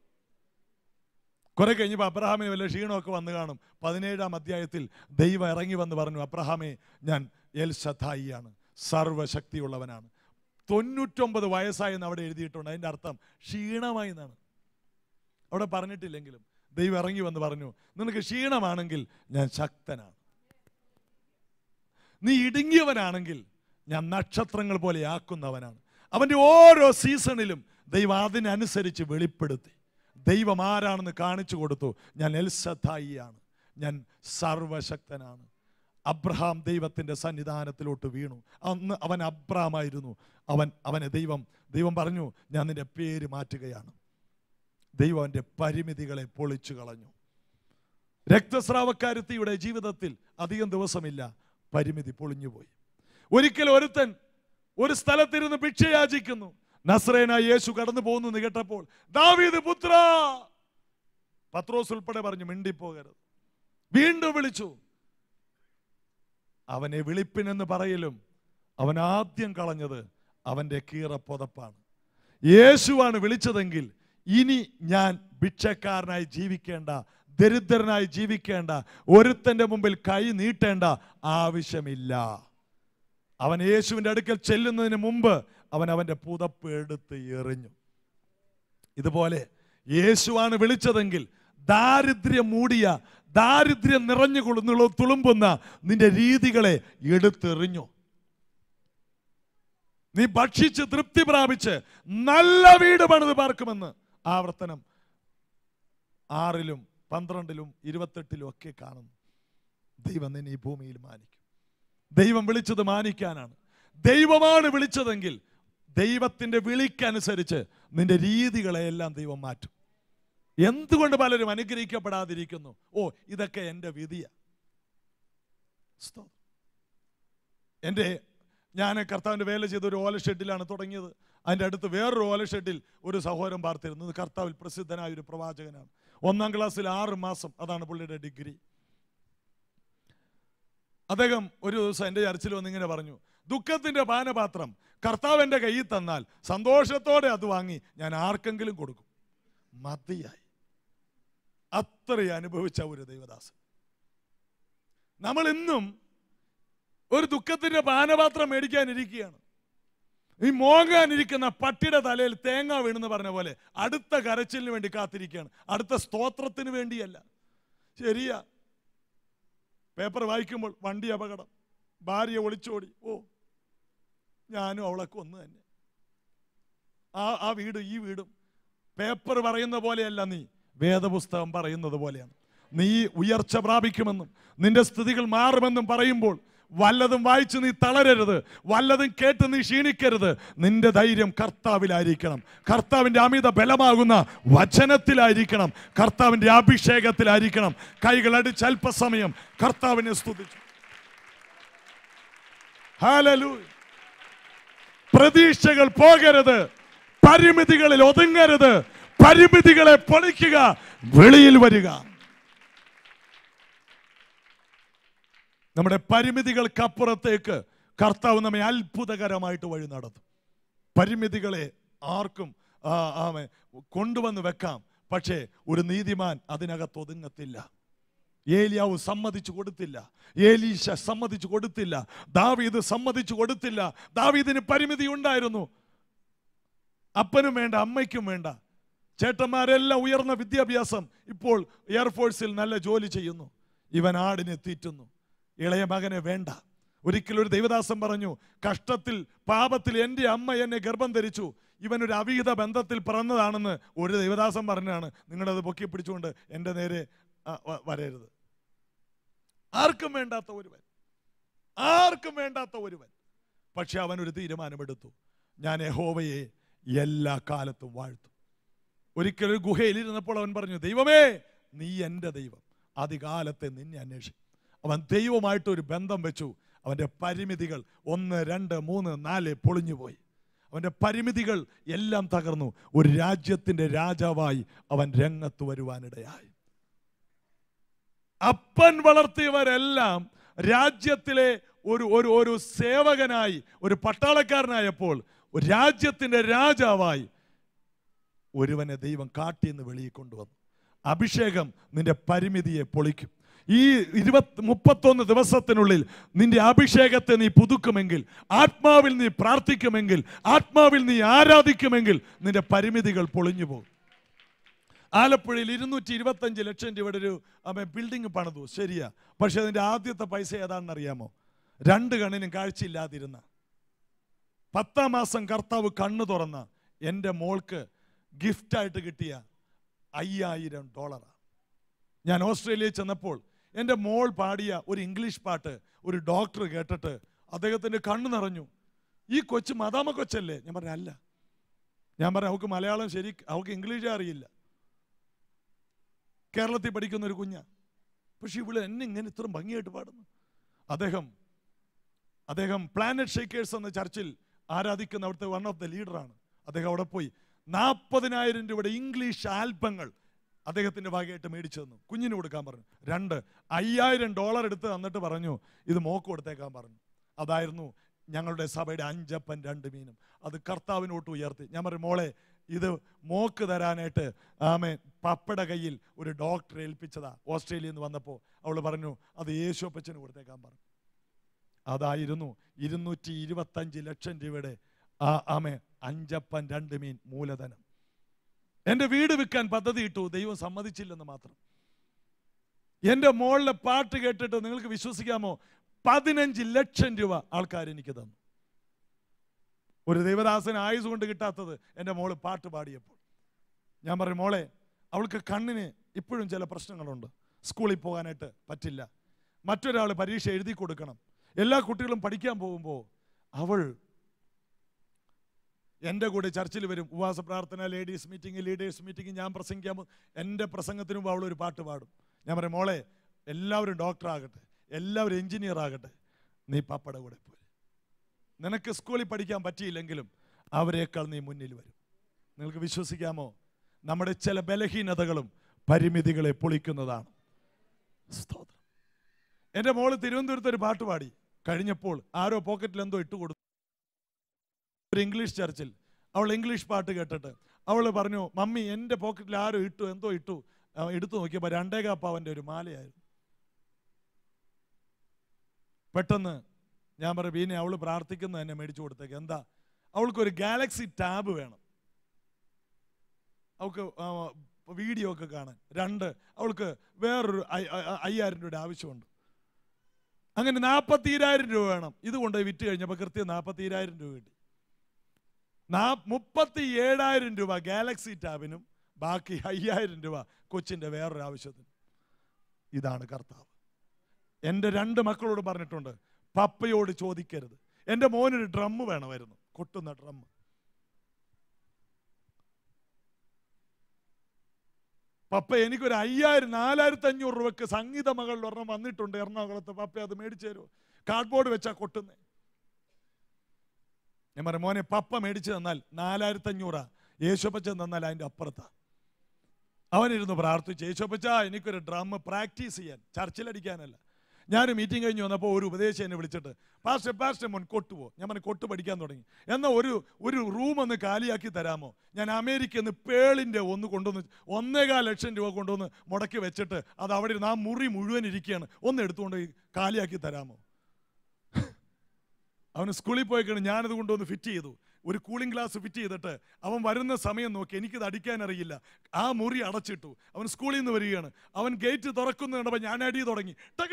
കുറെ കഴിഞ്ഞപ്പോൾ അബ്രഹാമിന് വല്ല ക്ഷീണമൊക്കെ വന്നു കാണും. പതിനേഴാം അധ്യായത്തിൽ ദൈവം ഇറങ്ങി വന്ന് പറഞ്ഞു, അബ്രഹാമേ ഞാൻ എൽ ശദ്ധായിയാണ്, സർവശക്തിയുള്ളവനാണ്. തൊണ്ണൂറ്റൊമ്പത് വയസ്സായെന്ന് അവിടെ എഴുതിയിട്ടുണ്ട്. അതിൻ്റെ അർത്ഥം ക്ഷീണമായി എന്നാണ്. അവിടെ പറഞ്ഞിട്ടില്ലെങ്കിലും ദൈവം ഇറങ്ങി വന്ന് പറഞ്ഞു, നിനക്ക് ക്ഷീണമാണെങ്കിൽ ഞാൻ ശക്തനാണ്. നീ ഇടുങ്ങിയവനാണെങ്കിൽ ഞാൻ നക്ഷത്രങ്ങൾ പോലെ ആക്കുന്നവനാണ്. അവൻ്റെ ഓരോ സീസണിലും ദൈവം അതിനനുസരിച്ച് വെളിപ്പെടുത്തി. ദൈവം ആരാണെന്ന് കാണിച്ചു കൊടുത്തു. ഞാൻ എൽ ശദ്ധായിയാണ്, ഞാൻ സർവശക്തനാണ്. അബ്രഹാം ദൈവത്തിൻ്റെ സന്നിധാനത്തിലോട്ട് വീണു. അന്ന് അവൻ അബ്രഹാമായിരുന്നു. അവൻ അവനെ ദൈവം ദൈവം പറഞ്ഞു, ഞാൻ നിന്റെ പേര് മാറ്റുകയാണ്. ദൈവം അവൻ്റെ പരിമിതികളെ പൊളിച്ചു കളഞ്ഞു. രക്തസ്രാവക്കാരത്തിയുടെ ജീവിതത്തിൽ അധികം ദിവസമില്ല, പരിമിതി പൊളിഞ്ഞുപോയി. ഒരിക്കൽ ഒരുത്തൻ ഒരു സ്ഥലത്തിരുന്ന് ഭിക്ഷയാചിക്കുന്നു. നസ്രേനായ യേശു കടന്നു പോകുന്നു കേട്ടപ്പോൾ, ദാവീദ് പുത്ര, പത്രോസ് ഉൾപ്പെടെ പറഞ്ഞു മിണ്ടിപ്പോകരുത്. വീണ്ടും വിളിച്ചു. അവനെ വിളിപ്പിനെന്ന് പറയലും അവൻ ആദ്യം കളഞ്ഞത് അവൻ്റെ കീറപ്പൊതപ്പാണ്. യേശുവാണ് വിളിച്ചതെങ്കിൽ ഇനി ഞാൻ ഭിക്ഷക്കാരനായി ജീവിക്കേണ്ട, ദരിദ്രനായി ജീവിക്കേണ്ട, ഒരുത്തൻ്റെ മുമ്പിൽ കൈ നീട്ടേണ്ട ആവശ്യമില്ല. അവൻ യേശുവിൻ്റെ അടുക്കൽ ചെല്ലുന്നതിന് മുമ്പ് അവൻ അവൻ്റെ പുതപ്പ് എടുത്ത് എറിഞ്ഞു. ഇതുപോലെ യേശുവാണ് വിളിച്ചതെങ്കിൽ ദാരിദ്ര്യം മൂടിയ, ദാരിദ്ര്യം നിറഞ്ഞു കൊള്ളുന്ന തുളുമ്പുന്ന നിന്റെ രീതികളെ എടുത്തെറിഞ്ഞു. നീ ഭക്ഷിച്ച് തൃപ്തി പ്രാപിച്ച് നല്ല വീട് പണിത് പാർക്കുമെന്ന് ആവർത്തനം ആറിലും പന്ത്രണ്ടിലും ഇരുപത്തെട്ടിലും ഒക്കെ കാണുന്നു. ദൈവം നിന്നെ ഈ ഭൂമിയിൽ മാനിക്കും. ദൈവം വിളിച്ചത് മാനിക്കാനാണ്. ദൈവമാണ് വിളിച്ചതെങ്കിൽ ദൈവത്തിൻ്റെ വിളിക്കനുസരിച്ച് നിന്റെ രീതികളെയെല്ലാം ദൈവം മാറ്റും. എന്തുകൊണ്ട് പലരും അനുഗ്രഹിക്കപ്പെടാതിരിക്കുന്നു? ഓ, ഇതൊക്കെ എൻ്റെ വിധിയാ. എൻ്റെ ഞാൻ കർത്താവിൻ്റെ വേല ചെയ്ത ഒരു ഓല ഷെഡിലാണ് തുടങ്ങിയത്. അതിൻ്റെ അടുത്ത് വേറൊരു ഓല ഷെഡിൽ ഒരു സഹോദരൻ പാർത്തിരുന്നത് കർത്താവിൽ പ്രസിദ്ധനായ ഒരു പ്രവാചകനാണ്. ഒന്നാം ക്ലാസ്സിൽ ആറ് മാസം, അതാണ് പുള്ളിയുടെ ഡിഗ്രി. അദ്ദേഹം ഒരു ദിവസം എൻ്റെ ചർച്ചിൽ വന്നിങ്ങനെ പറഞ്ഞു, ദുഃഖത്തിൻ്റെ പാനപാത്രം കർത്താവ് എൻ്റെ കയ്യിൽ തന്നാൽ സന്തോഷത്തോടെ അത് വാങ്ങി ഞാൻ ആർക്കെങ്കിലും കൊടുക്കും. മതിയായി. അത്രയും അനുഭവിച്ച ഒരു ദൈവദാസൻ. നമ്മൾ ഇന്നും ഒരു ദുഃഖത്തിന്റെ പാനപാത്രം മേടിക്കാനിരിക്കുകയാണ്. ഈ മോങ്ങാനിരിക്കുന്ന പട്ടിയുടെ തലയിൽ തേങ്ങ വീണെന്ന് പറഞ്ഞ പോലെ അടുത്ത കരച്ചിലിന് വേണ്ടി കാത്തിരിക്കുകയാണ്, അടുത്ത സ്തോത്രത്തിന് വേണ്ടിയല്ല. ശരിയാ, പേപ്പർ വായിക്കുമ്പോൾ വണ്ടി അപകടം, ഭാര്യ ഒളിച്ചോടി, ഓ ഞാനും അവളൊക്കെ ഒന്ന് തന്നെ. ആ ആ വീടും ഈ വീടും പേപ്പർ പറയുന്ന പോലെയല്ല, നീ വേദപുസ്തകം പറയുന്നത് പോലെയാണ്. നീ ഉയർച്ച പ്രാപിക്കുമെന്നും നിന്റെ സ്ഥിതികൾ മാറുമെന്നും പറയുമ്പോൾ വല്ലതും വായിച്ച് നീ തളരരുത്, വല്ലതും കേട്ട് നീ ക്ഷീണിക്കരുത്. നിന്റെ ധൈര്യം കർത്താവിലായിരിക്കണം. കർത്താവിൻ്റെ അമിത ബലമാകുന്ന വചനത്തിലായിരിക്കണം. കർത്താവിൻ്റെ അഭിഷേകത്തിലായിരിക്കണം. കൈകളടിച്ച് അല്പസമയം കർത്താവിനെ സ്തുതിച്ചു. ഹല്ലേലൂയ. പ്രതീക്ഷകൾ പോകരുത്, പരിമിതികളിൽ ഒതുങ്ങരുത്. പരിമിതികളെ പൊളിക്കുക, വെളിയിൽ വരിക. നമ്മുടെ പരിമിതികൾക്കപ്പുറത്തേക്ക് കർത്താവ് നമ്മെ അത്ഭുതകരമായിട്ട് വഴി നടത്തും. പരിമിതികളെ ആർക്കും കൊണ്ടുവന്ന് വെക്കാം, പക്ഷേ ഒരു നീതിമാൻ അതിനകത്ത് ഒതുങ്ങത്തില്ല. ഏലിയാവ് സമ്മതിച്ചു കൊടുത്തില്ല, ഏലീശ സമ്മതിച്ചു കൊടുത്തില്ല, ദാവീദ് സമ്മതിച്ചു കൊടുത്തില്ല. ദാവീദിന് പരിമിതി ഉണ്ടായിരുന്നു. അപ്പനും വേണ്ട, അമ്മയ്ക്കും വേണ്ട. ചേട്ടന്മാരെല്ലാം ഉയർന്ന വിദ്യാഭ്യാസം, ഇപ്പോൾ എയർഫോഴ്സിൽ നല്ല ജോലി ചെയ്യുന്നു. ഇവൻ ആടിനെ തീറ്റുന്നു. ഇളയ മകനെ വേണ്ട. ഒരിക്കലൊരു ദൈവദാസൻ പറഞ്ഞു, കഷ്ടത്തിൽ പാപത്തിൽ എൻ്റെ അമ്മ എന്നെ ഗർഭം ധരിച്ചു, ഇവനൊരു അവിഹിത ബന്ധത്തിൽ പിറന്നതാണെന്ന് ഒരു ദൈവദാസൻ പറഞ്ഞാണ്. നിങ്ങളത് പൊക്കി പിടിച്ചുകൊണ്ട് എൻ്റെ നേരെ വരരുത്. ആർക്കും വേണ്ടാത്ത ഒരുവൻ, ആർക്കും വേണ്ടാത്ത ഒരുവൻ. പക്ഷെ അവനൊരു തീരുമാനമെടുത്തു, ഞാൻ യഹോവയെ എല്ലാ കാലത്തും വാഴ്ത്തും. ഒരിക്കലൊരു ഗുഹയിലിരുന്നപ്പോൾ അവൻ പറഞ്ഞു, ദൈവമേ നീ എൻ്റെ ദൈവം, അധികാലത്തെ നിന്നെ അന്വേഷിക്കും. അവൻ ദൈവമായിട്ടൊരു ബന്ധം വെച്ചു. അവൻ്റെ പരിമിതികൾ ഒന്ന് രണ്ട് മൂന്ന് നാല് പൊളിഞ്ഞുപോയി. അവൻ്റെ പരിമിതികൾ എല്ലാം തകർന്നു. ഒരു രാജ്യത്തിൻ്റെ രാജാവായി അവൻ രംഗത്ത് വരുവാനിടയായി. അപ്പൻ വളർത്തിയവരെല്ലാം രാജ്യത്തിലെ ഒരു ഒരു ഒരു സേവകനായി, ഒരു പട്ടാളക്കാരനായപ്പോൾ ഒരു രാജ്യത്തിൻ്റെ രാജാവായി ഒരുവനെ ദൈവം കാട്ടിന്ന് വെളിയിൽ കൊണ്ടുവന്നു. അഭിഷേകം നിന്റെ പരിമിതിയെ പൊളിക്കും. ഈ ഇരുപത്തി മുപ്പത്തൊന്ന് ദിവസത്തിനുള്ളിൽ നിന്റെ അഭിഷേകത്തെ നീ പുതുക്കുമെങ്കിൽ, ആത്മാവിൽ നീ പ്രാർത്ഥിക്കുമെങ്കിൽ, ആത്മാവിൽ നീ ആരാധിക്കുമെങ്കിൽ നിന്റെ പരിമിതികൾ പൊളിഞ്ഞു പോകും. ആലപ്പുഴയിൽ ഇരുന്നൂറ്റി ഇരുപത്തഞ്ച് ലക്ഷം രൂപയുടെ ഒരു ബിൽഡിംഗ് പണിതു, ശരിയാ. പക്ഷെ അതിൻ്റെ ആദ്യത്തെ പൈസ ഏതാണെന്ന് അറിയാമോ? രണ്ട് കണ്ണിനും കാഴ്ചയില്ലാതിരുന്ന, പത്താം മാസം കർത്താവ് കണ്ണു തുറന്ന എൻ്റെ മോൾക്ക് ഗിഫ്റ്റായിട്ട് കിട്ടിയ അയ്യായിരം ഡോളറാണ്. ഞാൻ ഓസ്ട്രേലിയയിൽ ചെന്നപ്പോൾ എൻ്റെ മോൾ പാടിയ ഒരു ഇംഗ്ലീഷ് പാട്ട് ഒരു ഡോക്ടർ കേട്ടിട്ട് അദ്ദേഹത്തിൻ്റെ കണ്ണ് നിറഞ്ഞു. ഈ കൊച്ചു മദാമ കൊച്ചല്ലേ? ഞാൻ പറഞ്ഞു അല്ല. ഞാൻ പറഞ്ഞു അവൾക്ക് മലയാളം ശരി, അവൾക്ക് ഇംഗ്ലീഷേ അറിയില്ല, കേരളത്തിൽ പഠിക്കുന്ന ഒരു കുഞ്ഞാ. പക്ഷെ ഇവിടെ എന്നെ ഇങ്ങനെ ഇത്രയും ഭംഗിയായിട്ട് പാടുന്നു. അദ്ദേഹം അദ്ദേഹം പ്ലാനറ്റ് ഷേക്കേഴ്സ് എന്ന ചർച്ചിൽ ആരാധിക്കുന്ന അവിടുത്തെ വൺ ഓഫ് ദ ലീഡറാണ്. അദ്ദേഹം അവിടെ പോയി നാൽപ്പതിനായിരം രൂപയുടെ ഇംഗ്ലീഷ് ആൽബങ്ങൾ അദ്ദേഹത്തിൻ്റെ ഭാഗമായിട്ട് മേടിച്ചു തന്നു. കുഞ്ഞിന് കൊടുക്കാൻ പറഞ്ഞു. രണ്ട് അയ്യായിരം ഡോളർ എടുത്ത് തന്നിട്ട് പറഞ്ഞു ഇത് മോക്ക് കൊടുത്തേക്കാൻ പറഞ്ഞു. അതായിരുന്നു ഞങ്ങളുടെ സഭയുടെ അഞ്ചപ്പൻ രണ്ട് മീനും. അത് കർത്താവിനോട്ട് ഉയർത്തി. ഞാൻ പറഞ്ഞു മോളെ ഇത് മോക്ക് തരാനായിട്ട് ആമേ പപ്പയുടെ കയ്യിൽ ഒരു ഡോക്ടറെ ഏൽപ്പിച്ചതാ ഓസ്ട്രേലിയയിൽ നിന്ന് വന്നപ്പോൾ. അവൾ പറഞ്ഞു അത് യേശുപ്പച്ചന് കൊടുത്തേക്കാൻ പറഞ്ഞു. അതായിരുന്നു ഇരുന്നൂറ്റി ഇരുപത്തഞ്ച് ലക്ഷം രൂപയുടെ ആ ആമേ അഞ്ചപ്പൻ രണ്ട് മീൻ മൂലധനം. എൻ്റെ വീട് വിൽക്കാൻ പദ്ധതി ഇട്ടു, ദൈവം സമ്മതിച്ചില്ലെന്ന് മാത്രം. എൻ്റെ മോളിലെ പാട്ട് കേട്ടിട്ട് നിങ്ങൾക്ക് വിശ്വസിക്കാമോ, പതിനഞ്ച് ലക്ഷം രൂപ ആൾക്കാർ എനിക്ക് തന്നു. ഒരു ദൈവദാസന് ആയുസ് കൊണ്ട് കിട്ടാത്തത് എൻ്റെ മോള് പാട്ട് പാടിയപ്പോൾ. ഞാൻ പറയും മോളെ അവൾക്ക് കണ്ണിന് ഇപ്പോഴും ചില പ്രശ്നങ്ങളുണ്ട്, സ്കൂളിൽ പോകാനായിട്ട് പറ്റില്ല, മറ്റൊരാൾ പരീക്ഷ എഴുതി കൊടുക്കണം, എല്ലാ കുട്ടികളും പഠിക്കാൻ പോകുമ്പോൾ അവൾ എൻ്റെ കൂടെ ചർച്ചിൽ വരും. ഉപവാസ പ്രാർത്ഥന, ലേഡീസ് മീറ്റിംഗ്, ലീഡേഴ്സ് മീറ്റിംഗ്, ഞാൻ പ്രസംഗിക്കാൻ എൻ്റെ പ്രസംഗത്തിന് മുമ്പ് അവളൊരു പാട്ട് പാടും. ഞാൻ പറയും മോളെ എല്ലാവരും ഡോക്ടർ ആകട്ടെ, എല്ലാവരും എഞ്ചിനീയർ ആകട്ടെ, നീ പപ്പയുടെ കൂടെ പോയി. നിനക്ക് സ്കൂളിൽ പഠിക്കാൻ പറ്റിയില്ലെങ്കിലും അവരെക്കാൾ നീ മുന്നിൽ വരും. നിങ്ങൾക്ക് വിശ്വസിക്കാമോ? നമ്മുടെ ചില ബലഹീനതകളും പരിമിതികളെ പൊളിക്കുന്നതാണ്. സ്തോത്രം. എൻ്റെ മോള് തിരുവനന്തപുരത്ത് ഒരു പാട്ട് പാടി കഴിഞ്ഞപ്പോൾ ആരോ പോക്കറ്റിൽ എന്തോ ഇട്ട് കൊടുത്തു. ഒരു ഇംഗ്ലീഷ് ചർച്ചിൽ അവൾ ഇംഗ്ലീഷ് പാട്ട് കേട്ടിട്ട് അവൾ പറഞ്ഞു മമ്മി എൻ്റെ പോക്കറ്റിൽ ആരോ ഇട്ടു, എന്തോ ഇട്ടു. എടുത്തു നോക്കിയപ്പോൾ രണ്ടേകാപ്പാവൻ്റെ ഒരു മാലയായിരുന്നു. പെട്ടെന്ന് ഞാൻ പറഞ്ഞു പിന്നെ അവൾ പ്രാർത്ഥിക്കുന്ന എന്നെ മേടിച്ചു കൊടുത്തേക്ക്. എന്താ? അവൾക്കൊരു ഗാലക്സി ടാബ് വേണം, അവൾക്ക് വീഡിയോ ഒക്കെ കാണാൻ. രണ്ട് അവൾക്ക് വേറൊരു അയ്യായിരം രൂപയുടെ ആവശ്യമുണ്ട്. അങ്ങനെ നാൽപ്പത്തിരായിരം രൂപ വേണം. ഇത് കൊണ്ടുപോയി വിറ്റ് കഴിഞ്ഞപ്പോൾ കൃത്യം നാൽപ്പത്തിരായിരം രൂപ കിട്ടി. നാ മുപ്പത്തി ഏഴായിരം രൂപ ഗാലക്സി ടാബിനും ബാക്കി അയ്യായിരം രൂപ കൊച്ചിൻ്റെ വേറൊരു ആവശ്യത്തിന്. ഇതാണ് കർത്താവ്. എൻ്റെ രണ്ട് മക്കളോട് പറഞ്ഞിട്ടുണ്ട് പപ്പയോട് ചോദിക്കരുത്. എൻ്റെ മോനൊരു ഡ്രമ്മ് വേണമായിരുന്നു, കൊട്ടുന്ന ഡ്രമ്മ്. പപ്പ എനിക്കൊരു അയ്യായിരം നാലായിരത്തി അഞ്ഞൂറ് രൂപക്ക് സംഗീത മകളിൽ ഒരെണ്ണം വന്നിട്ടുണ്ട് എറണാകുളത്ത്, പപ്പ അത് മേടിച്ചു തരുമോ? കാർഡ്ബോർഡ് വെച്ചാ കൊട്ടുന്നേ. ഞാൻ പറയാം മോനെ പപ്പ മേടിച്ചു തന്നാൽ നാലായിരത്തി അഞ്ഞൂറാ, യേശുപ്പച്ച തന്നാൽ അതിൻ്റെ അപ്പുറത്താ. അവനിരുന്ന് പ്രാർത്ഥിച്ചു, യേശുപ്പച്ച എനിക്കൊരു ഡ്രമ്മ് പ്രാക്ടീസ് ചെയ്യാൻ, ചർച്ചിലടിക്കാനല്ല. ഞാൻ മീറ്റിംഗ് കഴിഞ്ഞ് വന്നപ്പോൾ ഒരു ഉപദേശം എന്നെ വിളിച്ചിട്ട് പാസ്റ്റർ പാസ്റ്റർ മോൻ കൊട്ടുപോ. ഞാൻ പറഞ്ഞു കൊട്ട് പഠിക്കാൻ തുടങ്ങി. എന്നാൽ ഒരു ഒരു റൂം ഒന്ന് കാലിയാക്കി തരാമോ? ഞാൻ അമേരിക്കയിൽ നിന്ന് പേളിൻ്റെ ഒന്ന് കൊണ്ടുവന്ന് ഒന്നേകാൽ ലക്ഷം രൂപ കൊണ്ടുവന്ന് മുടക്കി വെച്ചിട്ട് അത് അവിടെ ഇരുന്ന് ആ മുറി മുഴുവൻ ഇരിക്കുകയാണ്, ഒന്ന് എടുത്തുകൊണ്ട് കാലിയാക്കി തരാമോ? അവന് സ്കൂളിൽ പോയിക്കാണ്, ഞാനത് കൊണ്ടുവന്ന് ഫിറ്റ് ചെയ്തു. ഒരു കൂളിംഗ് ഗ്ലാസ് ഫിറ്റ് ചെയ്തിട്ട് അവൻ വരുന്ന സമയം നോക്കി, എനിക്കിത് അടിക്കാൻ അറിയില്ല, ആ മുറി അടച്ചിട്ടു. അവൻ സ്കൂളിൽ നിന്ന് വരികയാണ്, അവൻ ഗേറ്റ് തുറക്കുന്ന കണ്ടപ്പോൾ ഞാൻ അടി തുടങ്ങി.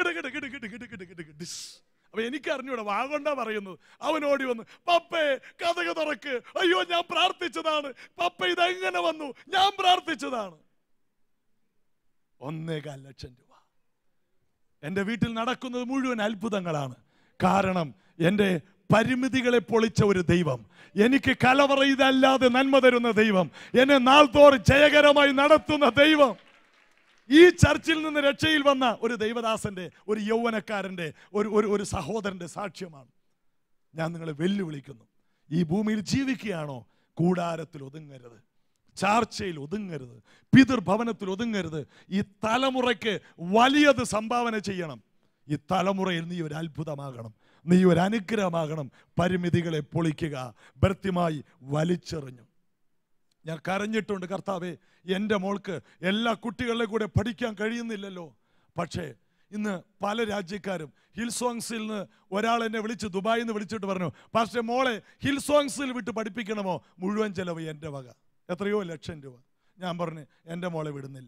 അപ്പൊ എനിക്ക് അറിഞ്ഞൂടെ വാഗൊണ്ടാ പറയുന്നത്. അവൻ ഓടി വന്ന് പപ്പേ കഥക തുറക്ക്. അയ്യോ ഞാൻ പ്രാർത്ഥിച്ചതാണ് പപ്പ, ഇതെങ്ങനെ വന്നു? ഞാൻ പ്രാർത്ഥിച്ചതാണ്. ഒന്നേകാൽ ലക്ഷം രൂപ. എൻ്റെ വീട്ടിൽ നടക്കുന്നത് മുഴുവൻ അത്ഭുതങ്ങളാണ്. കാരണം എൻ്റെ പരിമിതികളെ പൊളിച്ച ഒരു ദൈവം, എനിക്ക് കലവറയിതല്ലാതെ നന്മ തരുന്ന ദൈവം, എന്നെ നാൾതോറും ജയകരമായി നടത്തുന്ന ദൈവം. ഈ ചർച്ചിൽ നിന്ന് രക്ഷയിൽ വന്ന ഒരു ദൈവദാസന്റെ, ഒരു യൗവനക്കാരന്റെ, ഒരു ഒരു ഒരു സഹോദരന്റെ സാക്ഷ്യമാണ്. ഞാൻ നിങ്ങളെ വെല്ലുവിളിക്കുന്നു. ഈ ഭൂമിയിൽ ജീവിക്കുകയാണോ? കൂടാരത്തിൽ ഒതുങ്ങരുത്, ചാർച്ചയിൽ ഒതുങ്ങരുത്, പിതൃഭവനത്തിൽ ഒതുങ്ങരുത്. ഈ തലമുറയ്ക്ക് വലിയത് സംഭാവന ചെയ്യണം. ഈ തലമുറയിൽ നീ ഒരു അത്ഭുതമാകണം, നീ ഒരു അനുഗ്രഹമാകണം. പരിമിതികളെ പൊളിക്കുക. ഭർത്യമായി വലിച്ചെറിഞ്ഞു. ഞാൻ കരഞ്ഞിട്ടുണ്ട്, കർത്താവേ, എൻ്റെ മോൾക്ക് എല്ലാ കുട്ടികളുടെ കൂടെ പഠിക്കാൻ കഴിയുന്നില്ലല്ലോ. പക്ഷേ ഇന്ന് പല രാജ്യക്കാരും ഹിൽ സോങ്സിൽ നിന്ന് ഒരാൾ എന്നെ വിളിച്ച്, ദുബായിൽ നിന്ന് വിളിച്ചിട്ട് പറഞ്ഞു, പാസ്റ്റർ മോളെ ഹിൽ സോങ്സിൽ വിട്ട് പഠിപ്പിക്കണമോ? മുഴുവൻ ചെലവ് എൻ്റെ വക, എത്രയോ ലക്ഷം രൂപ. ഞാൻ പറഞ്ഞു, എൻ്റെ മോളെ വിടുന്നില്ല.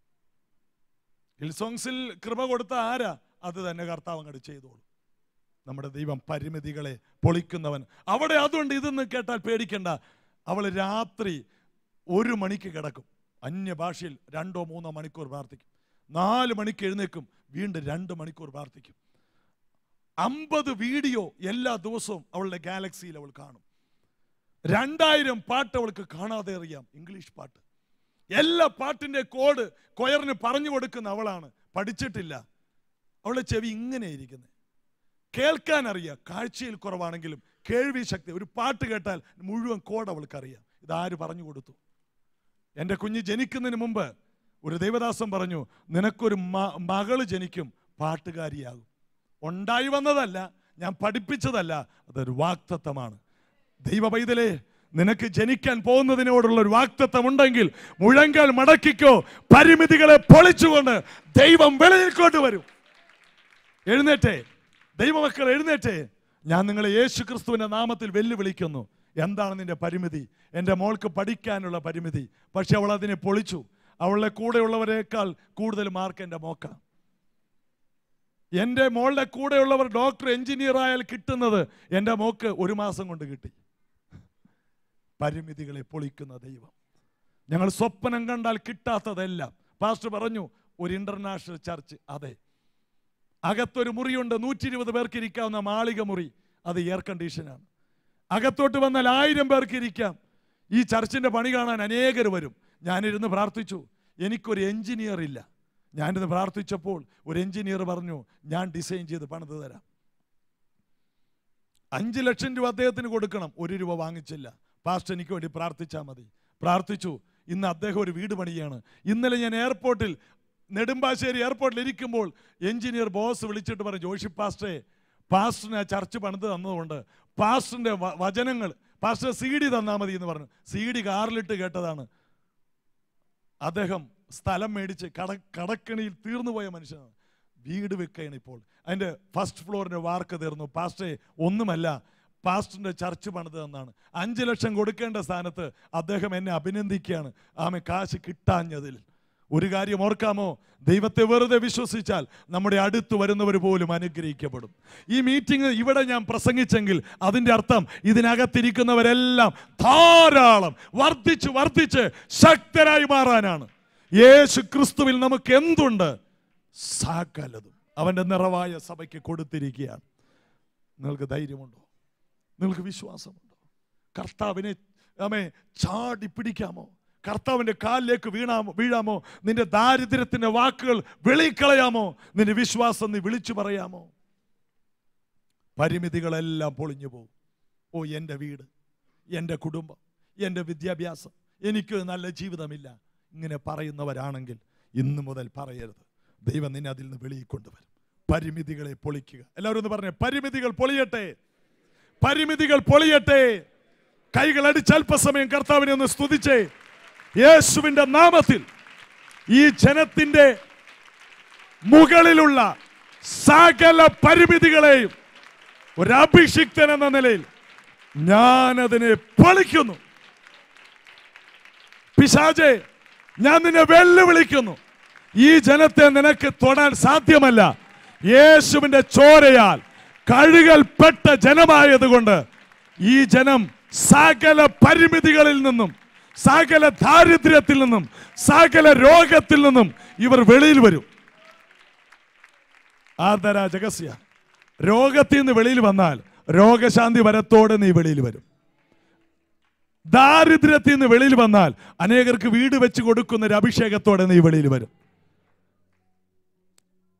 ഹിൽ സോങ്സിൽ കൃപ കൊടുത്ത ആരാ? അത് തന്നെ കർത്താവ് അങ്ങോട്ട് ചെയ്തോളൂ. നമ്മുടെ ദൈവം പരിമിതികളെ പൊളിക്കുന്നവൻ. അവിടെ അതുകൊണ്ട് ഇതെന്ന് കേട്ടാൽ പേടിക്കണ്ട. അവൾ രാത്രി ഒരു മണിക്ക് കിടക്കും, അന്യഭാഷയിൽ രണ്ടോ മൂന്നോ മണിക്കൂർ പ്രാർത്ഥിക്കും. നാല് മണിക്ക് എഴുന്നേക്കും, വീണ്ടും രണ്ട് മണിക്കൂർ പ്രാർത്ഥിക്കും. അമ്പത് വീഡിയോ എല്ലാ ദിവസവും അവളുടെ ഗാലക്സിയിൽ അവൾ കാണും. രണ്ടായിരം പാട്ട് അവൾക്ക് കാണാതെ അറിയാം, ഇംഗ്ലീഷ് പാട്ട്. എല്ലാ പാട്ടിൻ്റെ കോഡ് കൊയറിന് പറഞ്ഞു കൊടുക്കുന്ന അവളാണ്. പഠിച്ചിട്ടില്ല. അവളുടെ ചെവി ഇങ്ങനെ ഇരിക്കുന്നത്. കേൾക്കാൻ അറിയാം, കാഴ്ചയിൽ കുറവാണെങ്കിലും കേൾവി ശക്തി. ഒരു പാട്ട് കേട്ടാൽ മുഴുവൻ കോഡ് അവൾക്കറിയാം. ഇതാര് പറഞ്ഞു കൊടുത്തു? എൻ്റെ കുഞ്ഞ് ജനിക്കുന്നതിന് മുമ്പ് ഒരു ദൈവദാസൻ പറഞ്ഞു, നിനക്കൊരു മകള് ജനിക്കും, പാട്ടുകാരിയാകും. ഉണ്ടായി വന്നതല്ല, ഞാൻ പഠിപ്പിച്ചതല്ല, അതൊരു വാക്തത്വമാണ്. ദൈവ പൈതലേ, നിനക്ക് ജനിക്കാൻ പോകുന്നതിനോടുള്ള ഒരു വാക്തത്വം ഉണ്ടെങ്കിൽ മുഴങ്കാൽ മടക്കിക്കോ. പരിമിതികളെ പൊളിച്ചുകൊണ്ട് ദൈവം വെളിയിൽ കൊണ്ടുവരും. എഴുന്നേറ്റേ ദൈവമക്കൾ, എഴുന്നേറ്റേ. ഞാൻ നിങ്ങളെ യേശു ക്രിസ്തുവിന്റെ നാമത്തിൽ വെല്ലുവിളിക്കുന്നു. എന്താണ് നിന്റെ പരിമിതി? എൻ്റെ മോൾക്ക് പഠിക്കാനുള്ള പരിമിതി, പക്ഷെ അവൾ അതിനെ പൊളിച്ചു. അവളുടെ കൂടെയുള്ളവരെക്കാൾ കൂടുതൽ മാർക്ക് എൻ്റെ മോക്ക. എൻ്റെ മോളുടെ കൂടെയുള്ളവർ ഡോക്ടർ, എഞ്ചിനീയർ ആയാൽ കിട്ടുന്നത് എൻ്റെ മോക്ക് ഒരു മാസം കൊണ്ട് കിട്ടി. പരിമിതികളെ പൊളിക്കുന്ന ദൈവം. ഞങ്ങൾ സ്വപ്നം കണ്ടാൽ കിട്ടാത്തതെല്ലാം. പാസ്റ്റർ പറഞ്ഞു, ഒരു ഇന്റർനാഷണൽ ചർച്ച്. അതെ, അകത്തൊരു മുറിയുണ്ട്, നൂറ്റി ഇരുപത് പേർക്ക് ഇരിക്കാവുന്ന മാളിക മുറി. അത് എയർ കണ്ടീഷനാണ്. അകത്തോട്ട് വന്നാൽ ആയിരം പേർക്ക് ഇരിക്കാം. ഈ ചർച്ചിൻ്റെ പണി കാണാൻ അനേകർ വരും. ഞാനിരുന്ന് പ്രാർത്ഥിച്ചു, എനിക്കൊരു എഞ്ചിനീയർ ഇല്ല. ഞാനിരുന്ന് പ്രാർത്ഥിച്ചപ്പോൾ ഒരു എഞ്ചിനീയർ പറഞ്ഞു, ഞാൻ ഡിസൈൻ ചെയ്ത് പണിത് തരാം. അഞ്ച് ലക്ഷം രൂപ അദ്ദേഹത്തിന് കൊടുക്കണം. ഒരു രൂപ വാങ്ങിച്ചില്ല. പാസ്റ്റർ എനിക്ക് വേണ്ടി പ്രാർത്ഥിച്ചാൽ മതി. പ്രാർത്ഥിച്ചു. ഇന്ന് അദ്ദേഹം ഒരു വീട് പണിയാണ്. ഇന്നലെ ഞാൻ എയർപോർട്ടിൽ, നെടുമ്പാശ്ശേരി എയർപോർട്ടിൽ ഇരിക്കുമ്പോൾ എഞ്ചിനീയർ ബോസ് വിളിച്ചിട്ട് പറഞ്ഞു, ജോഷി പാസ്റ്ററെ, പാസ്റ്ററിനെ ആ ചർച്ച് പണിത് തന്നതുകൊണ്ട് പാസ്റ്ററിൻ്റെ വചനങ്ങൾ, പാസ്റ്റർ സി ഡി തന്നാൽ മതി എന്ന് പറഞ്ഞു. സി ഡി കാറിലിട്ട് കേട്ടതാണ്. അദ്ദേഹം സ്ഥലം മേടിച്ച് കട കടക്കണിയിൽ തീർന്നു പോയ മനുഷ്യനാണ്. വീട് വെക്കുകയാണ് ഇപ്പോൾ. അതിൻ്റെ ഫസ്റ്റ് ഫ്ലോറിൻ്റെ വാർക്ക് തീർന്നു. പാസ്റ്ററെ, ഒന്നുമല്ല, പാസ്റ്ററിൻ്റെ ചർച്ച് പണിത് തന്നാണ്. അഞ്ച് ലക്ഷം കൊടുക്കേണ്ട സ്ഥാനത്ത് അദ്ദേഹം എന്നെ അഭിനന്ദിക്കുകയാണ്, ആമേ, കാശ് കിട്ടാഞ്ഞതിൽ. ഒരു കാര്യം ഓർക്കാമോ? ദൈവത്തെ വെറുതെ വിശ്വസിച്ചാൽ നമ്മുടെ അടുത്ത് വരുന്നവർ പോലും അനുഗ്രഹിക്കപ്പെടും. ഈ മീറ്റിംഗ് ഇവിടെ ഞാൻ പ്രസംഗിച്ചെങ്കിൽ അതിൻ്റെ അർത്ഥം ഇതിനകത്തിരിക്കുന്നവരെല്ലാം ധാരാളം വർദ്ധിച്ച് വർദ്ധിച്ച് ശക്തരായി മാറാനാണ്. യേശു ക്രിസ്തുവിൽ നമുക്ക് എന്തുണ്ട്? സകലതും അവൻ്റെ നിറവായ സഭയ്ക്ക് കൊടുത്തിരിക്കുകയാണ്. നിങ്ങൾക്ക് ധൈര്യമുണ്ടോ? നിങ്ങൾക്ക് വിശ്വാസമുണ്ടോ? കർത്താവിനെ ആമേ ചാടി പിടിക്കാമോ? കർത്താവിൻ്റെ കാലിലേക്ക് വീണാമോ വീഴാമോ? നിന്റെ ദാരിദ്ര്യത്തിൻ്റെ വാക്കുകൾ വെളിക്കളയാമോ? നിന്റെ വിശ്വാസം നീ വിളിച്ചു പറയാമോ? പരിമിതികളെല്ലാം പൊളിഞ്ഞു പോകും. ഓ, എൻ്റെ വീട്, എൻ്റെ കുടുംബം, എൻ്റെ വിദ്യാഭ്യാസം, എനിക്ക് നല്ല ജീവിതമില്ല, ഇങ്ങനെ പറയുന്നവരാണെങ്കിൽ ഇന്നു മുതൽ പറയരുത്. ദൈവം നിന്നെ അതിൽ നിന്ന് വെളിയിൽ കൊണ്ടുവരും. പരിമിതികളെ പൊളിക്കുക. എല്ലാവരും ഒന്ന് പറഞ്ഞേ, പരിമിതികൾ പൊളിയട്ടെ, പരിമിതികൾ പൊളിയട്ടെ. കൈകൾ അടിച്ച് അല്പസമയം കർത്താവിനെ ഒന്ന് സ്തുതിച്ചേ. യേശുവിന്റെ നാമത്തിൽ ഈ ജനത്തിന്റെ മുകളിലുള്ള സകല പരിമിതികളെയും ഒരു അഭിഷിക്തൻ എന്ന നിലയിൽ ഞാനതിനെ പൊളിക്കുന്നു. പിശാചേ, ഞാൻ നിന്നെ വെല്ലുവിളിക്കുന്നു. ഈ ജനത്തെ നിനക്ക് തൊടാൻ സാധ്യമല്ല. യേശുവിന്റെ ചോരയാൽ കഴുകൽപ്പെട്ട ജനമായതുകൊണ്ട് ഈ ജനം സകല പരിമിതികളിൽ നിന്നും, സകല ദാരിദ്ര്യത്തിൽ നിന്നും, സകല രോഗത്തിൽ നിന്നും ഇവർ വെളിയിൽ വരും. ആദര ജഗസ്യ, രോഗത്തിൽ നിന്ന് വെളിയിൽ വന്നാൽ രോഗശാന്തി വരത്തോടെ നീ വെളിയിൽ വരും. ദാരിദ്ര്യത്തിൽ നിന്ന് വെളിയിൽ വന്നാൽ അനേകർക്ക് വീട് വെച്ച് കൊടുക്കുന്ന ഒരു അഭിഷേകത്തോടെ നീ വെളിയിൽ വരും.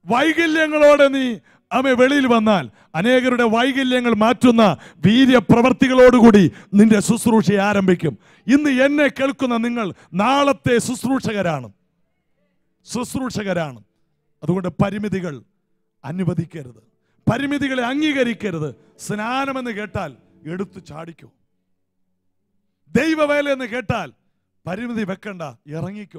വൈകല്യങ്ങളോടെ നീ ആമേ വെളിയിൽ വന്നാൽ അനേകരുടെ വൈകല്യങ്ങൾ മാറ്റുന്ന വീര്യപ്രവർത്തികളോടുകൂടി നിന്റെ ശുശ്രൂഷയെ ആരംഭിക്കും. ഇന്ന് എന്നെ കേൾക്കുന്ന നിങ്ങൾ നാളത്തെ ശുശ്രൂഷകരാണ് ശുശ്രൂഷകരാണ് അതുകൊണ്ട് പരിമിതികൾ അനുവദിക്കരുത്, പരിമിതികളെ അംഗീകരിക്കരുത്. സ്നാനമെന്ന് കേട്ടാൽ എടുത്തു ചാടിക്കോ. ദൈവവേല എന്ന് കേട്ടാൽ പരിമിതി വെക്കണ്ട, ഇറങ്ങിക്കോ.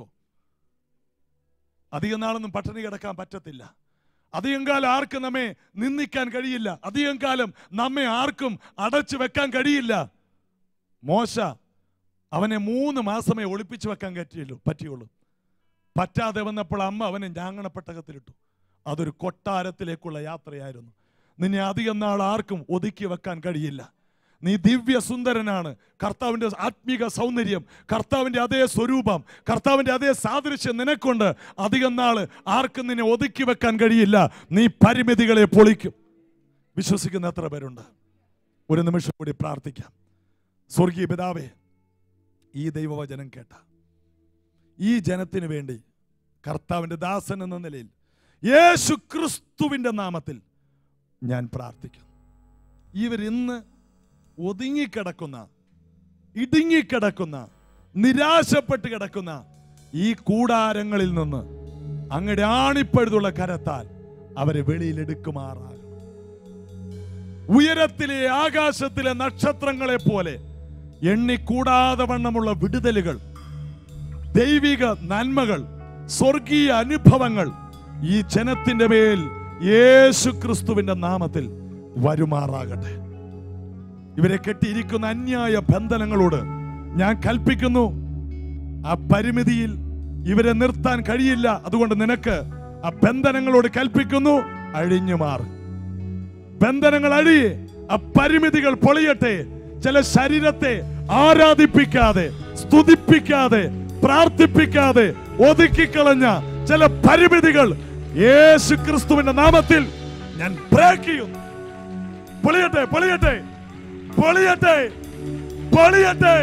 അധികം നാളൊന്നും പട്ടിണി കിടക്കാൻ പറ്റത്തില്ല. അധികം കാലം ആർക്കും നമ്മെ നിന്ദിക്കാൻ കഴിയില്ല. അധികം കാലം നമ്മെ ആർക്കും അടച്ചു വെക്കാൻ കഴിയില്ല. മോശ അവനെ മൂന്ന് മാസമേ ഒളിപ്പിച്ചു വെക്കാൻ പറ്റിയുള്ളൂ പറ്റിയുള്ളൂ പറ്റാതെ വന്നപ്പോൾ അമ്മ അവനെ ഞാങ്ങണപ്പെട്ടകത്തിലിട്ടു. അതൊരു കൊട്ടാരത്തിലേക്കുള്ള യാത്രയായിരുന്നു. നിന്നെ അധികം നാൾ ആർക്കും ഒതുക്കി വെക്കാൻ കഴിയില്ല. നീ ദിവ്യ സുന്ദരനാണ്. കർത്താവിൻ്റെ ആത്മീക സൗന്ദര്യം, കർത്താവിൻ്റെ അതേ സ്വരൂപം, കർത്താവിൻ്റെ അതേ സാദൃശ്യം നിനക്കുണ്ട്. അധികം നാൾ ആർക്കും നിന്നെ ഒതുക്കി വെക്കാൻ കഴിയില്ല. നീ പരിമിതികളെ പൊളിക്കും. വിശ്വസിക്കുന്ന എത്ര പേരുണ്ട്? ഒരു നിമിഷം കൂടി പ്രാർത്ഥിക്കാം. സ്വർഗീയ പിതാവേ, ഈ ദൈവവചനം കേട്ട ഈ ജനത്തിന് വേണ്ടി കർത്താവിൻ്റെ ദാസൻ എന്ന നിലയിൽ യേശു ക്രിസ്തുവിൻ്റെ നാമത്തിൽ ഞാൻ പ്രാർത്ഥിക്കുന്നു. ഇവരിന്ന് ഒതുങ്ങിക്കിടക്കുന്ന, ഇടുങ്ങിക്കിടക്കുന്ന, നിരാശപ്പെട്ട് കിടക്കുന്ന ഈ കൂടാരങ്ങളിൽ നിന്ന് അങ്ങയുടെ ആണിപ്പഴുതുള്ള കരത്താൽ അവരെ വെളിയിലെടുക്കുമാറാകും. ഉയരത്തിലെ ആകാശത്തിലെ നക്ഷത്രങ്ങളെ പോലെ എണ്ണിക്കൂടാതെ വണ്ണമുള്ള വിടുതലുകൾ, ദൈവിക നന്മകൾ, സ്വർഗീയ അനുഭവങ്ങൾ ഈ ജനത്തിന്റെ മേൽ യേശു ക്രിസ്തുവിന്റെ നാമത്തിൽ വരുമാറാകട്ടെ. ഇവരെ കെട്ടിയിരിക്കുന്ന അന്യായ ബന്ധനങ്ങളോട് ഞാൻ കൽപ്പിക്കുന്നു, ആ പരിമിതിയിൽ ഇവരെ നിർത്താൻ കഴിയില്ല. അതുകൊണ്ട് നിനക്ക് ആ ബന്ധനങ്ങളോട് കൽപ്പിക്കുന്നു, അഴിഞ്ഞു മാറ്. ബന്ധനങ്ങൾ അഴിയെ, ആ പരിമിതികൾ പൊളിയട്ടെ. ചില ശരീരത്തെ ആരാധിപ്പിക്കാതെ, സ്തുതിപ്പിക്കാതെ, പ്രാർത്ഥിപ്പിക്കാതെ ഒതുക്കിക്കളഞ്ഞ ചില പരിമിതികൾ യേശു ക്രിസ്തുവിന്റെ നാമത്തിൽ ഞാൻ ബ്രേക്ക് ചെയ്യുന്നു. പൊളിയട്ടെ, പൊളിയട്ടെ, പൊളിയട്ടെ, പൊളിയട്ടെ.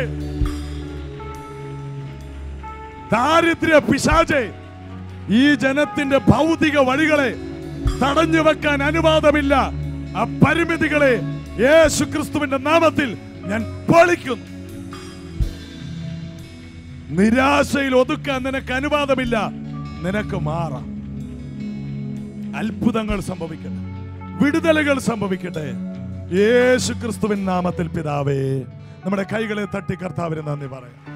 ദാരിദ്ര്യ പിശാചേ, ഈ ജനത്തിന്റെ ഭൗതിക വഴികളെ തടഞ്ഞു വെക്കാൻ അനുവാദമില്ല. ആ പരിമിതികളെ യേശു ക്രിസ്തുവിന്റെ നാമത്തിൽ ഞാൻ പൊളിക്കുന്നു. നിരാശയിൽ ഒതുക്കാൻ നിനക്ക് അനുവാദമില്ല. നിനക്ക് മാറാം. അത്ഭുതങ്ങൾ സംഭവിക്കട്ടെ, വിടുതലുകൾ സംഭവിക്കട്ടെ. യേശു ക്രിസ്തുവിൻ നാമത്തിൽ പിതാവേ, നമ്മുടെ കൈകളെ തട്ടി കർത്താവിന് നന്ദി പറയാം.